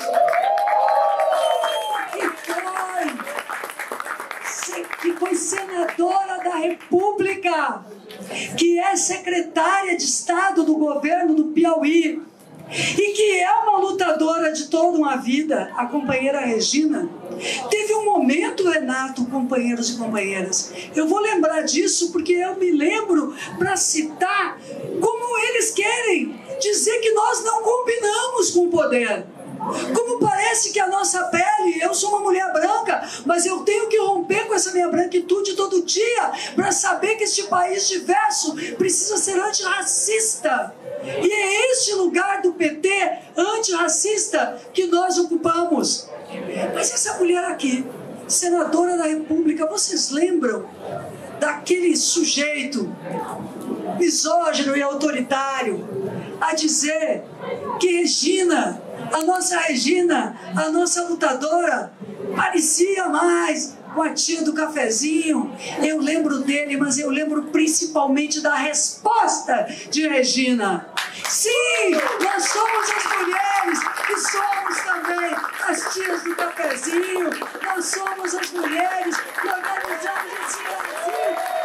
que foi... que foi senadora da República, que é secretária de Estado do governo do Piauí e que é uma lutadora de toda uma vida, a companheira Regina. Teve um momento, Renato, companheiros e companheiras, eu vou lembrar disso porque eu me lembro para citar como eles querem dizer que nós não combinamos com o poder. Como parece que a nossa pele, eu sou uma mulher branca, mas eu tenho que romper com essa minha branquitude todo dia para saber que este país diverso precisa ser antirracista. E é este lugar do P T antirracista que nós ocupamos. Mas essa mulher aqui, senadora da República, vocês lembram daquele sujeito misógino e autoritário a dizer que Regina, a nossa Regina, a nossa lutadora, parecia mais com a tia do cafezinho? Eu lembro dele, mas eu lembro principalmente da resposta de Regina. Sim, nós somos as mulheres e somos também as tias do cafezinho. Nós somos as mulheres que organizamos esse Brasil.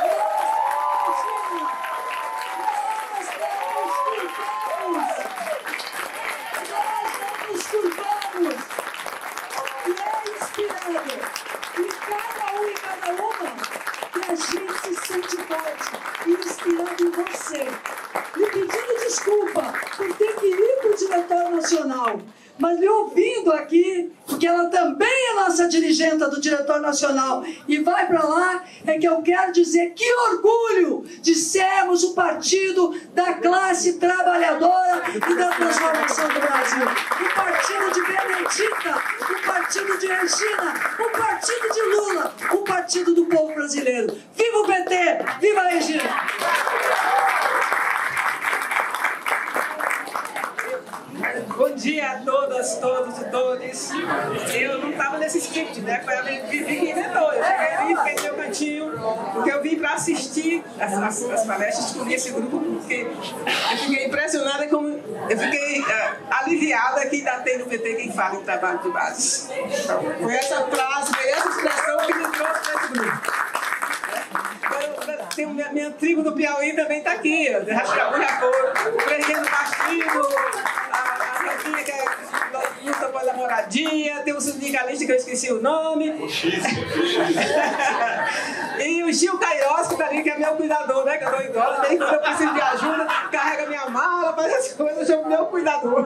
A gente se sente forte e inspirado em você. E pedindo desculpa por ter que ir para diretor nacional. Mas lhe ouvindo aqui, porque ela também é nossa dirigente do diretor nacional e vai para lá, é que eu quero dizer que orgulho de sermos o partido da classe trabalhadora e da transformação do Brasil. O partido de Benedita, o partido de Regina, o partido de Lula, o partido do povo brasileiro. Viva o P T! Viva a Regina! Bom dia a todas, todos e todas. Eu não estava nesse script, né? Foi a Vivi que inventou. Eu cheguei ali, fiquei no meu cantinho, porque eu vim para assistir as, as, as palestras, escolhi esse grupo, porque eu fiquei impressionada, como eu fiquei uh, aliviada que ainda tem no P T quem fala em trabalho de base. Então, foi essa frase, foi essa expressão que me trouxe para esse grupo. Tem minha, minha tribo do Piauí também está aqui, Rascaú, o presidente do partido, a Rafinha que é luta pela moradia, tem um sindicalista que eu esqueci o nome. O X. E o Gil Cairós, que está ali, que é meu cuidador, né? Que eu dou idosa, daí quando eu preciso de ajuda, carrega minha mala, faz as coisas, eu chamo meu cuidador.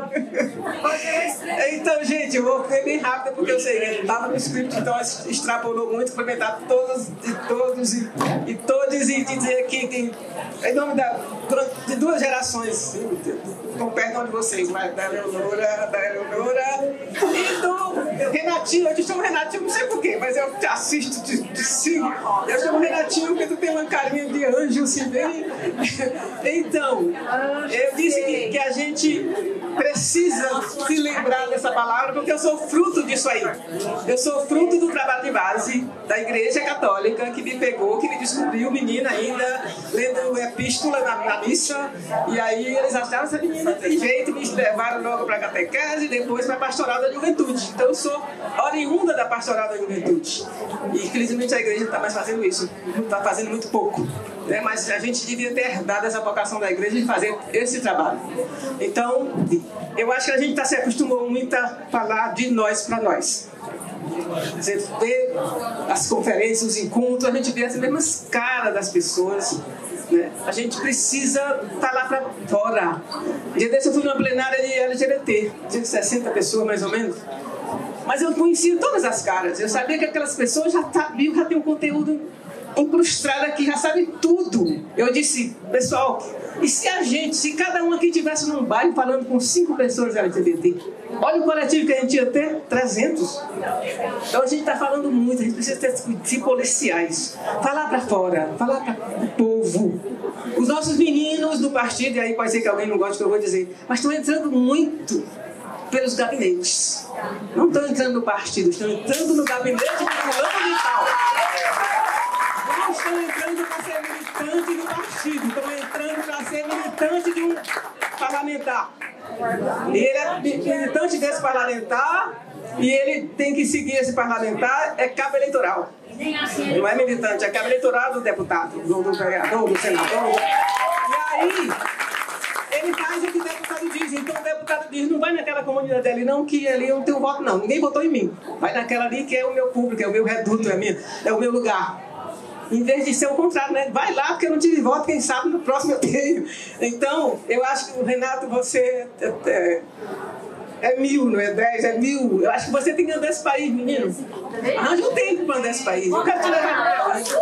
Então, gente, eu vou ser bem rápida, porque eu sei que ele estava no script, então extrapolou muito, cumprimentar todos e todos e, e todos e dizer que tem, em nome da, de duas gerações, com perdão de vocês, mas da Leonora, da Leonora e do Renatinho. Eu te chamo Renatinho, não sei porquê, mas eu te assisto, te, te sigo. Eu chamo Renatinho porque tu tem uma carinha de anjo, assim, bem. Então, eu disse que, que a gente precisa se lembrar dessa palavra, porque eu sou fruto disso aí. Eu sou fruto do trabalho de base da Igreja Católica, que me pegou, que me descobriu, menina ainda, lendo epístola na, na missa, e aí eles acharam essa menina tem jeito, me levaram logo para a catequese e depois para a pastoral da juventude. Então eu sou oriunda da pastoral da juventude. E infelizmente a igreja não está mais fazendo isso, não está fazendo muito pouco. Né? Mas a gente devia ter herdado essa vocação da igreja de fazer esse trabalho. Então, eu acho que a gente tá, se acostumou muito a falar de nós para nós. Você vê as conferências, os encontros, a gente vê as mesmas caras das pessoas. Né? A gente precisa estar lá para fora. Um dia desse eu fui numa plenária de L G B T, de sessenta pessoas mais ou menos. Mas eu conhecia todas as caras. Eu sabia que aquelas pessoas já sabiam, já tem um conteúdo incrustado aqui, já sabe tudo. Eu disse, pessoal, e se a gente, se cada um aqui estivesse num bairro falando com cinco pessoas L G B T? Olha o coletivo que a gente ia ter, trezentos. Então a gente está falando muito, a gente precisa ter, se policiar isso. Falar para fora, falar para o povo. Os nossos meninos do partido, e aí pode ser que alguém não goste do que eu vou dizer, mas estão entrando muito pelos gabinetes. Não estão entrando no partido, estão entrando no gabinete de fulano de tal. Não estão entrando para ser militante do partido, estão entrando para ser militante de um parlamentar. E ele é militante desse parlamentar e ele tem que seguir esse parlamentar, é cabo eleitoral. Não é militante, é cabo eleitoral do deputado, do, do vereador, do senador. E aí, ele faz o que o deputado diz. Então o deputado diz, não vai naquela comunidade ali não, que ali eu não tenho voto não. Ninguém votou em mim. Vai naquela ali que é o meu público, é o meu reduto, é, minha, é o meu lugar. Em vez de ser o contrário, né? Vai lá porque eu não tive voto, quem sabe no próximo eu tenho. Então, eu acho que, Renato, você é, é, é mil, não é dez, é mil. Eu acho que você tem que andar esse país, menino. Arranja um tempo para andar esse país. Eu quero te levar para ela.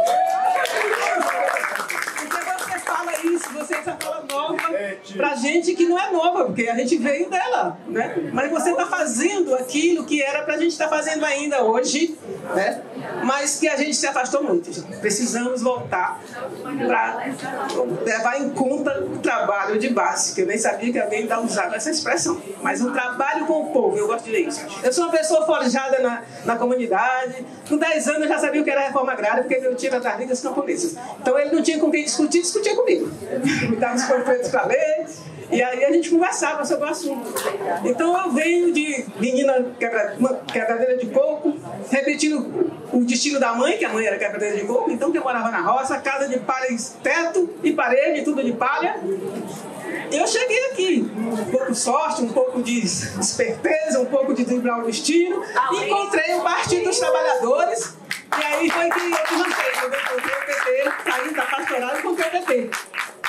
Você fala isso, você essa fala nova pra gente que não é nova, porque a gente veio dela, né? Mas você está fazendo aquilo que era pra gente estar tá fazendo ainda hoje, né? Mas que a gente se afastou muito. Gente. Precisamos voltar para levar em conta o trabalho de base, que eu nem sabia que alguém ainda usava essa expressão, mas um trabalho com o povo, eu gosto de ler isso. Eu sou uma pessoa forjada na, na comunidade, com dez anos eu já sabia o que era a reforma agrária, porque meu tio era das ligas camponesas. Então ele não tinha com quem discutir, discutia comigo. Me dava os panfletos para ler, e aí a gente conversava sobre o assunto. Então eu venho de menina quebra, quebradeira de coco, repetindo o destino da mãe, que a mãe era quebradeira de coco, então que eu morava na roça, casa de palha, teto e parede, tudo de palha. Eu cheguei aqui, um pouco de sorte, um pouco de esperteza, um pouco de driblar o destino, e encontrei o Partido dos Trabalhadores, e aí foi que eu me lancei, eu encontrei o P T, saí da pastoral e encontrei o P T.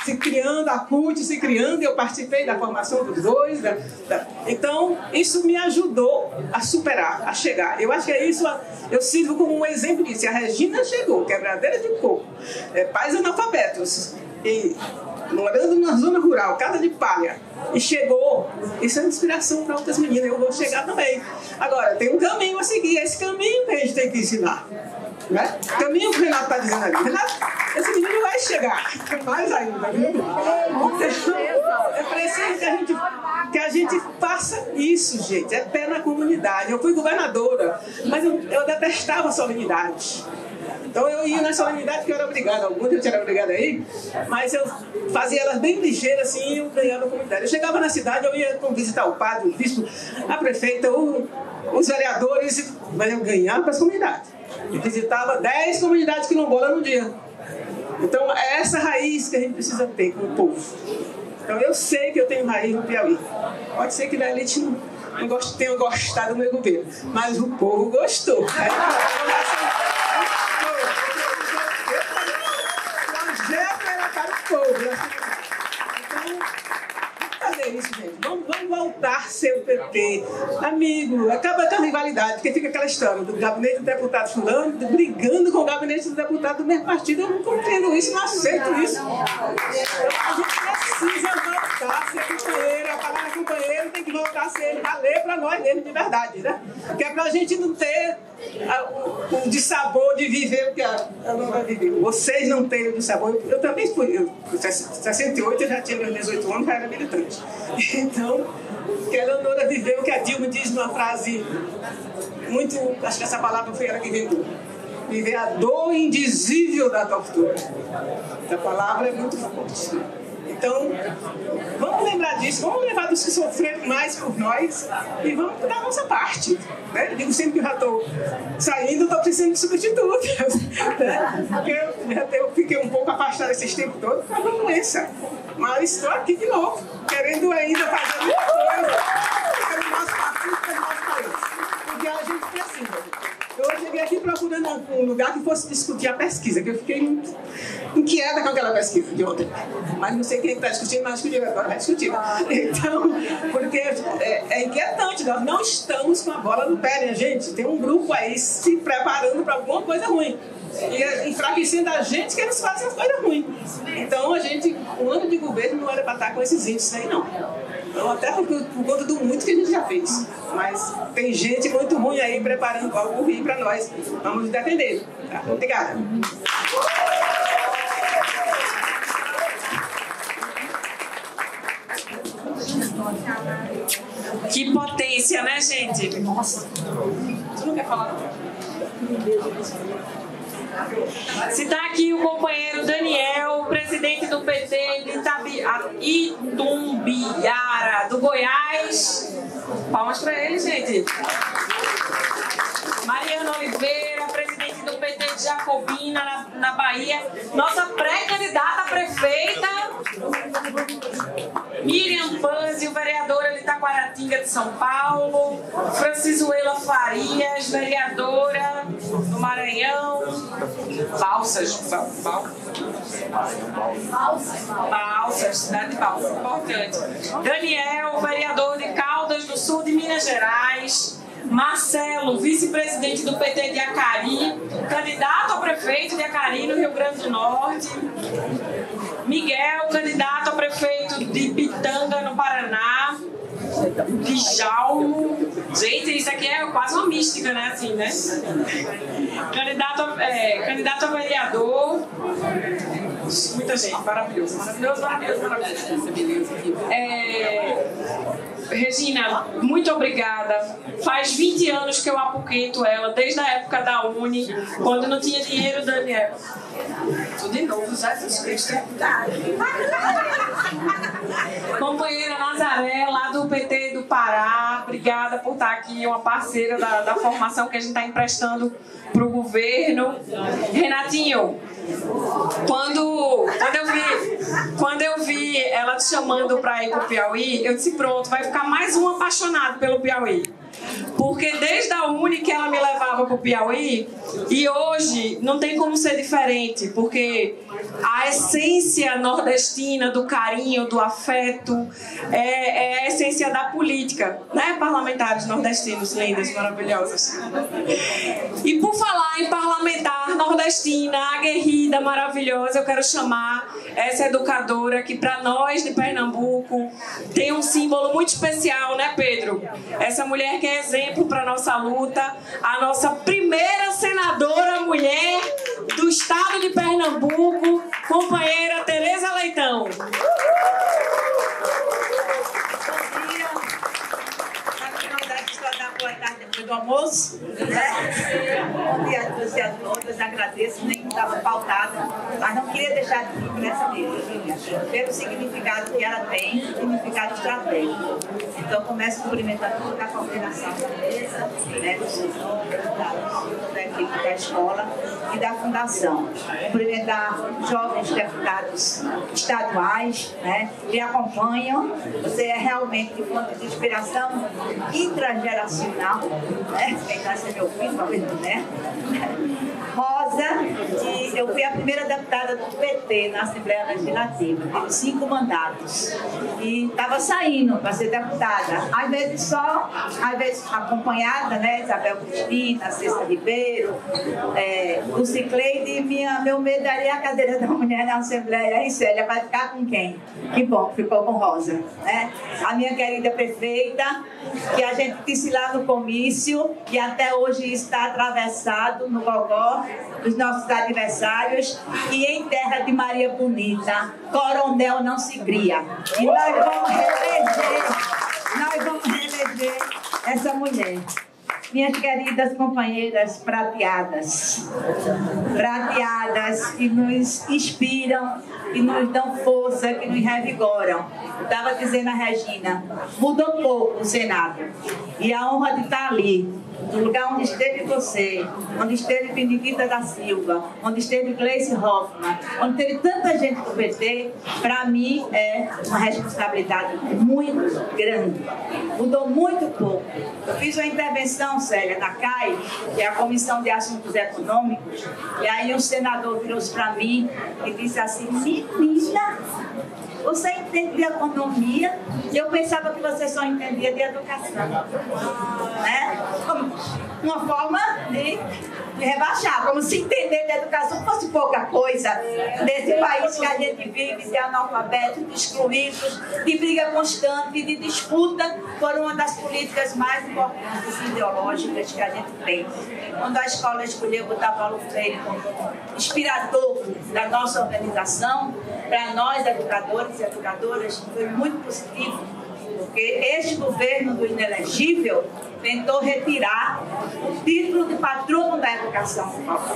se criando, a C U T se criando, e eu participei da formação dos dois. Da, da... Então, isso me ajudou a superar, a chegar. Eu acho que é isso, eu sirvo como um exemplo disso. A Regina chegou, quebradeira de coco, é, pais analfabetos, e morando na zona rural, casa de palha, e chegou. Isso é inspiração para outras meninas, eu vou chegar também. Agora, tem um caminho a seguir, é esse caminho que a gente tem que ensinar. Né? O caminho que o Renato está dizendo ali. Renato, esse menino vai chegar, mais ainda, viu? Então, é preciso que a, gente, que a gente faça isso, gente. É pé na comunidade. Eu fui governadora, mas eu, eu detestava a solenidade. Então eu ia na solenidade que eu era obrigada, alguns eu era obrigada aí, mas eu fazia elas bem ligeiras assim e eu ganhava a comunidade. Eu chegava na cidade, eu ia visitar o padre, o bispo, a prefeita, o, os vereadores, mas eu ganhava para as comunidades. Eu visitava dez comunidades quilombolas no dia. Então é essa raiz que a gente precisa ter com o povo. Então eu sei que eu tenho raiz no Piauí. Pode ser que da elite não, não gost, tenha gostado do meu governo, mas o povo gostou. Povo. Então, vamos fazer isso, gente. Vamos, vamos voltar a ser o P T. Amigo, acaba com a rivalidade, porque fica aquela história do gabinete do deputado fulano brigando com o gabinete do deputado do mesmo partido. Eu não compreendo isso, não aceito isso. A gente precisa voltar a ser companheiro. A palavra companheiro tem que voltar a ser valer para nós mesmo de verdade, né? Que é para a gente não ter o, o dissabor de viver o que a Leonora viveu. Vocês não têm o dissabor. Eu, eu também fui, eu, em sessenta e oito eu já tinha meus dezoito anos, já era militante. Então, que a Leonora viveu, que a Dilma diz numa frase muito, acho que essa palavra foi ela que inventou: viver a dor indizível da tortura. Essa palavra é muito forte. Então, vamos lembrar disso, vamos lembrar dos que sofreram mais por nós e vamos dar a nossa parte. Né? Eu digo sempre que eu já estou saindo, estou precisando de substitutos. Né? Porque eu, eu fiquei um pouco afastada esses tempos todos por causa da doença. Mas estou aqui de novo, querendo ainda fazer muita coisa pelo nosso partido, pelo nosso país. Porque a gente precisa. Eu cheguei aqui procurando um lugar que fosse discutir a pesquisa, que eu fiquei inquieta com aquela pesquisa de ontem. Mas não sei quem está discutindo, mas acho que o diretor vai discutir. Então, porque é, é inquietante, nós não estamos com a bola no pé, né, gente? Tem um grupo aí se preparando para alguma coisa ruim. E enfraquecendo a gente que eles fazem as coisas ruins. Então, a gente, o ano de governo não era para estar com esses índices aí, não. Então, até por, por conta do muito que a gente já fez. Mas tem gente muito ruim aí preparando algo ruim para nós. Vamos nos defender. Tá? Obrigada. Que potência, né, gente? Nossa. Tu não quer falar? Se está aqui o companheiro Daniel, presidente do P T de Itabi... Itumbiara, do Goiás. Palmas para ele, gente. Mariana Oliveira, presidente do P T de Jacobina, na, na Bahia. Nossa pré-candidata a prefeita. Miriam Panzi, vereadora de Itaquaratinga de São Paulo. Francizuela Farias, vereadora do Maranhão. Balsas. Balsas. Balsas, cidade de Balsas. Importante. Daniel, vereador de Caldas do Sul de Minas Gerais. Marcelo, vice-presidente do P T de Acari, candidato a prefeito de Acari, no Rio Grande do Norte. Miguel, candidato a prefeito de Pitanga, no Paraná. Djalmo. Gente, isso aqui é quase uma mística, né? Assim, né? Candidato a, é, candidato a vereador. Muita gente, maravilhoso, maravilhoso, maravilhoso, maravilhoso. É, Regina, muito obrigada. Faz vinte anos que eu apoquento ela, desde a época da Uni, quando não tinha dinheiro, Daniel. Tudo de novo, Jesus Cristo. Companheira Nazaré, lá do P T do Pará, obrigada por estar aqui, uma parceira da, da formação que a gente está emprestando para o governo. Renatinho, Quando, quando, eu vi, quando eu vi ela te chamando para ir para o Piauí, eu disse, pronto, vai ficar mais um apaixonado pelo Piauí. Porque desde a Uni que ela me levava para o Piauí, e hoje não tem como ser diferente, porque a essência nordestina do carinho, do afeto, é, é a essência da política, né? Parlamentares nordestinos, lindas, maravilhosas. E por falar em parlamentar nordestina, aguerrida, maravilhosa, eu quero chamar essa educadora que para nós de Pernambuco tem um símbolo muito especial, né, Pedro? Essa mulher que é exemplo para a nossa luta, a nossa primeira senadora mulher do estado de Pernambuco, companheira Tereza Leitão. Bom dia. Boa tarde depois do almoço. Né? Bom dia a todos e a todas. Agradeço, nem estava pautada, mas não queria deixar de ir por essa mesa, pelo significado que ela tem, significado estratégico. Então, começo cumprimentando toda a coordenação da mesa, né, dos deputados, da equipe da escola e da fundação. Cumprimentar jovens deputados estaduais, né, que acompanham. Você é realmente fonte de inspiração intrageracional. Né? Quem vai ser meu filho, talvez não, né? Rosa, e eu fui a primeira deputada do P T na Assembleia Legislativa, tive cinco mandatos e estava saindo para ser deputada, às vezes só, às vezes acompanhada, né? Isabel Cristina, Cesta Ribeiro, é, Lucicleide, e minha, meu medo era a cadeira da mulher na Assembleia. E Célia, vai ficar com quem? Que bom, ficou com Rosa, né? A minha querida prefeita, que a gente disse lá no comício e até hoje está atravessado no gogó dos nossos adversários, e em terra de Maria Bonita, coronel não se cria. E nós vamos reeleger, nós vamos reeleger essa mulher. Minhas queridas companheiras prateadas, prateadas que nos inspiram, que nos dão força, que nos revigoram. Estava dizendo a Regina, mudou pouco o Senado. E a honra de estar ali, no lugar onde esteve você, onde esteve Benedita da Silva, onde esteve Gleice Hoffmann, onde teve tanta gente do P T, para mim é uma responsabilidade muito grande. Mudou muito pouco. Eu fiz uma intervenção, Célia, na C A I, que é a Comissão de Assuntos Econômicos, e aí um senador virou-se para mim e disse assim, menina, você entende de economia? Eu pensava que você só entendia de educação. Né? Uma forma de, de rebaixar, como se entender de educação fosse pouca coisa nesse país que a gente vive, de analfabetos, de excluídos, de briga constante, de disputa por uma das políticas mais importantes ideológicas que a gente tem. Quando a escola escolheu botar Paulo Freire como inspirador da nossa organização, para nós, educadores e educadoras, foi muito positivo, porque este governo do inelegível tentou retirar o título de patrono da educação.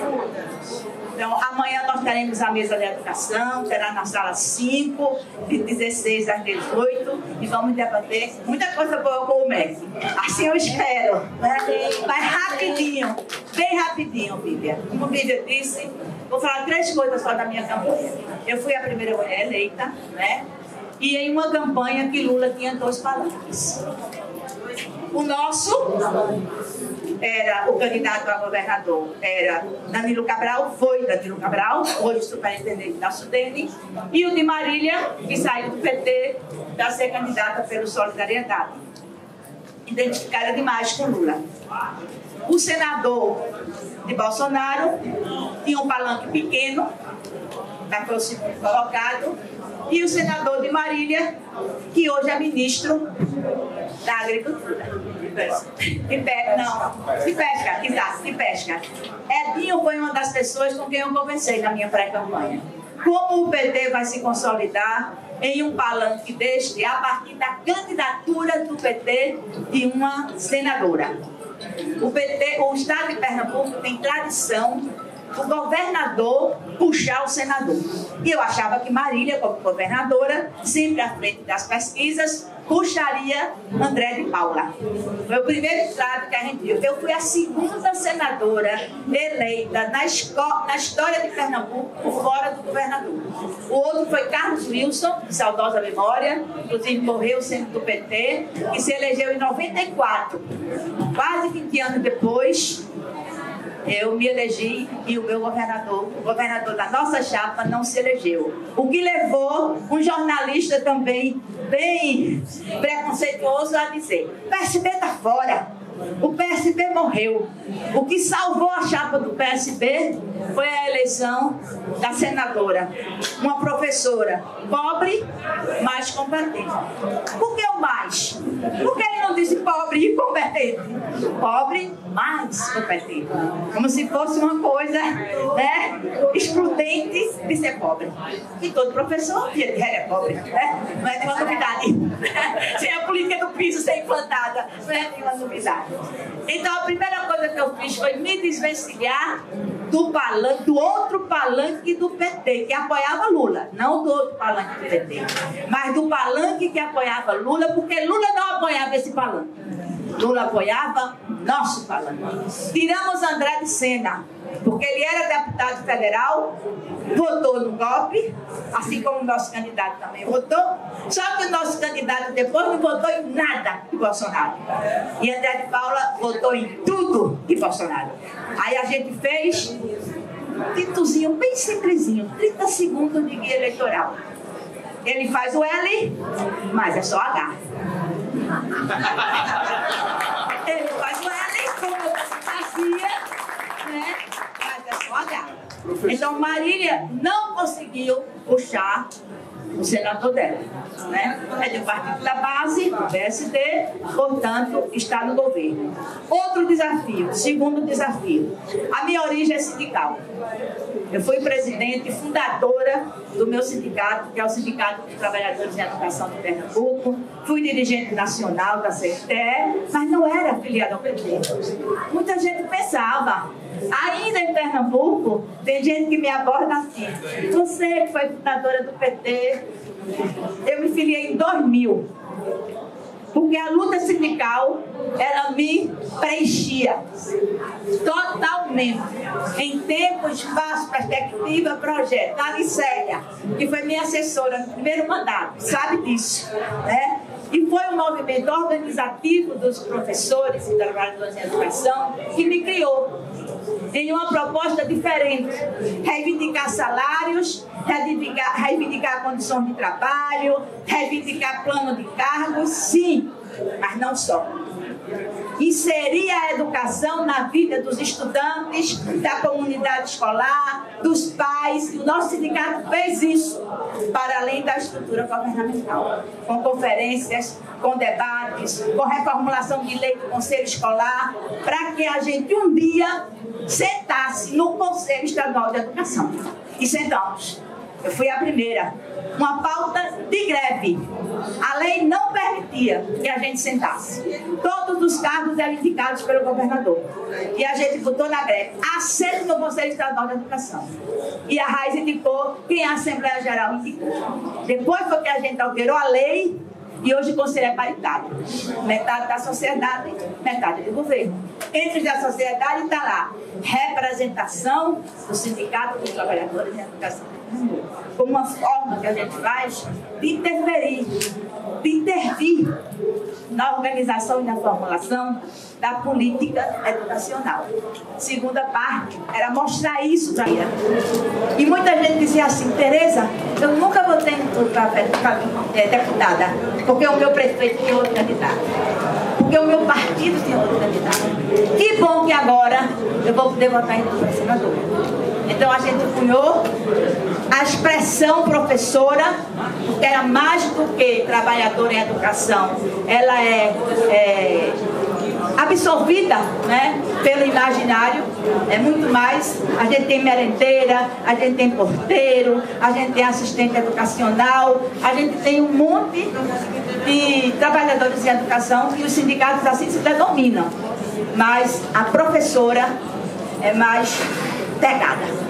Então, amanhã nós teremos a mesa de educação, será na sala cinco, de dezesseis às dezoito, e vamos debater muita coisa boa com o M E C. Assim eu espero, né? Mas rapidinho, bem rapidinho, Bíblia. Como Bíblia disse, vou falar três coisas só da minha campanha. Eu fui a primeira mulher eleita, né? E em uma campanha que Lula tinha dois palanques. O nosso era o candidato a governador, era Danilo Cabral, foi Danilo Cabral, hoje superintendente da Sudene, e o de Marília, que saiu do P T para ser candidata pelo Solidariedade. Identificada demais com Lula. O senador de Bolsonaro tinha um palanque pequeno, para foi o segundo colocado, e o senador de Marília, que hoje é ministro da Agricultura. De pesca, não, de pesca, exato, de pesca. Edinho foi uma das pessoas com quem eu conversei na minha pré-campanha. Como o P T vai se consolidar em um palanque deste a partir da candidatura do P T de uma senadora. O P T, o Estado de Pernambuco tem tradição o governador puxar o senador. E eu achava que Marília, como governadora, sempre à frente das pesquisas, puxaria André de Paula. Foi o primeiro estrado que a gente viu. Eu fui a segunda senadora eleita na, escola, na história de Pernambuco por fora do governador. O outro foi Carlos Wilson, de saudosa memória, inclusive morreu sendo do P T, que se elegeu em noventa e quatro. Quase vinte anos depois, eu me elegi e o meu governador, o governador da nossa chapa, não se elegeu. O que levou um jornalista também bem preconceituoso a dizer: P S B está fora. O P S B morreu. O que salvou a chapa do P S B foi a eleição da senadora, uma professora pobre, mas competente. Por que o mais? Por que ele não disse pobre e competente? Pobre, mas competente. Como se fosse uma coisa, né, excludente de ser pobre. E todo professor é pobre, né? Não é nenhuma novidade. Sem a política do piso ser implantada, não é nenhuma novidade. Então a primeira coisa que eu fiz foi me desvencilhar do palanque, do outro palanque do P T, que apoiava Lula. Não do outro palanque do P T, mas do palanque que apoiava Lula, porque Lula não apoiava esse palanque. Lula apoiava nosso palanque. Tiramos André de cena, porque ele era deputado federal, votou no golpe, assim como o nosso candidato também votou, só que o nosso candidato depois não votou em nada de Bolsonaro. E André de Paula votou em tudo de Bolsonaro. Aí a gente fez um titozinho bem simplesinho, trinta segundos de guia eleitoral. Ele faz o L, mas é só H. Ele faz o L, como eu fazia, né? Mas é só H. Então Marília não conseguiu puxar o senador dela, né? É do partido da base, do P S D, portanto está no governo. Outro desafio, segundo desafio, a minha origem é sindical. Eu fui presidente e fundadora do meu sindicato, que é o Sindicato dos Trabalhadores em Educação de Pernambuco. Fui dirigente nacional da C F T E, mas não era afiliada ao P T. Muita gente pensava, ainda em Pernambuco, tem gente que me aborda assim: você que foi fundadora do P T, eu me filiei em dois mil. Porque a luta sindical, ela me preenchia totalmente, em tempo, espaço, perspectiva, projeto. A Alicélia, que foi minha assessora no primeiro mandato, sabe disso, né? E foi um movimento organizativo dos professores e trabalhadores em educação que me criou em uma proposta diferente: reivindicar salários, reivindicar, reivindicar condições de trabalho, reivindicar plano de cargos, sim, mas não só. Inserir a educação na vida dos estudantes, da comunidade escolar, dos pais. E o nosso sindicato fez isso, para além da estrutura governamental, com conferências, com debates, com reformulação de lei do Conselho Escolar, para que a gente um dia sentasse no Conselho Estadual de Educação. E sentamos. Eu fui a primeira. Uma pauta de greve. A lei não permitia que a gente sentasse. Todos os cargos eram indicados pelo governador. E a gente votou na greve. Aceito no Conselho Estadual de Educação. E a Raiz indicou quem a Assembleia Geral indicou. Depois foi que a gente alterou a lei. E hoje o Conselho é paritário. Metade da sociedade, metade do governo. Entre a sociedade está lá representação do Sindicato dos Trabalhadores em Educação. Como uma forma que a gente faz de interferir, de intervir na organização e na formulação da política educacional. Segunda parte era mostrar isso para ela. E muita gente dizia assim: Tereza, eu nunca votei para deputada, porque o meu prefeito tinha outro candidato, porque o meu partido tinha outro candidato. Que bom que agora eu vou poder votar em para senador. Então a gente cunhou a expressão professora, porque era mais do que trabalhadora em educação, ela é, é absorvida, né, pelo imaginário, é muito mais. A gente tem merendeira, a gente tem porteiro, a gente tem assistente educacional, a gente tem um monte de trabalhadores em educação e os sindicatos assim se predominam. Mas a professora é mais pegada.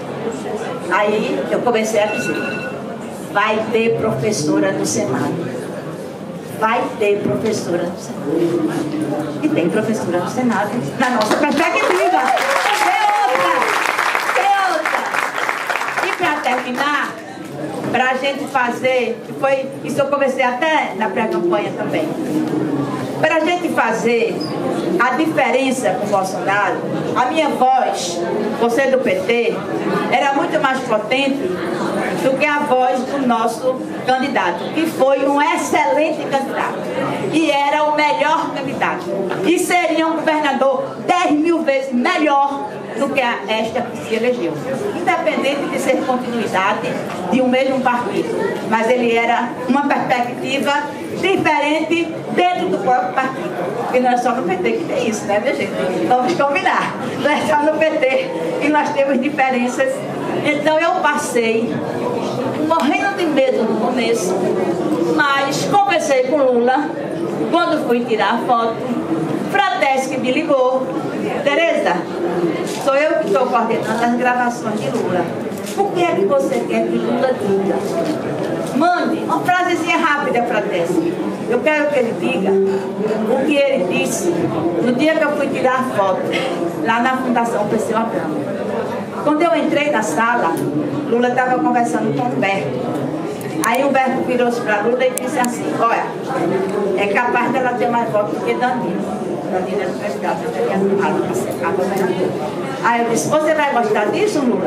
Aí eu comecei a dizer: vai ter professora no Senado. vai ter professora no Senado. E tem professora no Senado, na nossa perspectiva. Tem outra, tem outra. E para terminar, para a gente fazer, que foi, isso eu conversei até na pré-campanha também, para a gente fazer a diferença com o Bolsonaro, a minha voz, você do P T, era muito mais potente do que a voz do nosso candidato, que foi um excelente candidato e era o melhor candidato e seria um governador dez mil vezes melhor do que a esta que se elegeu, independente de ser continuidade de um mesmo partido, mas ele era uma perspectiva diferente dentro do próprio partido, e não é só no P T que tem isso, né, minha gente? Vamos combinar, não é só no P T que nós temos diferenças. Então eu passei morrendo de medo no começo, mas conversei com Lula quando fui tirar a foto. Frateschi me ligou: Tereza, sou eu que estou coordenando as gravações de Lula. O que é que você quer que Lula diga? Mande uma frasezinha rápida, Frateschi. Eu quero que ele diga o que ele disse no dia que eu fui tirar a foto lá na Fundação Perseu Abramo. Quando eu entrei na sala, Lula estava conversando com o Humberto. Aí o Humberto virou-se para Lula e disse assim: olha, é capaz dela ter mais votos do que Danilo. Danilo é do candidato, eu teria arrumado para ser a governador. Aí eu disse: você vai gostar disso, Lula?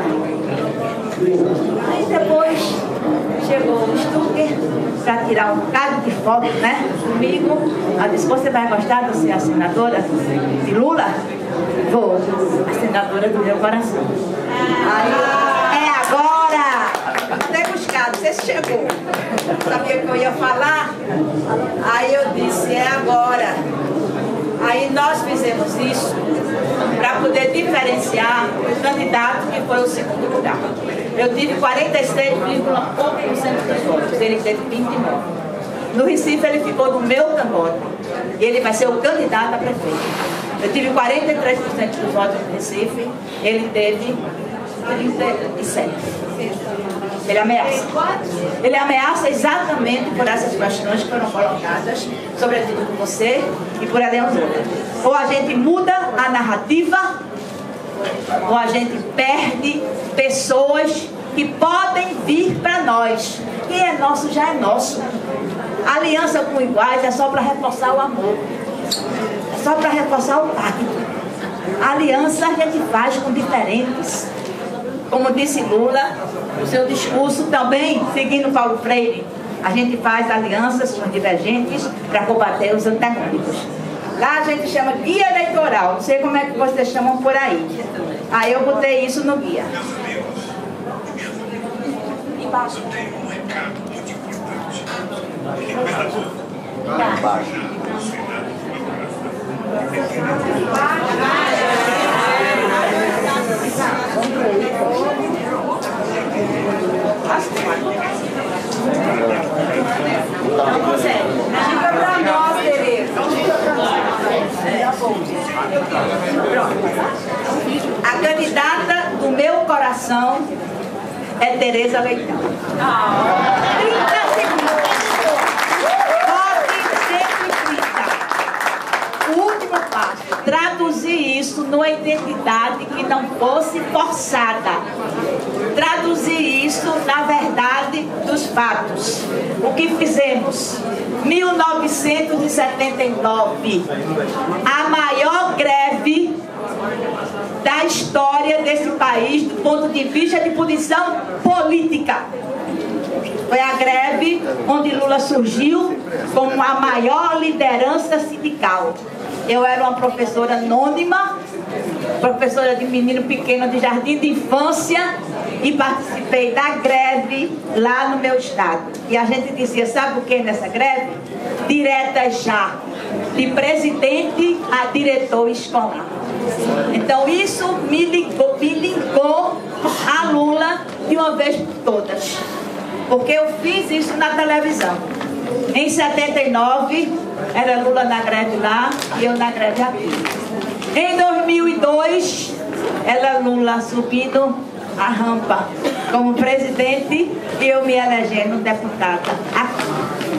Aí depois chegou o Stucker para tirar um bocado de foto, né, comigo. Ela disse: você vai gostar de ser a senadora de Lula? Vou, a senadora do meu coração. Aí, é agora! Até buscado, você chegou. Sabia que eu ia falar? Aí eu disse: é agora. Aí nós fizemos isso para poder diferenciar o candidato que foi o segundo lugar. Eu tive quarenta e seis vírgula pouco por cento dos votos, ele teve vinte e nove. No Recife ele ficou no meu cangote. Ele vai ser o candidato a prefeito. Eu tive quarenta e três por cento dos votos no Recife, ele teve trinta e sete. Ele ameaça. Ele ameaça exatamente por essas questões que foram colocadas, sobretudo por você e por Eleonora. Ou a gente muda a narrativa, ou a gente perde pessoas que podem vir para nós. Quem é nosso já é nosso. A aliança com iguais é só para reforçar o amor. É só para reforçar o pacto. A aliança a gente faz com diferentes. Como disse Lula, o seu discurso também, seguindo Paulo Freire, a gente faz alianças com divergentes para combater os antagônicos. Lá a gente chama guia eleitoral, não sei como é que vocês chamam por aí. Aí eu botei isso no guia. Embaixo. Um recado muito importante. Embaixo. Não consegue. Diga pra nós, Tereza. A candidata do meu coração é Tereza Leitão. trinta segundos. O último passo, traduzir isso numa identidade que não fosse forçada. Traduzir isso na verdade dos fatos. O que fizemos? mil novecentos e setenta e nove, a maior greve da história desse país do ponto de vista de posição política. Foi a greve onde Lula surgiu como a maior liderança sindical. Eu era uma professora anônima, professora de menino pequeno de jardim de infância, e participei da greve lá no meu estado. E a gente dizia, sabe o que nessa greve? Direta já, de presidente a diretor escolar. Então isso me ligou, me ligou a Lula de uma vez por todas. Porque eu fiz isso na televisão. Em setenta e nove, era Lula na greve lá e eu na greve aqui. Em dois mil e dois, era Lula subindo a rampa como presidente e eu me elegendo deputada aqui.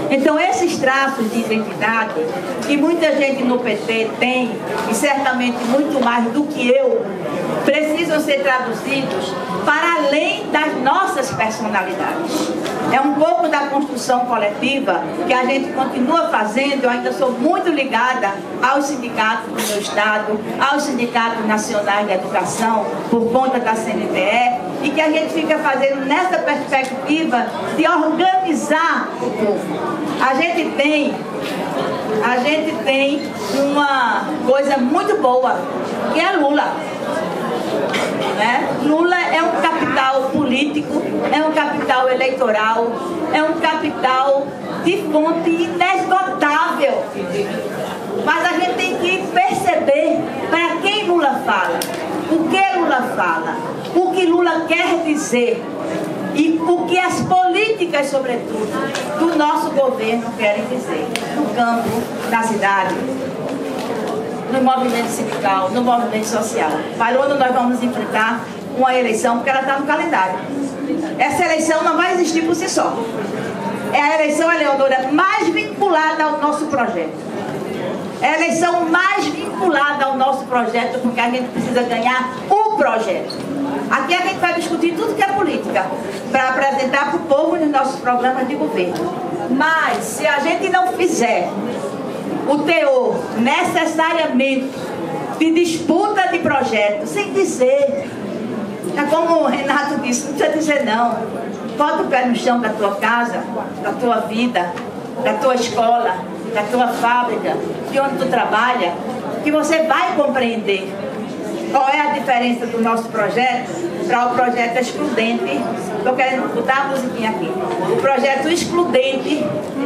Então, esses traços de identidade, que muita gente no P T tem, e certamente muito mais do que eu, precisam ser traduzidos para além das nossas personalidades. É um pouco da construção coletiva que a gente continua fazendo. Eu ainda sou muito ligada aos sindicatos do meu estado, aos sindicatos nacionais da educação, por conta da C N T E, e que a gente fica fazendo nessa perspectiva de organizar o povo. A gente tem, a gente tem uma coisa muito boa, que é Lula. Né? Lula é um capital político, é um capital eleitoral, é um capital de fonte inesgotável. Mas a gente tem que perceber para quem Lula fala, o que Lula fala, o que Lula quer dizer e o que as políticas, sobretudo, do nosso governo querem dizer no campo, na cidade, no movimento sindical, no movimento social. Para onde nós vamos enfrentar uma eleição, porque ela está no calendário. Essa eleição não vai existir por si só. É a eleição, Eleonora, mais vinculada ao nosso projeto. É a eleição mais vinculada ao nosso projeto, porque a gente precisa ganhar o projeto. Aqui a gente vai discutir tudo que é política, para apresentar para o povo nos nossos programas de governo. Mas, se a gente não fizer o teor necessariamente de disputa de projeto, sem dizer, é como o Renato disse, não precisa dizer não. Bota o pé no chão da tua casa, da tua vida, da tua escola, da tua fábrica, de onde tu trabalha, que você vai compreender qual é a diferença do nosso projeto para o projeto excludente. Estou querendo botar a musiquinha aqui. O projeto excludente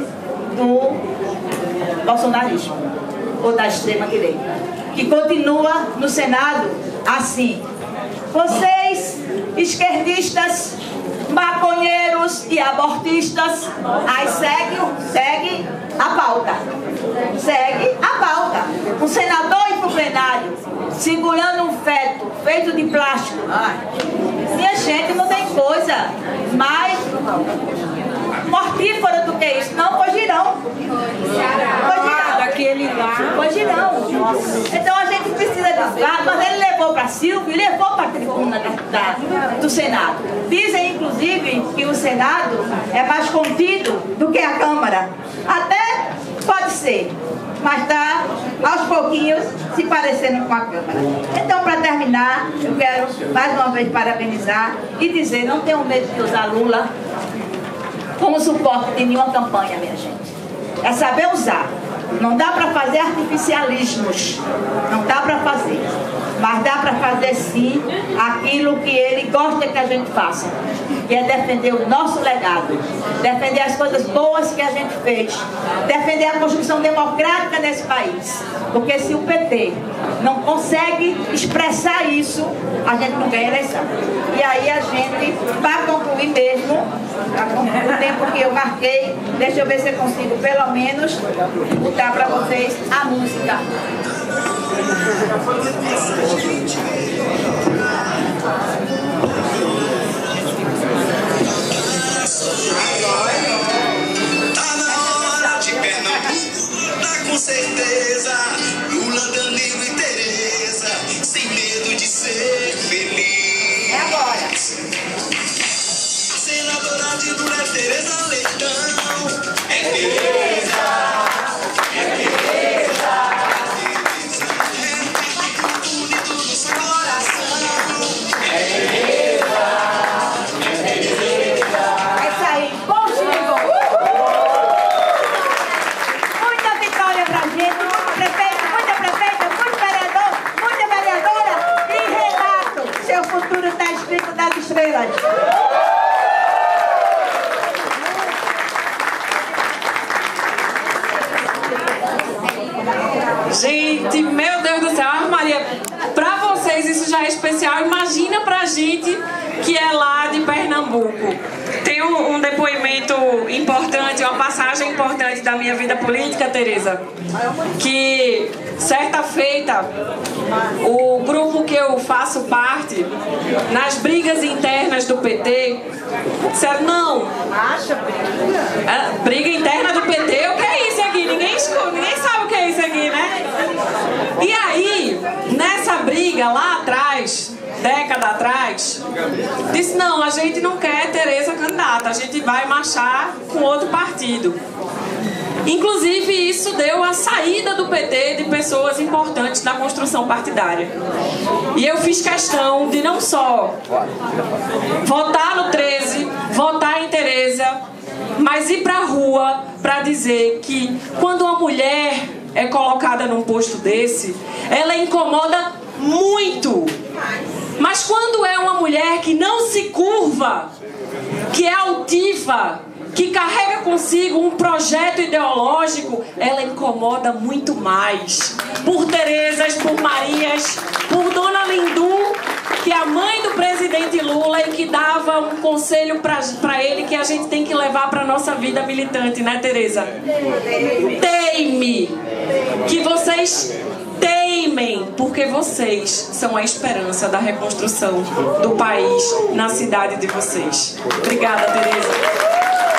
do bolsonarismo, ou da extrema-direita, que continua no Senado assim: vocês, esquerdistas, maconheiros e abortistas, aí segue, segue a pauta. Segue a pauta. Um senador ir para o plenário segurando um feto feito de plástico. Minha gente, não tem coisa mais mortífera do que isso. Não, foi girão. Foi girão. Daquele lá. Foi girão. Então a gente precisa de fato, mas ele levou para Silvio e levou para a tribuna da, da, do Senado. Dizem, inclusive, que o Senado é mais contido do que a Câmara. Até pode ser, mas está aos pouquinhos se parecendo com a Câmara. Então, para terminar, eu quero mais uma vez parabenizar e dizer: não tenham medo de usar Lula como suporte de nenhuma campanha, minha gente. É saber usar. Não dá para fazer artificialismos, não dá para fazer, mas dá para fazer sim aquilo que ele gosta que a gente faça, que é defender o nosso legado, defender as coisas boas que a gente fez, defender a construção democrática nesse país, porque se o P T não consegue expressar isso, a gente não ganha eleição. E aí a gente, para concluir mesmo, o tempo que eu marquei, deixa eu ver se eu consigo pelo menos botar para vocês a música. Tá na hora de Pernambuco, tá com certeza. Lula, Danilo e Tereza, sem medo de ser feliz. É agora. Senadora de Lula é Tereza Leitão. É Tereza. É Tereza. Unido no seu coração. É Tereza. É Tereza. É isso aí. Bom, Chico. Muita vitória pra gente. Muito prefeito, muita prefeita, muito vereador, muita vereadora. E Renato, seu futuro está escrito nas estrelas. Gente, meu Deus do céu, ah, Maria, pra vocês isso já é especial. Imagina pra gente que é lá de Pernambuco. Tem tem um, um depoimento importante, uma passagem importante da minha vida política, Tereza, que certa feita o grupo que eu faço parte, nas brigas internas do P T, disseram não. Acha briga? É, briga interna do P T, o que é isso aqui? Ninguém, ninguém sabe o que é isso aqui, né? E aí, nessa briga lá atrás, década atrás, disse não, a gente não quer Tereza candidata, a gente vai marchar com outro partido. Inclusive isso deu a saída do P T de pessoas importantes da construção partidária. E eu fiz questão de não só votar no treze, votar em Tereza, mas ir pra rua para dizer que quando uma mulher é colocada num posto desse, ela incomoda muito. Mas quando é uma mulher que não se curva, que é altiva, que carrega consigo um projeto ideológico, ela incomoda muito mais. Por Terezas, por Marias, por Dona Lindu, que é a mãe do presidente Lula e que dava um conselho para ele que a gente tem que levar para nossa vida militante, né, Tereza? Teime, que vocês teimem, porque vocês são a esperança da reconstrução do país na cidade de vocês. Obrigada, Tereza.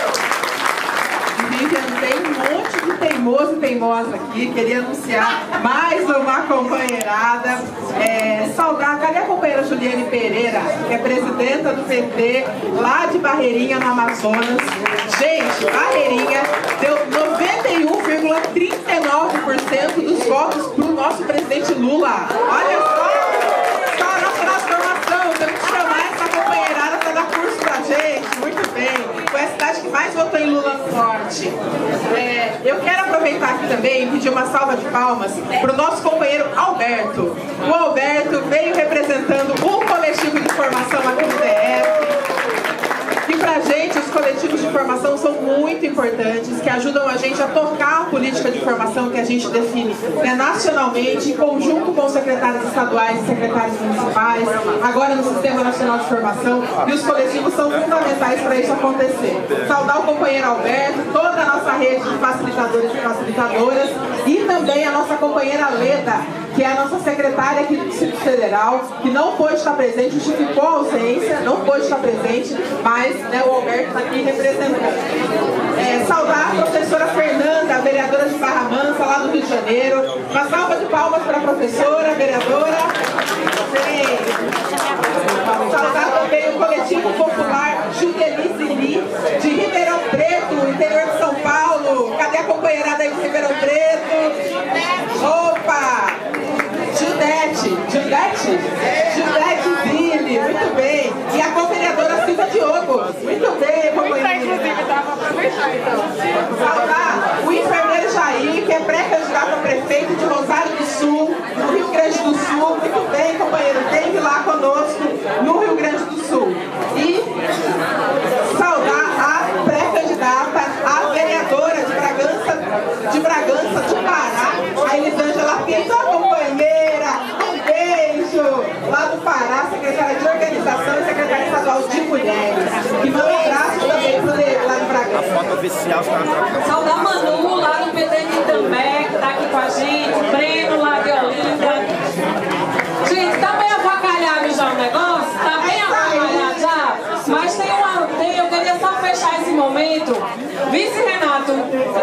Tem um monte de teimoso e teimosa aqui. Queria anunciar mais uma companheirada. É, saudar, cadê a companheira Juliane Pereira, que é presidenta do P T lá de Barreirinha, no Amazonas. Gente, Barreirinha deu noventa e um vírgula trinta e nove por cento dos votos para o nosso presidente Lula. Olha só, só a nossa transformação. Temos que chamar essa companheirada para dar curso pra gente. Muito bem. Foi a cidade que mais votou em Lula no Norte. É, eu quero aproveitar aqui também e pedir uma salva de palmas para o nosso companheiro Alberto. O Alberto veio representando um coletivo de formação aqui no D F. E pra gente, os coletivos de formação são muito importantes, que ajudam a gente a tocar a política de formação que a gente define, né, nacionalmente, em conjunto com os secretários estaduais e secretários municipais, agora no Sistema Nacional de Formação, e os coletivos são fundamentais para isso acontecer. Saudar o companheiro Alberto, toda a nossa rede de facilitadores e facilitadoras, e também a nossa companheira Leda, que é a nossa secretária aqui do Distrito Federal, que não pôde estar presente, justificou a ausência, não pôde estar presente, mas né, o Alberto está aqui representando. É, saudar a professora Fernanda, a vereadora de Barra Mansa, lá do Rio de Janeiro. Uma salva de palmas para a professora, a vereadora. Sim. Saudar também o coletivo popular Judelice Li, de Ribeirão Preto, interior de São Paulo. Cadê a companheirada aí de Ribeirão Preto? Opa! Judete, Judete? Judete Zilli, muito bem. E a co-vereadora Silvia Diogo. Muito bem, companheira. Inclusive, dá para aproveitar, então. Saudar o enfermeiro Jair, que é pré-candidato a prefeito de Rosário do Sul, no Rio Grande do Sul. Muito bem, companheiro. Esteve lá conosco no Rio Grande do Sul. E saudar a pré-candidata, a vereadora de Bragança, de Bragança, do Pará, a Elisângela Pinto, a companheira. Um beijo lá do Pará, secretária de Organização e secretária estadual de Mulheres. E manda um abraço também pro Leo, lá de Bragança. A foto oficial está. Saudar Manu, lá do P T de Itambé, que está aqui com a gente. Breno, lá de Olinda. Gente, tá bem avacalhado já o negócio? Tá bem avacalhado já? Mas tem uma. Tem, eu queria só fechar esse momento. Vice Renato.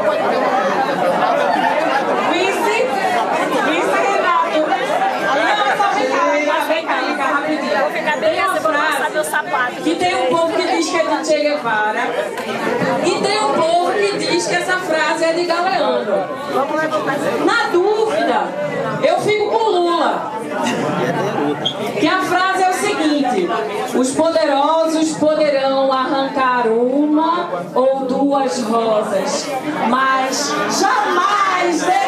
Vice. Vice Renato. Não, só vem cá, vem cá, vem cá, vem cá, rapidinho. Vou ficar bem assim, vou passar meu sapato. Que tem um povo que diz que é de Che Guevara. E tem um povo que diz que essa frase é de Galeano. Na dúvida, eu fico com Lula. Que a frase é o seguinte: os poderosos poderão arrancar uma ou duas rosas, mas jamais